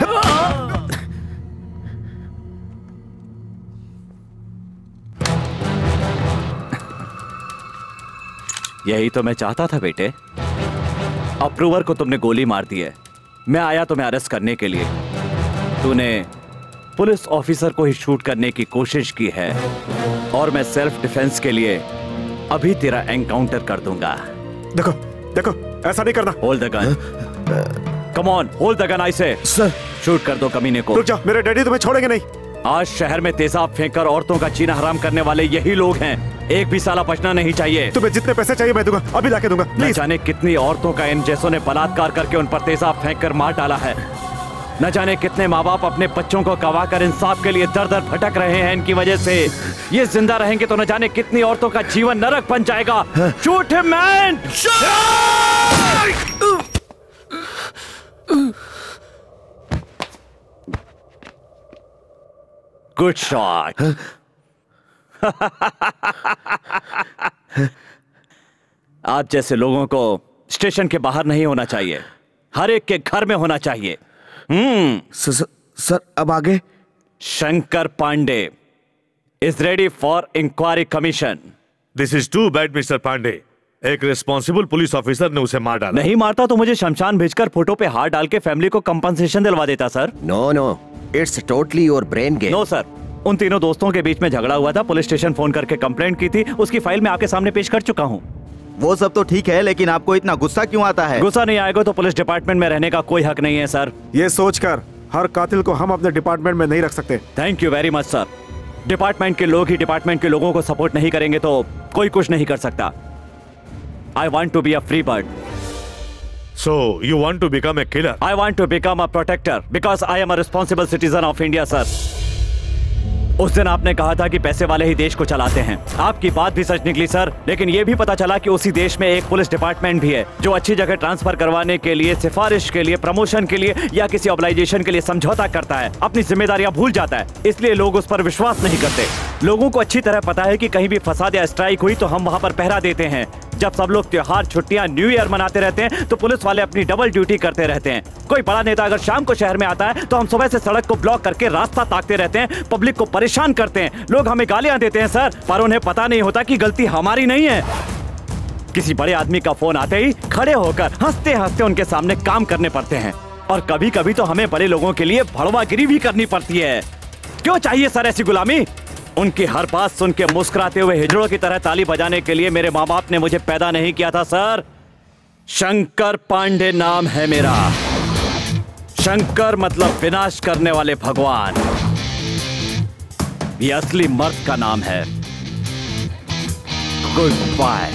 यही तो मैं चाहता था बेटे। अप्रूवर को तुमने गोली मार दी है। मैं आया तुम्हें अरेस्ट करने के लिए। तूने पुलिस ऑफिसर को ही शूट करने की कोशिश की है, और मैं सेल्फ डिफेंस के लिए अभी तेरा एनकाउंटर कर दूंगा। देखो देखो, ऐसा नहीं करना। Hold the gun. Come on, hold the gun. I say sir, shoot कर दो कमीने को। रुक जाओ, मेरे डैडी तुम्हें छोड़ेंगे नहीं। आज शहर में तेजाब फेंककर औरतों का जीना हराम करने वाले यही लोग हैं। एक भी साला बचना नहीं चाहिए। तुम्हें जितने पैसे चाहिए मैं दूंगा, अभी लाके दूंगा। न जाने कितनी औरतों का इन जैसों ने बलात्कार करके उन पर तेजाब फेंक कर मार डाला है। न जाने कितने माँ बाप अपने बच्चों को गवा कर इंसाफ के लिए दर दर भटक रहे हैं इनकी वजह से। ये जिंदा रहेंगे तो न जाने कितनी औरतों का जीवन नरक बन जाएगा। Shoot him man! Good shot. आप जैसे लोगों को स्टेशन के बाहर नहीं होना चाहिए, हर एक के घर में होना चाहिए। सर अब आगे? Shankar Pandey is ready for inquiry commission. This is too bad mister Pandey. एक रिस्पॉन्सिबल पुलिस ऑफिसर ने उसे मार डाला। नहीं मारता तो मुझे शमशान भेजकर फोटो पे हाथ डाल के फैमिली को कंपनसेशन दिलवा देता sir. No no, it's totally your brain game. No sir, उन तीनों दोस्तों के बीच में झगड़ा हुआ था। पुलिस स्टेशन फोन करके कंप्लेंट की थी, उसकी फाइल में आपके सामने पेश कर चुका हूँ। वो सब तो ठीक है, लेकिन आपको इतना गुस्सा क्यों आता है? गुस्सा नहीं आएगा तो पुलिस डिपार्टमेंट में रहने का कोई हक नहीं है सर। ये सोचकर हर कातिल को हम अपने डिपार्टमेंट में नहीं रख सकते। Thank you very much sir. Department के लोग ही डिपार्टमेंट के लोगों को सपोर्ट नहीं करेंगे तो कोई कुछ नहीं कर सकता। I want to be a free bird. So you want to become a killer? I want to become a protector because I am a responsible citizen of India, sir. उस दिन आपने कहा था कि पैसे वाले ही देश को चलाते हैं। आपकी बात भी सच निकली सर, लेकिन ये भी पता चला कि उसी देश में एक पुलिस डिपार्टमेंट भी है जो अच्छी जगह ट्रांसफर करवाने के लिए, सिफारिश के लिए, प्रमोशन के लिए या किसी ऑर्गेनाइजेशन के लिए समझौता करता है, अपनी जिम्मेदारियां भूल जाता है। इसलिए लोग उस पर विश्वास नहीं करते। लोगों को अच्छी तरह पता है कि कहीं भी फसाद या स्ट्राइक हुई तो हम वहां पर पहरा देते हैं। जब सब लोग त्योहार, छुट्टियां, न्यू ईयर मनाते रहते हैं तो पुलिस वाले अपनी डबल ड्यूटी करते रहते हैं। कोई बड़ा नेता अगर शाम को शहर में आता है तो हम सुबह से सड़क को ब्लॉक करके रास्ता ताकते रहते हैं, पब्लिक को परेशान करते हैं। लोग हमें गालियां देते हैं सर, पर उन्हें पता नहीं होता कि गलती हमारी नहीं है। किसी बड़े आदमी का फोन आते ही खड़े होकर हंसते हंसते उनके सामने काम करने पड़ते हैं, और कभी कभी तो हमें बड़े लोगों के लिए भड़वागिरी भी करनी पड़ती है। क्यों चाहिए सर ऐसी गुलामी? उनकी हर बात सुन के मुस्कुराते हुए हिजड़ों की तरह ताली बजाने के लिए मेरे माँ बाप ने मुझे पैदा नहीं किया था सर। शंकर पांडे नाम है मेरा। शंकर मतलब विनाश करने वाले भगवान। ये असली मर्द का नाम है। Good bye.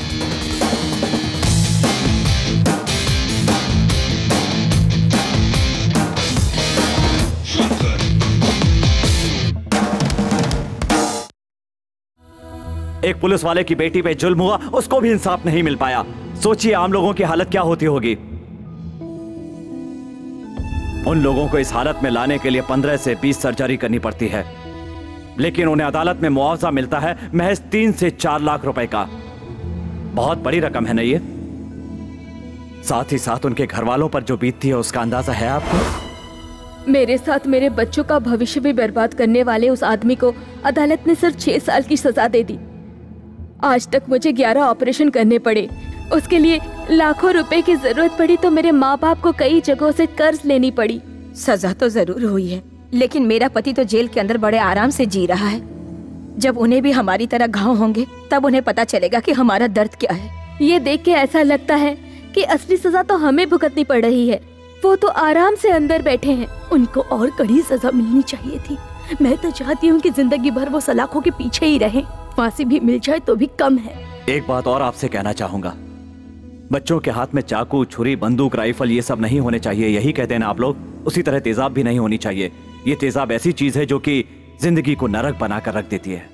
एक पुलिस वाले की बेटी पे जुल्म हुआ, उसको भी इंसाफ नहीं मिल पाया। सोचिए आम लोगों की हालत क्या होती होगी। उन लोगों को इस हालत में लाने के लिए 15 से 20 सर्जरी करनी पड़ती है, लेकिन उन्हें अदालत में मुआवजा मिलता है महज 3 से 4 लाख रुपए का। बहुत बड़ी रकम है ना ये? साथ ही साथ उनके घर वालों पर जो बीतती है उसका अंदाजा है आपको? मेरे साथ मेरे बच्चों का भविष्य भी बर्बाद करने वाले उस आदमी को अदालत ने सिर्फ 6 साल की सजा दे दी। आज तक मुझे 11 ऑपरेशन करने पड़े, उसके लिए लाखों रुपए की जरूरत पड़ी, तो मेरे माँ बाप को कई जगहों से कर्ज लेनी पड़ी। सजा तो जरूर हुई है, लेकिन मेरा पति तो जेल के अंदर बड़े आराम से जी रहा है। जब उन्हें भी हमारी तरह घाव होंगे तब उन्हें पता चलेगा कि हमारा दर्द क्या है। ये देख के ऐसा लगता है कि असली सजा तो हमें भुगतनी पड़ रही है। वो तो आराम से अंदर बैठे हैं। उनको और कड़ी सजा मिलनी चाहिए थी। मैं तो चाहती हूँ कि जिंदगी भर वो सलाखों के पीछे ही रहें। फांसी भी मिल जाए तो भी कम है। एक बात और आपसे कहना चाहूंगा, बच्चों के हाथ में चाकू, छुरी, बंदूक, राइफल ये सब नहीं होने चाहिए। यही कहते हैं ना आप लोग। उसी तरह तेजाब भी नहीं होनी चाहिए। ये तेजाब ऐसी चीज है जो कि जिंदगी को नरक बनाकर रख देती है।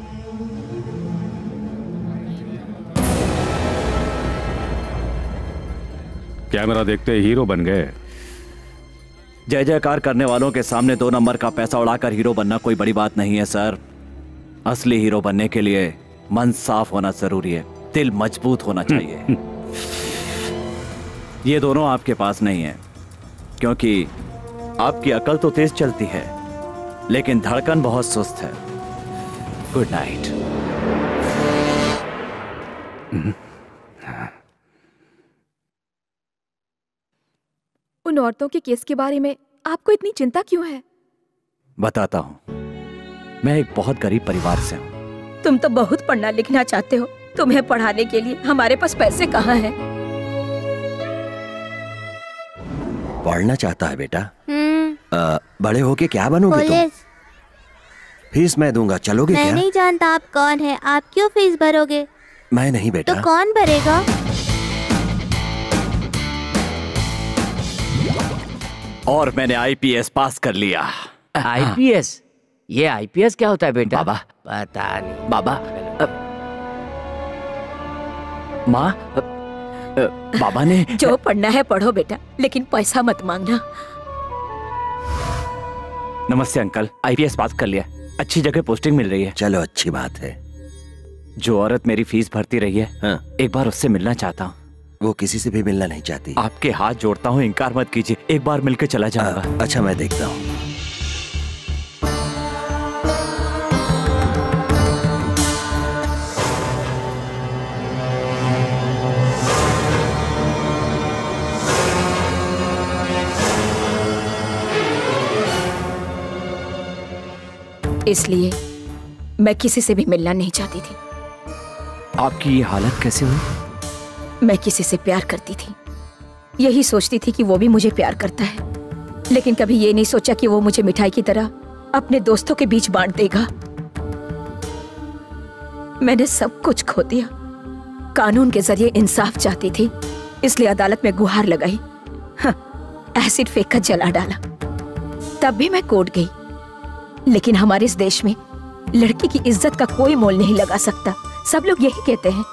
कैमरा देखते ही हीरो बन गए। जय जयकार करने वालों के सामने 2 नंबर का पैसा उड़ाकर हीरो बनना कोई बड़ी बात नहीं है सर। असली हीरो बनने के लिए मन साफ होना जरूरी है, दिल मजबूत होना चाहिए। ये दोनों आपके पास नहीं है, क्योंकि आपकी अकल तो तेज चलती है लेकिन धड़कन बहुत सुस्त है। Good night. उन औरतों के केस के बारे में आपको इतनी चिंता क्यों है? बताता हूं। मैं एक बहुत गरीब परिवार से हूं। तुम तो बहुत पढ़ना लिखना चाहते हो। तुम्हें पढ़ाने के लिए हमारे पास पैसे कहाँ हैं? पढ़ना चाहता है बेटा? बड़े होके क्या बनोगे तुम? फीस मैं दूंगा, चलोगे क्या? मैं नहीं जानता आप कौन है। आप क्यों फीस भरोगे? मैं नहीं बेटा। तो कौन भरेगा? और मैंने आईपीएस पास कर लिया। आईपीएस? ये आईपीएस क्या होता है बेटा? बाबा पता नहीं। बाबा माँ, बाबा ने जो पढ़ना है पढ़ो बेटा, लेकिन पैसा मत मांगना। नमस्ते अंकल, आईपीएस पास कर लिया, अच्छी जगह पोस्टिंग मिल रही है। चलो अच्छी बात है। जो औरत मेरी फीस भरती रही है, हाँ। एक बार उससे मिलना चाहता हूँ। वो किसी से भी मिलना नहीं चाहती। आपके हाथ जोड़ता हूँ, इनकार मत कीजिए, एक बार मिलकर चला जाऊंगा। अच्छा मैं देखता हूँ। इसलिए मैं किसी से भी मिलना नहीं चाहती थी। आपकी ये हालत कैसे हुई? मैं किसी से प्यार करती थी, यही सोचती थी कि वो भी मुझे प्यार करता है, लेकिन कभी ये नहीं सोचा कि वो मुझे मिठाई की तरह अपने दोस्तों के बीच बांट देगा। मैंने सब कुछ खो दिया। कानून के जरिए इंसाफ चाहती थी, इसलिए अदालत में गुहार लगाई। हाँ, एसिड फेंक कर जला डाला। तब भी मैं कोर्ट गई, लेकिन हमारे इस देश में लड़की की इज्जत का कोई मोल नहीं लगा सकता। सब लोग यही कहते हैं।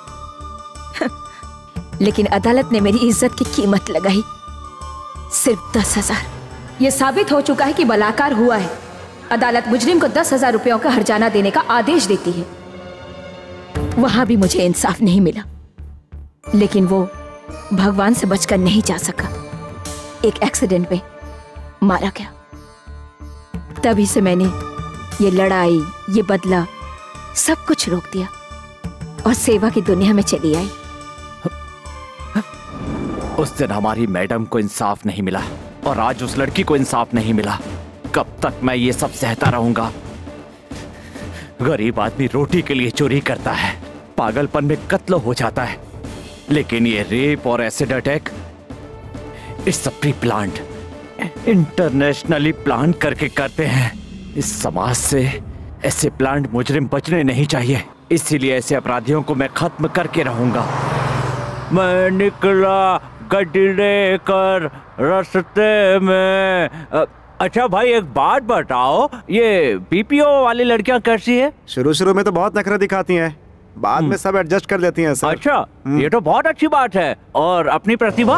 लेकिन अदालत ने मेरी इज्जत की कीमत लगाई, सिर्फ 10,000। यह साबित हो चुका है कि बलात्कार हुआ है। अदालत मुजरिम को 10,000 रुपयों का हर्जाना देने का आदेश देती है। वहां भी मुझे इंसाफ नहीं मिला, लेकिन वो भगवान से बचकर नहीं जा सका। एक एक्सीडेंट में मारा गया। तभी से मैंने ये लड़ाई, ये बदला, सब कुछ रोक दिया और सेवा की दुनिया में चली आई। उस दिन हमारी मैडम को इंसाफ नहीं मिला और आज उस लड़की को इंसाफ नहीं मिला। कब तक मैं ये सब सहता रहूंगा? गरीब आदमी रोटी के लिए चोरी करता है, पागलपन में कत्ल हो जाता है, लेकिन ये रेप और acid attack it's pre planned, internationally plan करके करते हैं। इस समाज से ऐसे प्लांट मुजरिम बचने नहीं चाहिए, इसीलिए ऐसे अपराधियों को मैं खत्म करके रहूंगा। मैं निकला गड्डी लेकर रास्ते में। अच्छा भाई एक बात बताओ, ये बीपीओ वाली लड़कियां कैसी है? शुरू शुरू में तो बहुत नखरे दिखाती हैं, बाद में सब एडजस्ट कर लेती हैं सर। अच्छा, ये तो बहुत अच्छी बात है। और अपनी प्रतिभा?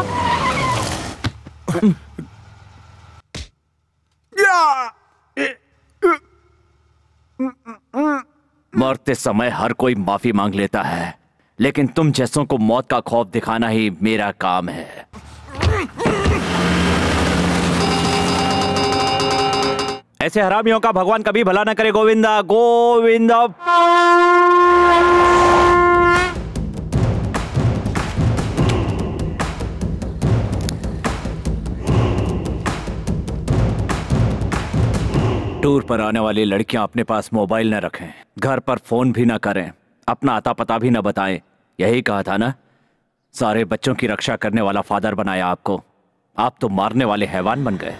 मरते समय हर कोई माफी मांग लेता है, लेकिन तुम जैसों को मौत का खौफ दिखाना ही मेरा काम है। ऐसे हरामियों का भगवान कभी भला न करे। गोविंदा गोविंदा। टूर पर आने वाली लड़कियां अपने पास मोबाइल न रखें, घर पर फोन भी न करें, अपना आता पता भी न बताएं। यही कहा था ना? सारे बच्चों की रक्षा करने वाला फादर बनाया आपको, आप तो मारने वाले हैवान बन गए।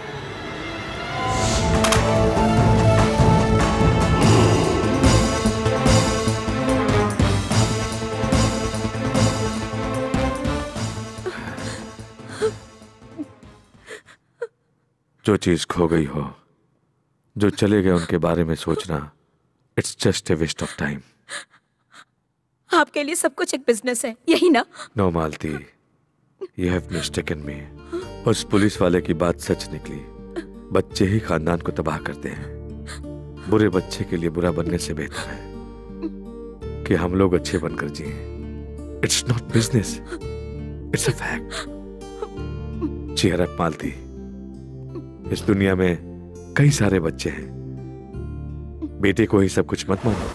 जो चीज खो गई हो, जो चले गए उनके बारे में सोचना, it's just a waste of time. आपके लिए सब कुछ एक बिजनेस है, यही ना? No Malati, you have mistaken me. उस पुलिस वाले की बात सच निकली। बच्चे ही खानदान को तबाह करते हैं। बुरे बच्चे के लिए बुरा बनने से बेहतर है कि हम लोग अच्छे बनकर जिए। It's not business, it's a fact. Cheer up Malati, इस दुनिया में कई सारे बच्चे हैं, बेटे को ही सब कुछ मत मानो।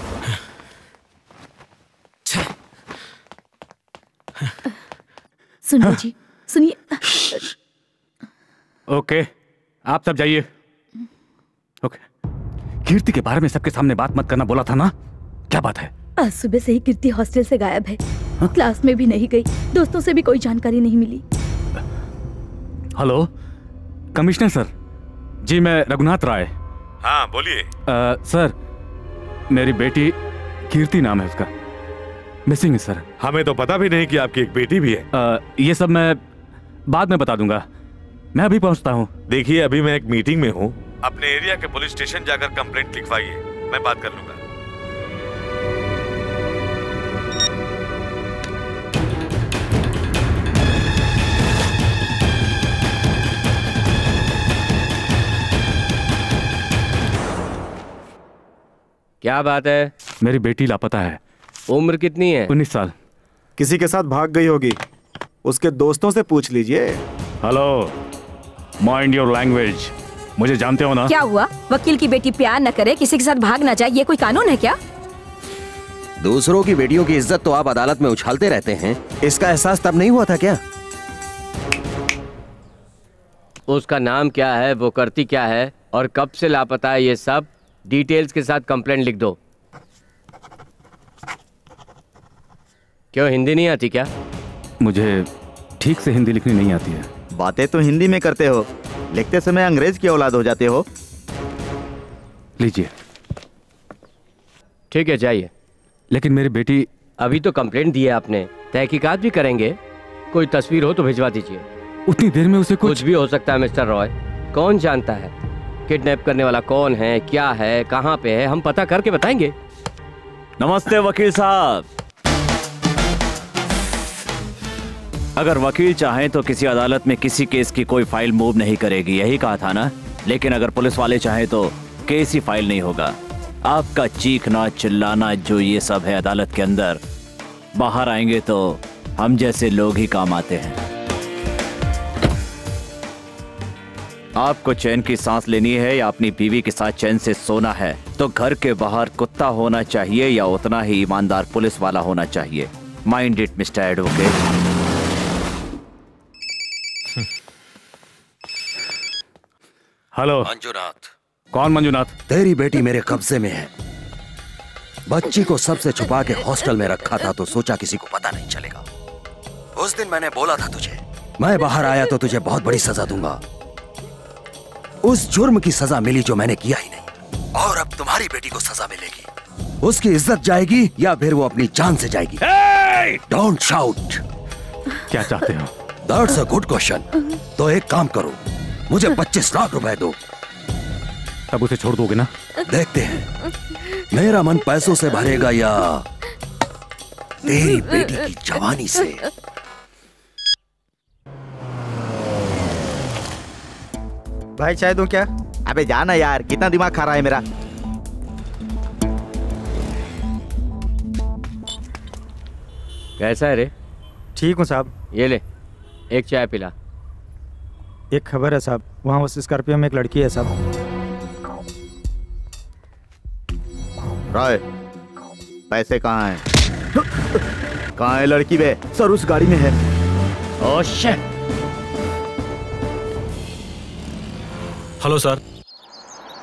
सुनिए जी, सुनिए। ओके, आप सब जाइए। ओके। कीर्ति के बारे में सबके सामने बात मत करना बोला था ना? क्या बात है? आज सुबह से ही कीर्ति हॉस्टल से गायब है। क्लास में भी नहीं गई, दोस्तों से भी कोई जानकारी नहीं मिली। Hello commissioner sir. जी मैं रघुनाथ राय। हाँ बोलिए। सर मेरी बेटी कीर्ति नाम है उसका, मिसिंग है सर। हमें तो पता भी नहीं कि आपकी एक बेटी भी है। ये सब मैं बाद में बता दूंगा, मैं अभी पहुंचता हूँ। देखिए अभी मैं एक मीटिंग में हूँ, अपने एरिया के पुलिस स्टेशन जाकर कंप्लेंट लिखवाइए, मैं बात कर लूंगा। क्या बात है? मेरी बेटी लापता है। उम्र कितनी है? 19 साल। किसी के साथ भाग गई होगी, उसके दोस्तों से पूछ लीजिए। Hello, mind your language. मुझे जानते हो ना? क्या हुआ? वकील की बेटी प्यार न करे, किसी के साथ भाग न जाए, ये कोई कानून है क्या? दूसरों की बेटियों की इज्जत तो आप अदालत में उछालते रहते हैं, इसका एहसास तब नहीं हुआ था क्या? उसका नाम क्या है, वो करती क्या है और कब से लापता है, ये सब डिटेल्स के साथ कंप्लेंट लिख दो। क्यों, हिंदी नहीं आती क्या? मुझे ठीक से हिंदी लिखनी नहीं आती है। बातें तो हिंदी में करते हो, लिखते समय अंग्रेज की औलाद हो जाते हो। लीजिए। ठीक है जाइए। लेकिन मेरी बेटी। अभी तो कंप्लेंट दी है आपने, तहकीकात भी करेंगे, कोई तस्वीर हो तो भिजवा दीजिए। उतनी देर में उसे कुछ भी हो सकता है मिस्टर रॉय, कौन जानता है किडनैप करने वाला कौन है, क्या है, कहाँ पे है, हम पता करके बताएंगे। नमस्ते वकील साहब। अगर वकील चाहें तो किसी अदालत में किसी केस की कोई फाइल मूव नहीं करेगी, यही कहा था ना? लेकिन अगर पुलिस वाले चाहें तो केस ही फाइल नहीं होगा। आपका चीखना चिल्लाना जो ये सब है अदालत के अंदर, बाहर आएंगे तो हम जैसे लोग ही काम आते हैं। आपको चैन की सांस लेनी है या अपनी बीवी के साथ चैन से सोना है तो घर के बाहर कुत्ता होना चाहिए या उतना ही ईमानदार पुलिस वाला होना चाहिए। Mind it mister advocate. Hello Manjunath. कौन मंजुनाथ? तेरी बेटी मेरे कब्जे में है। बच्ची को सबसे छुपा के हॉस्टल में रखा था तो सोचा किसी को पता नहीं चलेगा। उस दिन मैंने बोला था तुझे, मैं बाहर आया तो तुझे बहुत बड़ी सजा दूंगा। उस जुर्म की सजा मिली जो मैंने किया ही नहीं, और अब तुम्हारी बेटी को सजा मिलेगी। उसकी इज्जत जाएगी या फिर वो अपनी जान से जाएगी। Don't shout. क्या चाहते हो? That's a good question. तो एक काम करो, मुझे 25 लाख रुपए दो। तब उसे छोड़ दोगे ना? देखते हैं मेरा मन पैसों से भरेगा या तेरी बेटी की जवानी से। भाई चाय दूं क्या? अबे जाना यार, कितना दिमाग खा रहा है मेरा। कैसा है रे? ठीक हूँ साहब। ये ले, एक चाय पिला। एक खबर है साहब, वहाँ उस स्कॉर्पियो में एक लड़की है साहब। राय, पैसे कहाँ हैं? कहाँ है लड़की बे? सर उस गाड़ी में है। Oh shit. Hello sir.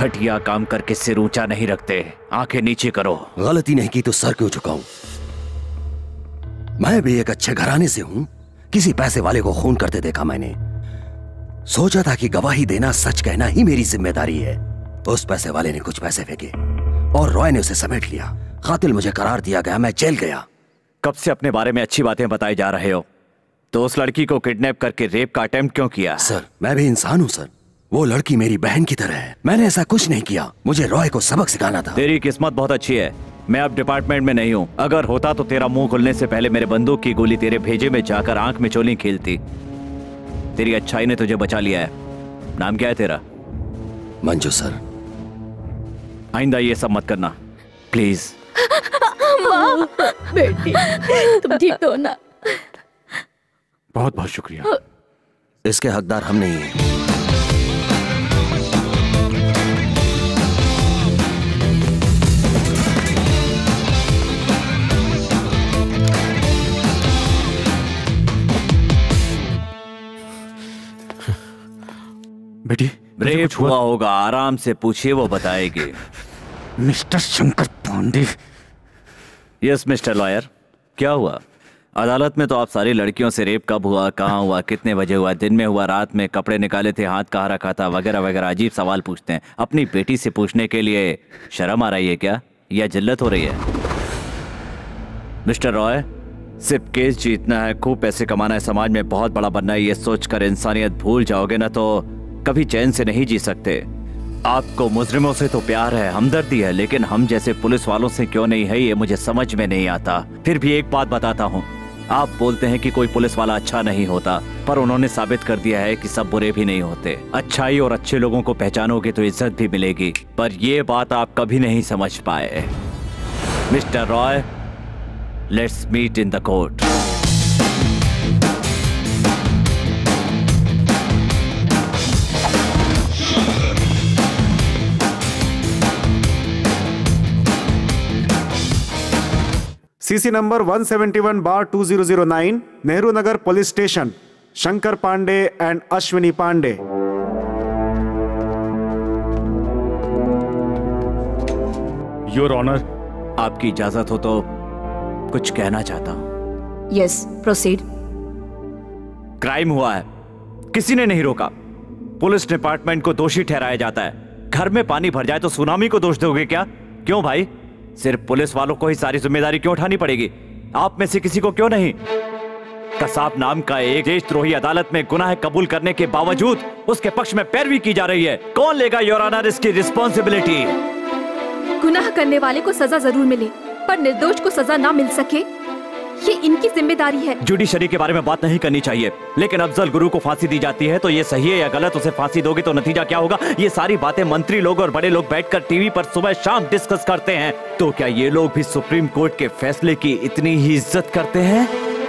घटिया काम करके सिर ऊंचा नहीं रखते, आंखें नीचे करो। गलती नहीं की तो सर क्यों झुकाऊं? मैं भी एक अच्छे घराने से हूं। किसी पैसे वाले को खून करते देखा मैंने। सोचा था कि गवाही देना, सच कहना ही मेरी जिम्मेदारी है। उस पैसे वाले ने कुछ पैसे फेंके और रॉय ने उसे समेट लिया। कातिल मुझे करार दिया गया, मैं जेल गया। कब से अपने बारे में अच्छी बातें बताई जा रहे हो, तो उस लड़की को किडनैप करके रेप का अटेम्प्ट क्यों किया? सर, मैं भी इंसान हूं सर। वो लड़की मेरी बहन की तरह है। मैंने ऐसा कुछ नहीं किया। मुझे रॉय को सबक सिखाना था। तेरी किस्मत बहुत अच्छी है, मैं अब डिपार्टमेंट में नहीं हूँ। अगर होता तो तेरा मुंह खुलने से पहले मेरे बंदूक की गोली तेरे भेजे में जाकर आंख में चोली खीलती। तेरी अच्छाई ने तुझे बचा लिया है। नाम क्या है तेरा? मंजू सर। आइंदा ये सब मत करना प्लीज। माँ, बेटी तुम ठीक तो हो ना? बहुत बहुत शुक्रिया। इसके हकदार हम नहीं हैं। बेटी, रेप हुआ होगा, आराम से पूछिए, वो बताएगी। Mister Shankar Pandey. Yes mister lawyer, क्या हुआ? अदालत में तो आप सारी लड़कियों से रेप कब हुआ, कहाँ हुआ, कितने बजे हुआ, दिन में हुआ, रात में, कपड़े निकाले थे, हाथ कहाँ रखा था, वगैरह वगैरह अजीब सवाल पूछते हैं। अपनी बेटी से पूछने के लिए शर्म आ रही है क्या, या जिल्लत हो रही है? मिस्टर रॉय, सिर्फ केस जीतना है, खूब पैसे कमाना है, समाज में बहुत बड़ा बनना है, ये सोचकर इंसानियत भूल जाओगे ना तो कभी चैन से नहीं जी सकते। आपको मुजरिमों से तो प्यार है, हमदर्दी है, लेकिन हम जैसे पुलिस वालों से क्यों नहीं है, ये मुझे समझ में नहीं आता। फिर भी एक बात बताता हूँ, आप बोलते हैं कि कोई पुलिस वाला अच्छा नहीं होता, पर उन्होंने साबित कर दिया है कि सब बुरे भी नहीं होते। अच्छाई और अच्छे लोगों को पहचानोगे तो इज्जत भी मिलेगी, पर ये बात आप कभी नहीं समझ पाए। Mister Roy, let's meet in the court. CC number 171/2009 Nehru Nagar police station, Shankar Pandey and Ashwini Pandey. Your honour, आपकी इजाजत हो तो कुछ कहना चाहता हूं। Yes, proceed. क्राइम हुआ है, किसी ने नहीं रोका, पुलिस डिपार्टमेंट को दोषी ठहराया जाता है। घर में पानी भर जाए तो सुनामी को दोष दोगे क्या? क्यों भाई, सिर्फ पुलिस वालों को ही सारी जिम्मेदारी क्यों उठानी पड़ेगी? आप में से किसी को क्यों नहीं? कसाब नाम का एक देशद्रोही अदालत में गुनाह कबूल करने के बावजूद उसके पक्ष में पैरवी की जा रही है। कौन लेगा योर ऑनर इसकी रिस्पॉन्सिबिलिटी? गुनाह करने वाले को सजा जरूर मिले, पर निर्दोष को सजा ना मिल सके, ये इनकी जिम्मेदारी है। जुडिशरी के बारे में बात नहीं करनी चाहिए, लेकिन अफजल गुरु को फांसी दी जाती है तो ये सही है या गलत? उसे फांसी दोगे तो नतीजा क्या होगा? ये सारी बातें मंत्री लोग और बड़े लोग बैठकर टीवी पर सुबह शाम डिस्कस करते हैं। तो क्या ये लोग भी सुप्रीम कोर्ट के फैसले की इतनी ही इज्जत करते हैं?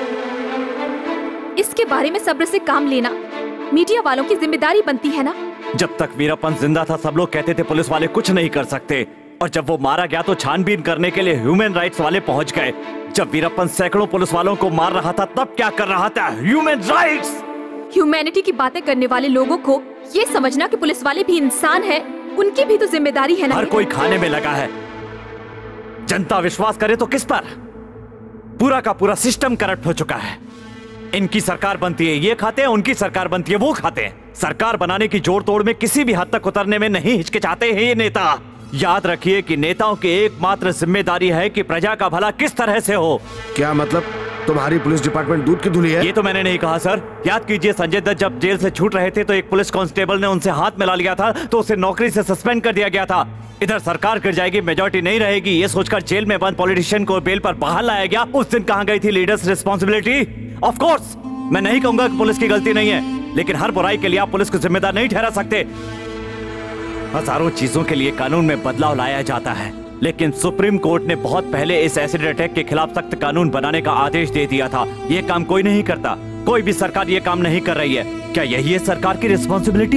इसके बारे में सब्र से काम लेना मीडिया वालों की जिम्मेदारी बनती है ना। जब तक वीरप्पन जिंदा था सब लोग कहते थे पुलिस वाले कुछ नहीं कर सकते, और जब वो मारा गया तो छानबीन करने के लिए ह्यूमन राइट्स वाले पहुंच गए। जब वीरप्पन सैकड़ों पुलिस वालों को मार रहा था तब क्या कर रहा था? Human rights. ह्यूमैनिटी की बातें करने वाले लोगों को ये समझना कि पुलिस वाले भी इंसान हैं, उनकी भी तो जिम्मेदारी है ना। हर कोई खाने में लगा है, जनता विश्वास करे तो किस पर? पूरा का पूरा सिस्टम करप्ट हो चुका है। इनकी सरकार बनती है ये खाते हैं, उनकी सरकार बनती है वो खाते हैं। सरकार बनाने की जोड़ तोड़ में किसी भी हद तक उतरने में नहीं हिचकिचाते हैं ये नेता। याद रखिए कि नेताओं की एकमात्र जिम्मेदारी है कि प्रजा का भला किस तरह से हो। क्या मतलब तुम्हारी पुलिस डिपार्टमेंट दूध की धुली है? ये तो मैंने नहीं कहा सर। याद कीजिए संजय दत्त जब जेल से छूट रहे थे तो एक पुलिस कांस्टेबल ने उनसे हाथ मिला लिया था तो उसे नौकरी से सस्पेंड कर दिया गया था। इधर सरकार गिर जाएगी, मेजॉरिटी नहीं रहेगी, ये सोचकर जेल में बंद पॉलिटिशियन को बेल पर बाहर लाया गया। उस दिन कहां गई थी लीडर्स रिस्पॉन्सिबिलिटी? ऑफ कोर्स मैं नहीं कहूंगा कि पुलिस की गलती नहीं है, लेकिन हर बुराई के लिए आप पुलिस को जिम्मेदार नहीं ठहरा सकते। हजारों चीजों के लिए कानून में बदलाव लाया जाता है, लेकिन सुप्रीम कोर्ट ने बहुत पहले इस एसिड अटैक के खिलाफ सख्त कानून बनाने का आदेश दे दिया था। ये काम कोई नहीं करता, कोई भी सरकार ये काम नहीं कर रही है। क्या यही है सरकार की रिस्पॉन्सिबिलिटी?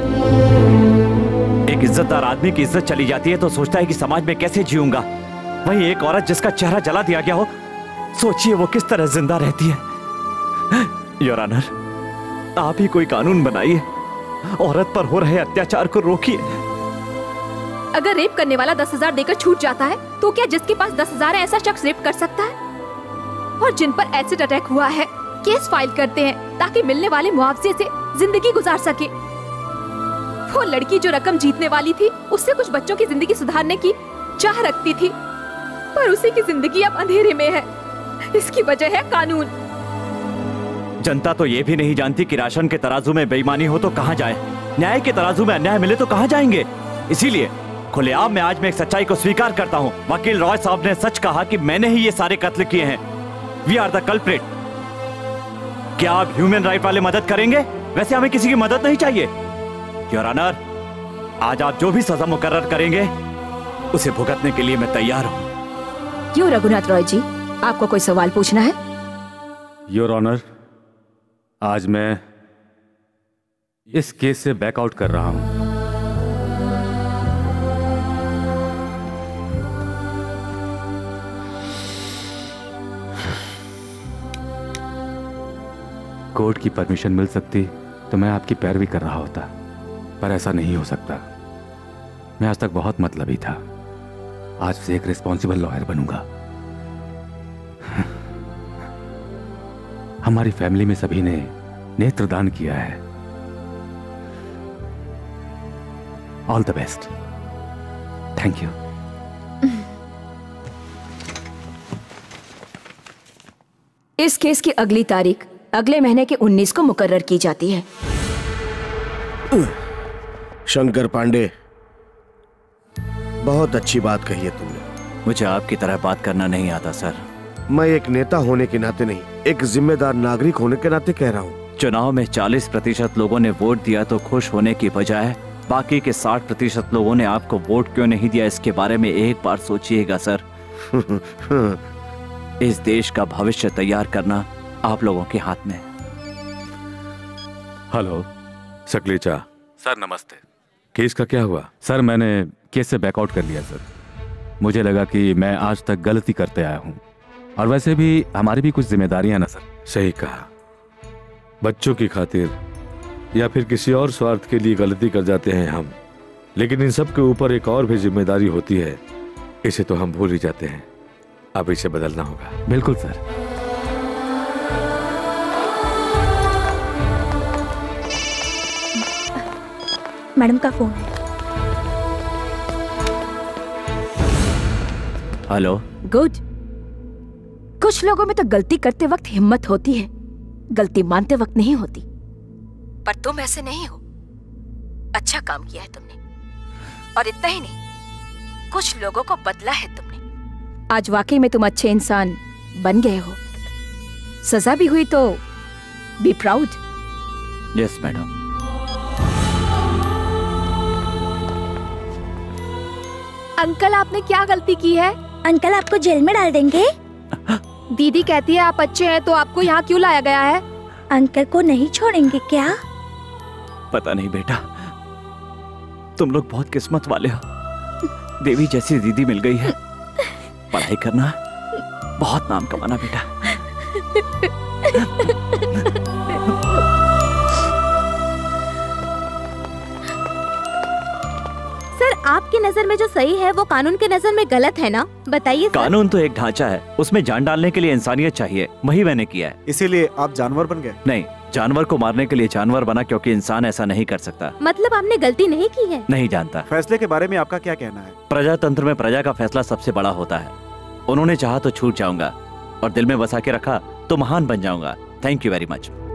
एक इज्जतदार आदमी की इज्जत चली जाती है तो सोचता है कि समाज में कैसे जीऊंगा। वहीं एक औरत जिसका चेहरा जला दिया गया हो, सोचिए वो किस तरह जिंदा रहती है। योर ऑनर, आप ही कोई कानून बनाइए, औरत पर हो रहे अत्याचार को रोकिए। अगर रेप करने वाला 10,000 देकर छूट जाता है तो क्या जिसके पास 10,000 है ऐसा शख्स रेप कर सकता है? और जिन पर एसिड अटैक हुआ है केस फाइल करते हैं ताकि मिलने वाले मुआवजे से जिंदगी गुजार सके। वो लड़की जो रकम जीतने वाली थी उससे कुछ बच्चों की जिंदगी सुधारने की चाह रखती थी, पर उसी की जिंदगी अब अंधेरे में है। इसकी वजह है कानून। जनता तो ये भी नहीं जानती कि राशन के तराजू में बेईमानी हो तो कहां जाए, न्याय के तराजू में अन्याय मिले तो कहां जाएंगे। इसीलिए खुलेआम मैं आज मैं एक सच्चाई को स्वीकार करता हूं। वकील रॉय साहब ने सच कहा कि मैंने ही ये सारे कत्ल किए हैं। We are the culprit. क्या आप ह्यूमन राइट वाले मदद करेंगे? वैसे हमें किसी की मदद नहीं चाहिए। योर ऑनर, आज आप जो भी सजा मुकर्रर करेंगे उसे भुगतने के लिए मैं तैयार हूं। क्यों रघुनाथ रॉय जी, आपको कोई सवाल पूछना है? योर ऑनर, आज मैं इस केस से बैकआउट कर रहा हूं। कोर्ट की परमिशन मिल सकती तो मैं आपकी पैरवी कर रहा होता, पर ऐसा नहीं हो सकता। मैं आज तक बहुत मतलबी था, आज से एक रिस्पॉन्सिबल लॉयर बनूंगा। हमारी फैमिली में सभी ने नेत्रदान किया है। All the best. Thank you. इस केस की अगली तारीख अगले महीने के 19 को मुकर्रर की जाती है। शंकर पांडे, बहुत अच्छी बात कही है तुमने। मुझे आपकी तरह बात करना नहीं आता सर। मैं एक नेता होने के नाते नहीं, एक जिम्मेदार नागरिक होने के नाते कह रहा हूँ। चुनाव में 40% लोगों ने वोट दिया तो खुश होने की बजाय बाकी के 60% लोगों ने आपको वोट क्यों नहीं दिया, इसके बारे में एक बार सोचिएगा सर। इस देश का भविष्य तैयार करना आप लोगों के हाथ में। हेलो सकलेचा। सर नमस्ते। केस का क्या हुआ? सर मैंने केस से बैकआउट कर लिया सर। मुझे लगा कि मैं आज तक गलती करते आया हूँ, और वैसे भी हमारी भी कुछ जिम्मेदारियां ना सर। सही कहा। बच्चों की खातिर या फिर किसी और स्वार्थ के लिए गलती कर जाते हैं हम, लेकिन इन सब के ऊपर एक और भी जिम्मेदारी होती है, इसे तो हम भूल ही जाते हैं। अब इसे बदलना होगा। बिल्कुल सर। मैडम का फोन है। हेलो। गुड। कुछ लोगों में तो गलती करते वक्त हिम्मत होती है, गलती मानते वक्त नहीं होती, पर तुम ऐसे नहीं हो। अच्छा काम किया है तुमने, और इतना ही नहीं, कुछ लोगों को बदला है तुमने। आज वाकई में तुम अच्छे इंसान बन गए हो। सजा भी हुई तो be proud. Yes madam. Uncle, आपने क्या गलती की है? अंकल आपको जेल में डाल देंगे। दीदी कहती है आप अच्छे हैं, तो आपको यहाँ क्यों लाया गया है? अंकल को नहीं छोड़ेंगे क्या? पता नहीं बेटा, तुम लोग बहुत किस्मत वाले हो। देवी जैसी दीदी मिल गई है। पढ़ाई करना, बहुत नाम कमाना बेटा। सर, आपकी नजर में जो सही है वो कानून के नजर में गलत है ना? बताइए सर। कानून तो एक ढांचा है, उसमें जान डालने के लिए इंसानियत चाहिए, वही मैंने किया है। इसीलिए आप जानवर बन गए? नहीं, जानवर को मारने के लिए जानवर बना, क्योंकि इंसान ऐसा नहीं कर सकता। मतलब आपने गलती नहीं की है? नहीं जानता। फैसले के बारे में आपका क्या कहना है? प्रजातंत्र में प्रजा का फैसला सबसे बड़ा होता है। उन्होंने चाहा तो छूट जाऊंगा, और दिल में बसा के रखा तो महान बन जाऊंगा। Thank you very much.